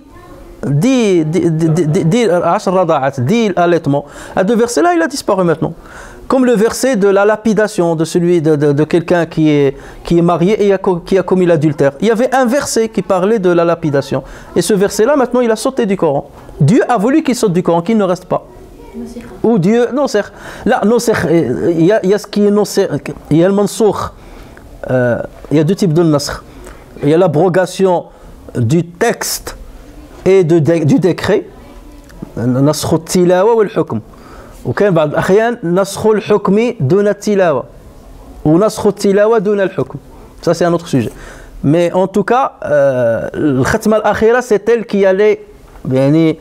allaitements. À 2 versets-là, il a disparu maintenant. Comme le verset de la lapidation de celui de quelqu'un qui est marié et qui a commis l'adultère. Il y avait un verset qui parlait de la lapidation. Et ce verset-là, maintenant, il a sauté du Coran. Dieu a voulu qu'il saute du Coran, qu'il ne reste pas. Ou Dieu, non, c'est là, non, c'est il y a ce qui est non, c'est il y a le mansoukh. Il y a 2 types de nasr. Il y a l'abrogation du texte et du décret. Nasr al-tilawa ou al-hukm. وكان بعض الأحيان نسخ الحكم دون التلاوة ونسخ التلاوة دون الحكم. Ça c'est un autre sujet. Mais en tout cas, le Khatma al-Akhira c'est elle qui allait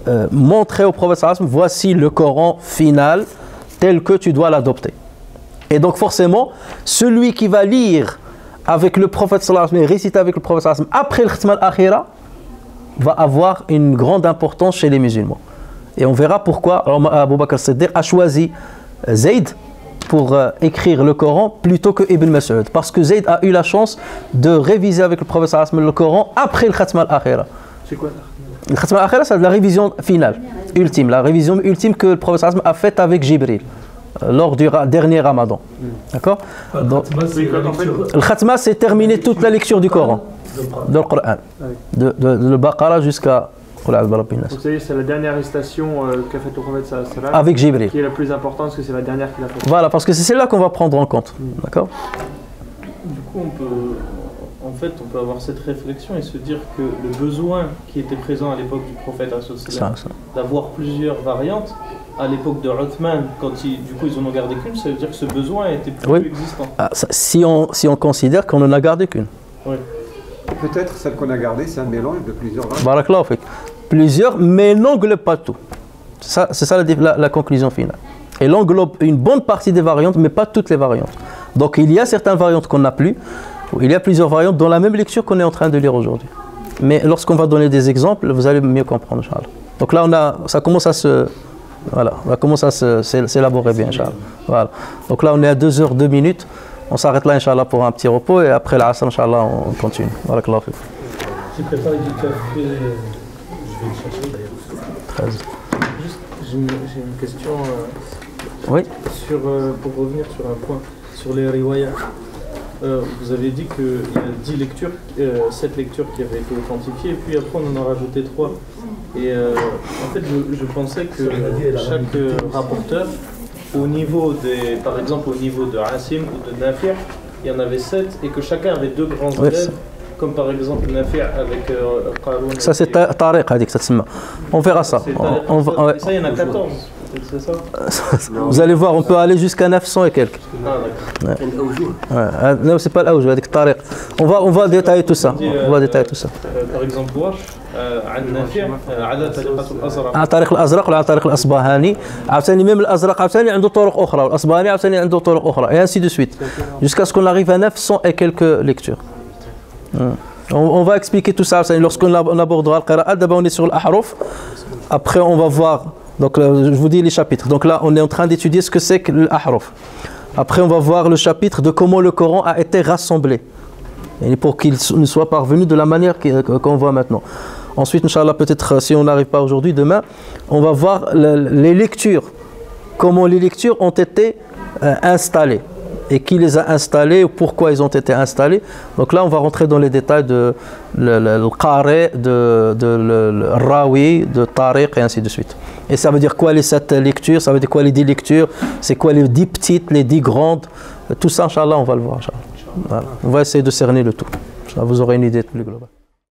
montrer au prophète sallallahu alayhi wa sallam, voici le Coran final tel que tu dois l'adopter. Et donc forcément, celui qui va lire avec le prophète sallallahu alayhi wa sallam, réciter avec le prophète sallallahu alayhi wa sallam, après le Khatm al-Akhira, va avoir une grande importance chez les musulmans. Et on verra pourquoi Abu Bakr as-Siddiq a choisi Zayd pour écrire le Coran plutôt que Ibn Mas'ud. Parce que Zayd a eu la chance de réviser avec le prophète sallallahu alayhi wa sallam le Coran après le Khatm al-Akhira. C'est quoi Le Khatm al-Akhira, c'est la révision finale, ultime, la révision ultime que le prophète sallallahu alayhi wa sallam a faite avec Jibril lors du dernier Ramadan. D'accord? Le Khatma, c'est terminer toute la lecture du Coran, du Coran, de Baqara jusqu'à. Donc c'est la dernière récitation qu'a faite le prophète sallallahu alayhi wa sallam avec Jibril, qui est la plus importante parce que c'est la dernière qu'il a faite. Voilà, parce que c'est celle-là qu'on va prendre en compte. D'accord? Du coup, on peut avoir cette réflexion et se dire que le besoin qui était présent à l'époque du prophète d'avoir plusieurs variantes, à l'époque de Uthman, quand du coup ils en ont gardé qu'une, ça veut dire que ce besoin était plus existant. Ah, si on considère qu'on n'en a gardé qu'une. Oui. Peut-être celle qu'on a gardée, c'est un mélange de plusieurs variantes. Barakallahu fik. Plusieurs, mais n'englobe pas tout. C'est ça la conclusion finale. Et l'englobe une bonne partie des variantes, mais pas toutes les variantes. Donc il y a certaines variantes qu'on n'a plus, il y a plusieurs variantes dans la même lecture qu'on est en train de lire aujourd'hui. Mais lorsqu'on va donner des exemples, vous allez mieux comprendre, Inch'Allah. Donc là, ça commence à s'élaborer bien, Inch'Allah. Voilà. Donc là, on est à 2h02 minutes. On s'arrête là, Inch'Allah, pour un petit repos et après l'Asr, Inch'Allah, on continue. Barakallahu fik. J'ai préparé du café, je vais le chercher d'ailleurs. 13. Juste, j'ai une question Oui. pour revenir sur un point, sur les riwayat. Vous avez dit qu'il y a 10 lectures, 7 lectures qui avaient été authentifiées, et puis après on en a rajouté 3. Et en fait, je pensais que chaque rapporteur, par exemple au niveau de Asim ou de Nafi', il y en avait 7, et que chacun avait 2 grands élèves, comme par exemple Nafi' avec Qarun. Ça c'est Tariq, ça se on verra ça. Ça, il y en a 14. C'est ça? Vous allez voir, on peut aller jusqu'à 900 et quelques. Ah d'accord. Non, c'est pas l'Aouj, avec Tariq. On va détailler tout ça. Par exemple, Warsh, Nafi' على طريقة الأزرق. على طريق الأزرق وعلى طريق الأصبهاني. عاوتاني même الأزرق عاوتاني عنده طرق أخرى والأصبهاني عاوتاني عنده طرق أخرى et ainsi de suite. Jusqu'à ce qu'on arrive à 900 et quelques lectures. On va expliquer tout ça lorsqu'on abordera le Qira'at. D'abord on est sur l'Ahruf. Après on va voir. Donc je vous dis les chapitres. Donc là, on est en train d'étudier ce que c'est que l'Ahruf. Après, on va voir le chapitre de comment le Coran a été rassemblé. Et pour qu'il ne soit parvenu de la manière qu'on voit maintenant. Ensuite, Inch'Allah, peut-être si on n'arrive pas aujourd'hui, demain, on va voir les lectures. Comment les lectures ont été installées. Et qui les a installés, ou pourquoi ils ont été installés. Donc là, on va rentrer dans les détails de le Qari, le Rawi, de Tariq, et ainsi de suite. Et ça veut dire quoi les 7 lectures, ça veut dire quoi les 10 lectures, c'est quoi les 10 petites, les 10 grandes. Tout ça, Inch'Allah, on va le voir. Voilà. On va essayer de cerner le tout. Vous aurez une idée plus globale.